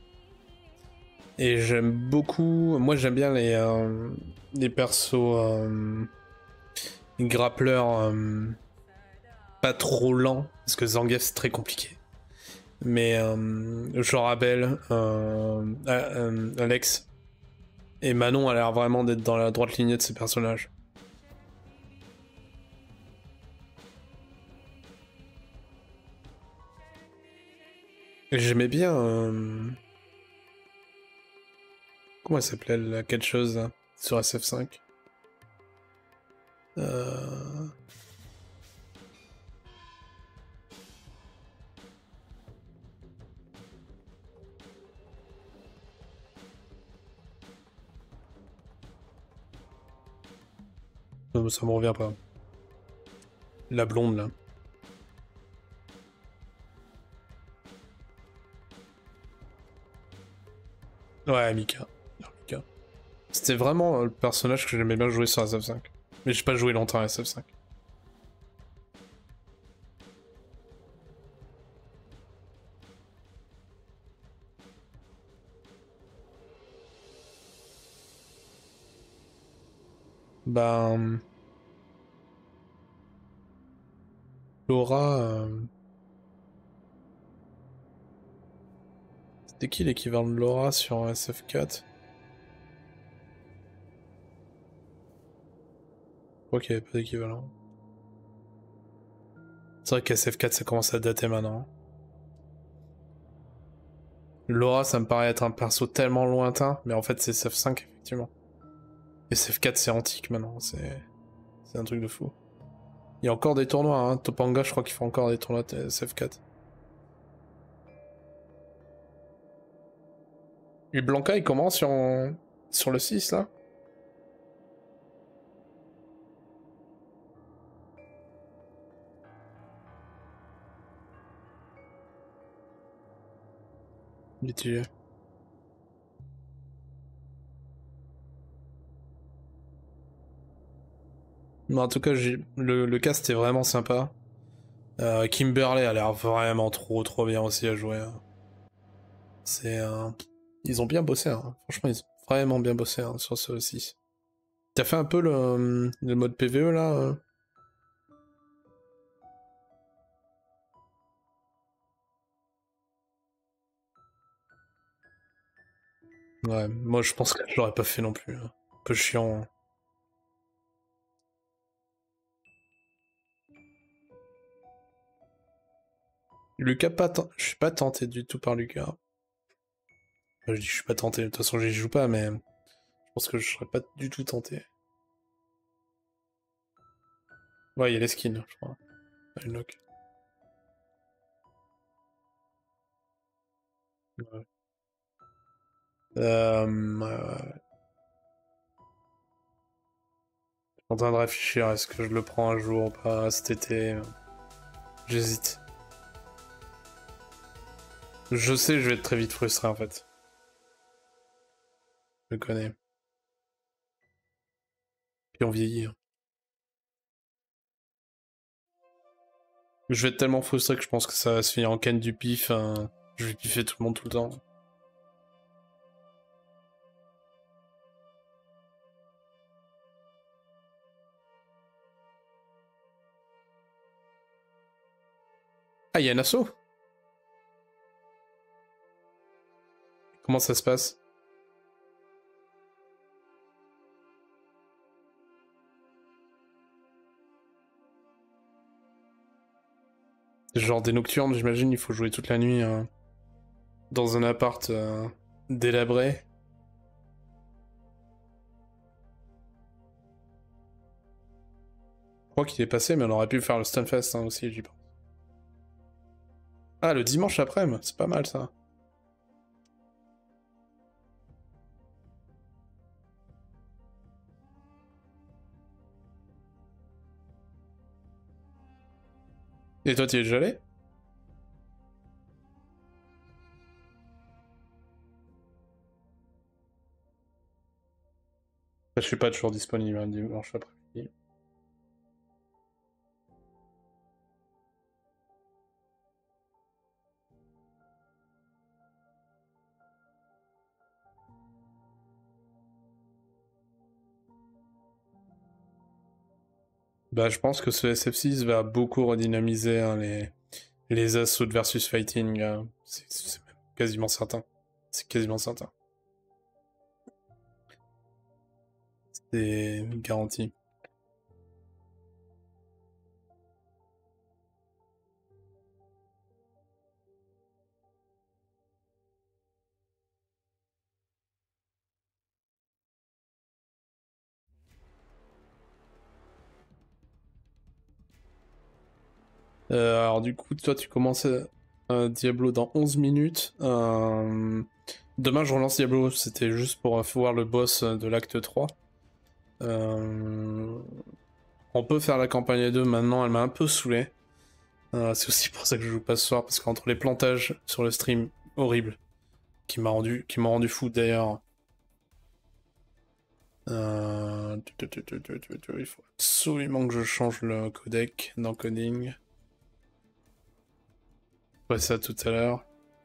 Et j'aime beaucoup... Moi, j'aime bien les, euh, les persos... Euh, les grappleurs... Euh, pas trop lents. Parce que Zangief, c'est très compliqué. Mais euh, genre Abel, euh, euh, Alex... Et Manon a l'air vraiment d'être dans la droite lignée de ces personnages. J'aimais bien... Euh... Comment elle s'appelait la quelque chose là, sur S F cinq? euh... Non, ça me revient pas. La blonde là. Ouais, Mika. Mika. C'était vraiment le personnage que j'aimais bien jouer sur S F cinq. Mais j'ai pas joué longtemps à S F cinq. Ben... Laura... Euh... C'était qui l'équivalent de Laura sur S F quatre? Je crois qu'il n'y avait pas d'équivalent. C'est vrai qu'S F quatre ça commence à dater maintenant. Laura ça me paraît être un perso tellement lointain, mais en fait c'est S F cinq effectivement. S F quatre c'est antique maintenant, c'est c'est un truc de fou. Il y a encore des tournois, hein. Topanga je crois qu'il fait encore des tournois de S F quatre. Et Blanca il commence sur, sur le six là? mitigé. Mais en tout cas, j'ai- le, le cast est vraiment sympa. Euh, Kimberly a l'air vraiment trop trop bien aussi à jouer. hein. C'est euh, Ils ont bien bossé, hein. Franchement ils ont vraiment bien bossé hein, sur ce aussi. T'as fait un peu le, le mode P V E là euh Ouais, moi je pense que je l'aurais pas fait non plus. hein. Un peu chiant. hein. Lucas, pas ten- je suis pas tenté du tout par Lucas. Enfin, je dis je suis pas tenté, de toute façon j'y joue pas, mais je pense que je serais pas du tout tenté. Ouais, il y a les skins, je crois. à Unlock. Ouais. Euh, ouais. Je suis en train de réfléchir, est-ce que je le prends un jour ou pas cet été? J'hésite. Je sais, je vais être très vite frustré en fait. Je le connais. Puis on vieillit. hein. Je vais être tellement frustré que je pense que ça va se finir en canne du pif. hein. Je vais piffer tout le monde tout le temps. Ah, il y a un assaut? Comment ça se passe? Genre des nocturnes, j'imagine, il faut jouer toute la nuit hein, dans un appart euh, délabré. Je crois qu'il est passé, mais on aurait pu faire le Stunfest hein, aussi, j'y pense. Ah, le dimanche après-midi, c'est pas mal ça. Et toi, t'y es déjà allé? Je suis pas toujours disponible un dimanche après-midi. Bah, je pense que ce S F six va beaucoup redynamiser hein, les, les assauts de versus fighting. euh, C'est c'est même quasiment certain. C'est quasiment certain. C'est garanti. Euh, alors du coup, toi, tu commences euh, Diablo dans onze minutes. Euh, Demain, je relance Diablo. C'était juste pour euh, voir le boss euh, de l'acte trois. Euh, On peut faire la campagne deux maintenant, elle m'a un peu saoulé. Euh, c'est aussi pour ça que je joue pas ce soir, parce qu'entre les plantages sur le stream, horrible, qui m'a rendu, qui m'a rendu fou d'ailleurs. Euh... Il faut absolument que je change le codec d'encoding. Ouais, ça tout à l'heure.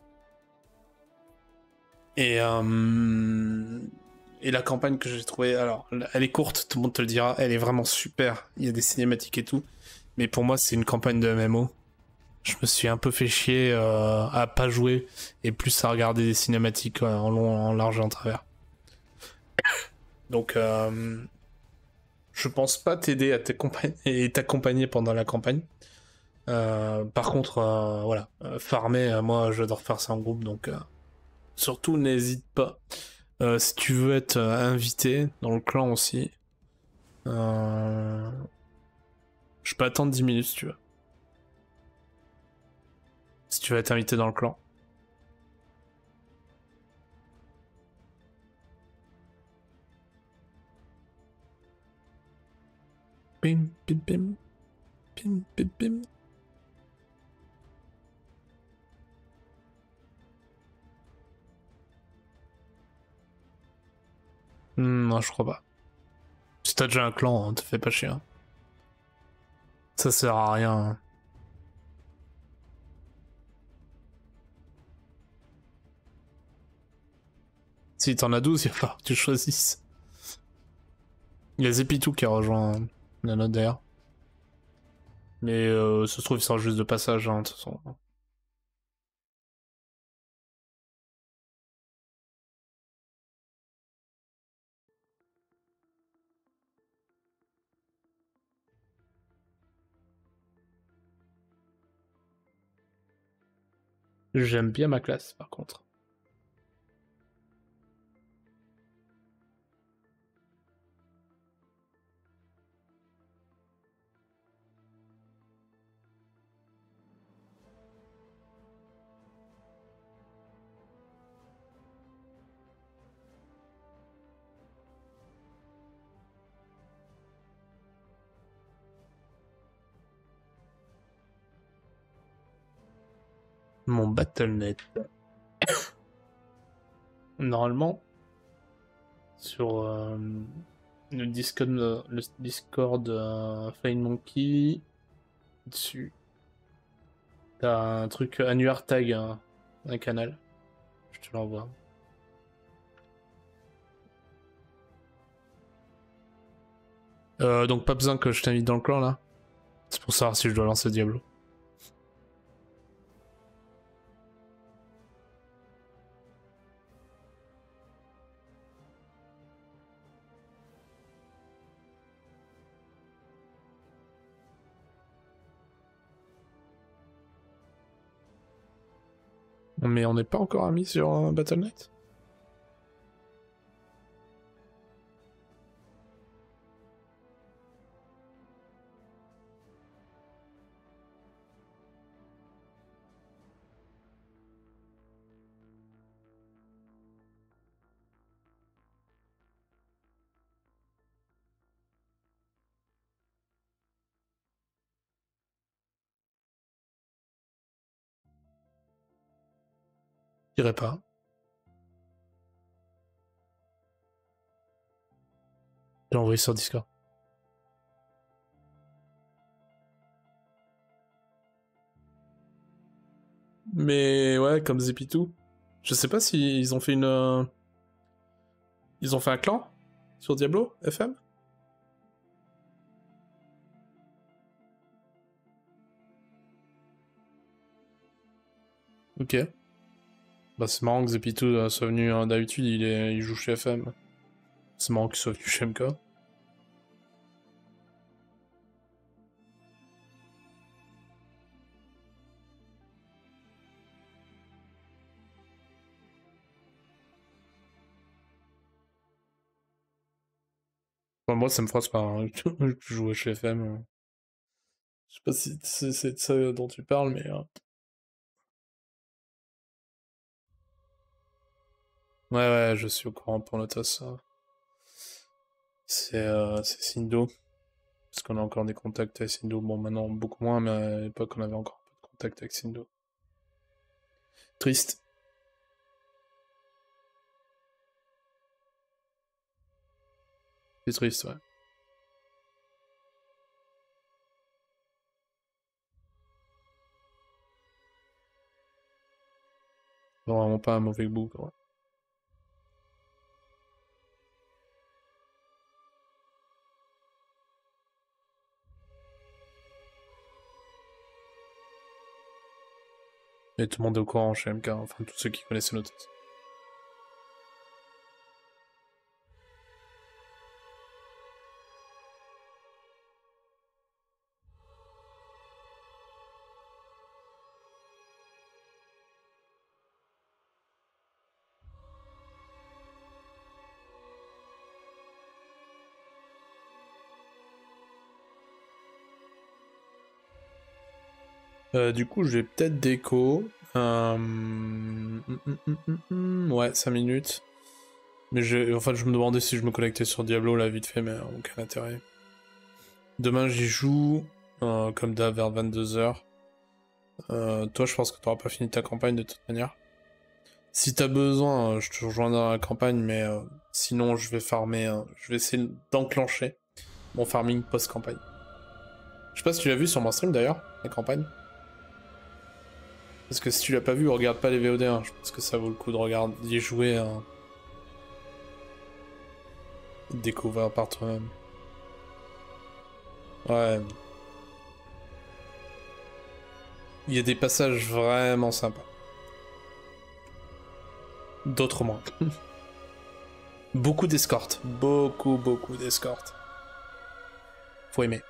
Et, euh... et la campagne que j'ai trouvée, alors, elle est courte, tout le monde te le dira, elle est vraiment super. Il y a des cinématiques et tout. Mais pour moi, c'est une campagne de M M O. Je me suis un peu fait chier euh, à pas jouer et plus à regarder des cinématiques euh, en long, en large et en travers. Donc, euh, je pense pas t'aider à t'accompagner et t'accompagner pendant la campagne. Euh, par contre, euh, voilà, euh, farmer, euh, moi j'adore faire ça en groupe, donc euh, surtout n'hésite pas. Euh, si tu veux être euh, invité dans le clan aussi, euh, je peux attendre dix minutes si tu veux. Si tu veux être invité dans le clan. Pim, pim, pim. Pim, pim, pim. Non, je crois pas. Si t'as déjà un clan, hein, te fais pas chier. Hein. Ça sert à rien. Hein. Si t'en as douze, il va falloir que tu choisisses. Il y a Zepitou qui a rejoint la note d'ailleurs. Mais euh, ça se trouve, il sera juste de passage, hein, de toute façon. J'aime bien ma classe, par contre. Mon Battle point net. Normalement, sur euh, le Discord, le Discord euh, Flying Monkey, dessus, t'as un truc annuaire tag, hein, un canal. Je te l'envoie. Euh, donc pas besoin que je t'invite dans le clan là. C'est pour savoir si je dois lancer Diablo. Mais on n'est pas encore amis sur euh, Battle point net. Je dirais pas. J'ai envoyé sur Discord. Mais ouais, comme Zepitou. Je sais pas si ils ont fait une... Euh... Ils ont fait un clan sur Diablo F M. Ok. Bah c'est marrant que Zepitou euh, soit venu, hein, d'habitude il, est... il joue chez F M. C'est marrant qu'il soit venu chez M K. Enfin, moi ça me froisse pas, hein. Je jouais chez F M. euh. Je sais pas si c'est c'est de ça dont tu parles, mais... euh. Ouais, ouais, je suis au courant pour Lotus. euh. C'est euh, c'est Sindo. Parce qu'on a encore des contacts avec Sindo. Bon, maintenant beaucoup moins, mais à l'époque on avait encore un peu de contact avec Sindo. Triste. C'est triste, ouais. Vraiment pas un mauvais bout, quoi. Et tout le monde est au courant chez M K, enfin tous ceux qui connaissaient Lotus. Euh, du coup, j'ai peut-être déco. Euh... hum, hum, hum, hum, hum, Ouais, cinq minutes. Mais je... Enfin, je me demandais si je me connectais sur Diablo là vite fait, mais aucun intérêt. Demain, j'y joue, euh, comme d'hab, vers vingt-deux heures. Euh, toi, je pense que tu n'auras pas fini ta campagne de toute manière. Si t'as besoin, euh, je te rejoins dans la campagne, mais euh, sinon je vais farmer, euh, je vais essayer d'enclencher mon farming post-campagne. Je sais pas si tu l'as vu sur mon stream d'ailleurs, la campagne. Parce que si tu l'as pas vu, regarde pas les V O D, hein. Je pense que ça vaut le coup de regarder, d'y jouer, hein. Découvrir par toi-même. Ouais. Il y a des passages vraiment sympas. D'autres moins. Beaucoup d'escortes. Beaucoup, beaucoup d'escortes. Faut aimer.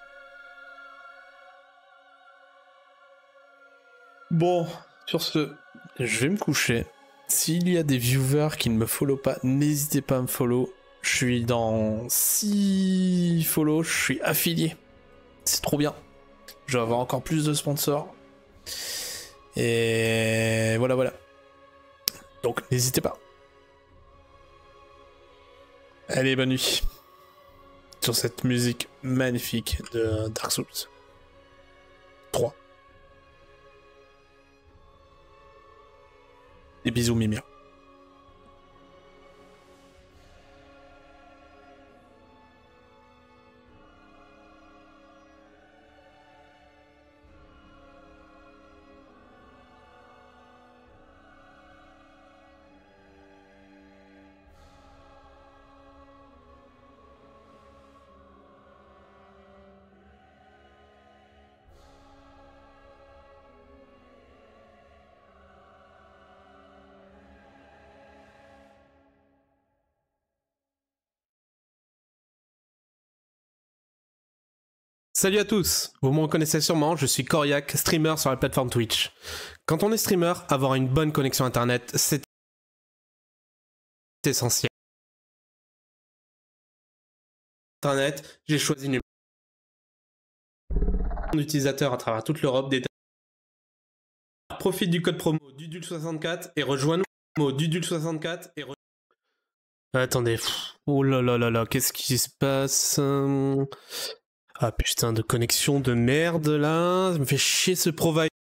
Bon, sur ce, je vais me coucher. S'il y a des viewers qui ne me follow pas, n'hésitez pas à me follow. Je suis dans six follow, je suis affilié. C'est trop bien. Je vais avoir encore plus de sponsors. Et voilà, voilà. Donc n'hésitez pas. Allez, bonne nuit. Sur cette musique magnifique de Dark Souls trois. Des bisous, Mimir. Salut à tous, vous me reconnaissez sûrement, je suis Coriac, streamer sur la plateforme Twitch. Quand on est streamer, avoir une bonne connexion internet, c'est essentiel. Internet, j'ai choisi une utilisateur à travers toute l'Europe. Des... Profite du code promo Dudul soixante-quatre et rejoins-nous Dudul soixante-quatre et re... Attendez, pff, oh là là là là, qu'est-ce qui se passe? Ah putain de connexion de merde là, ça me fait chier ce provider.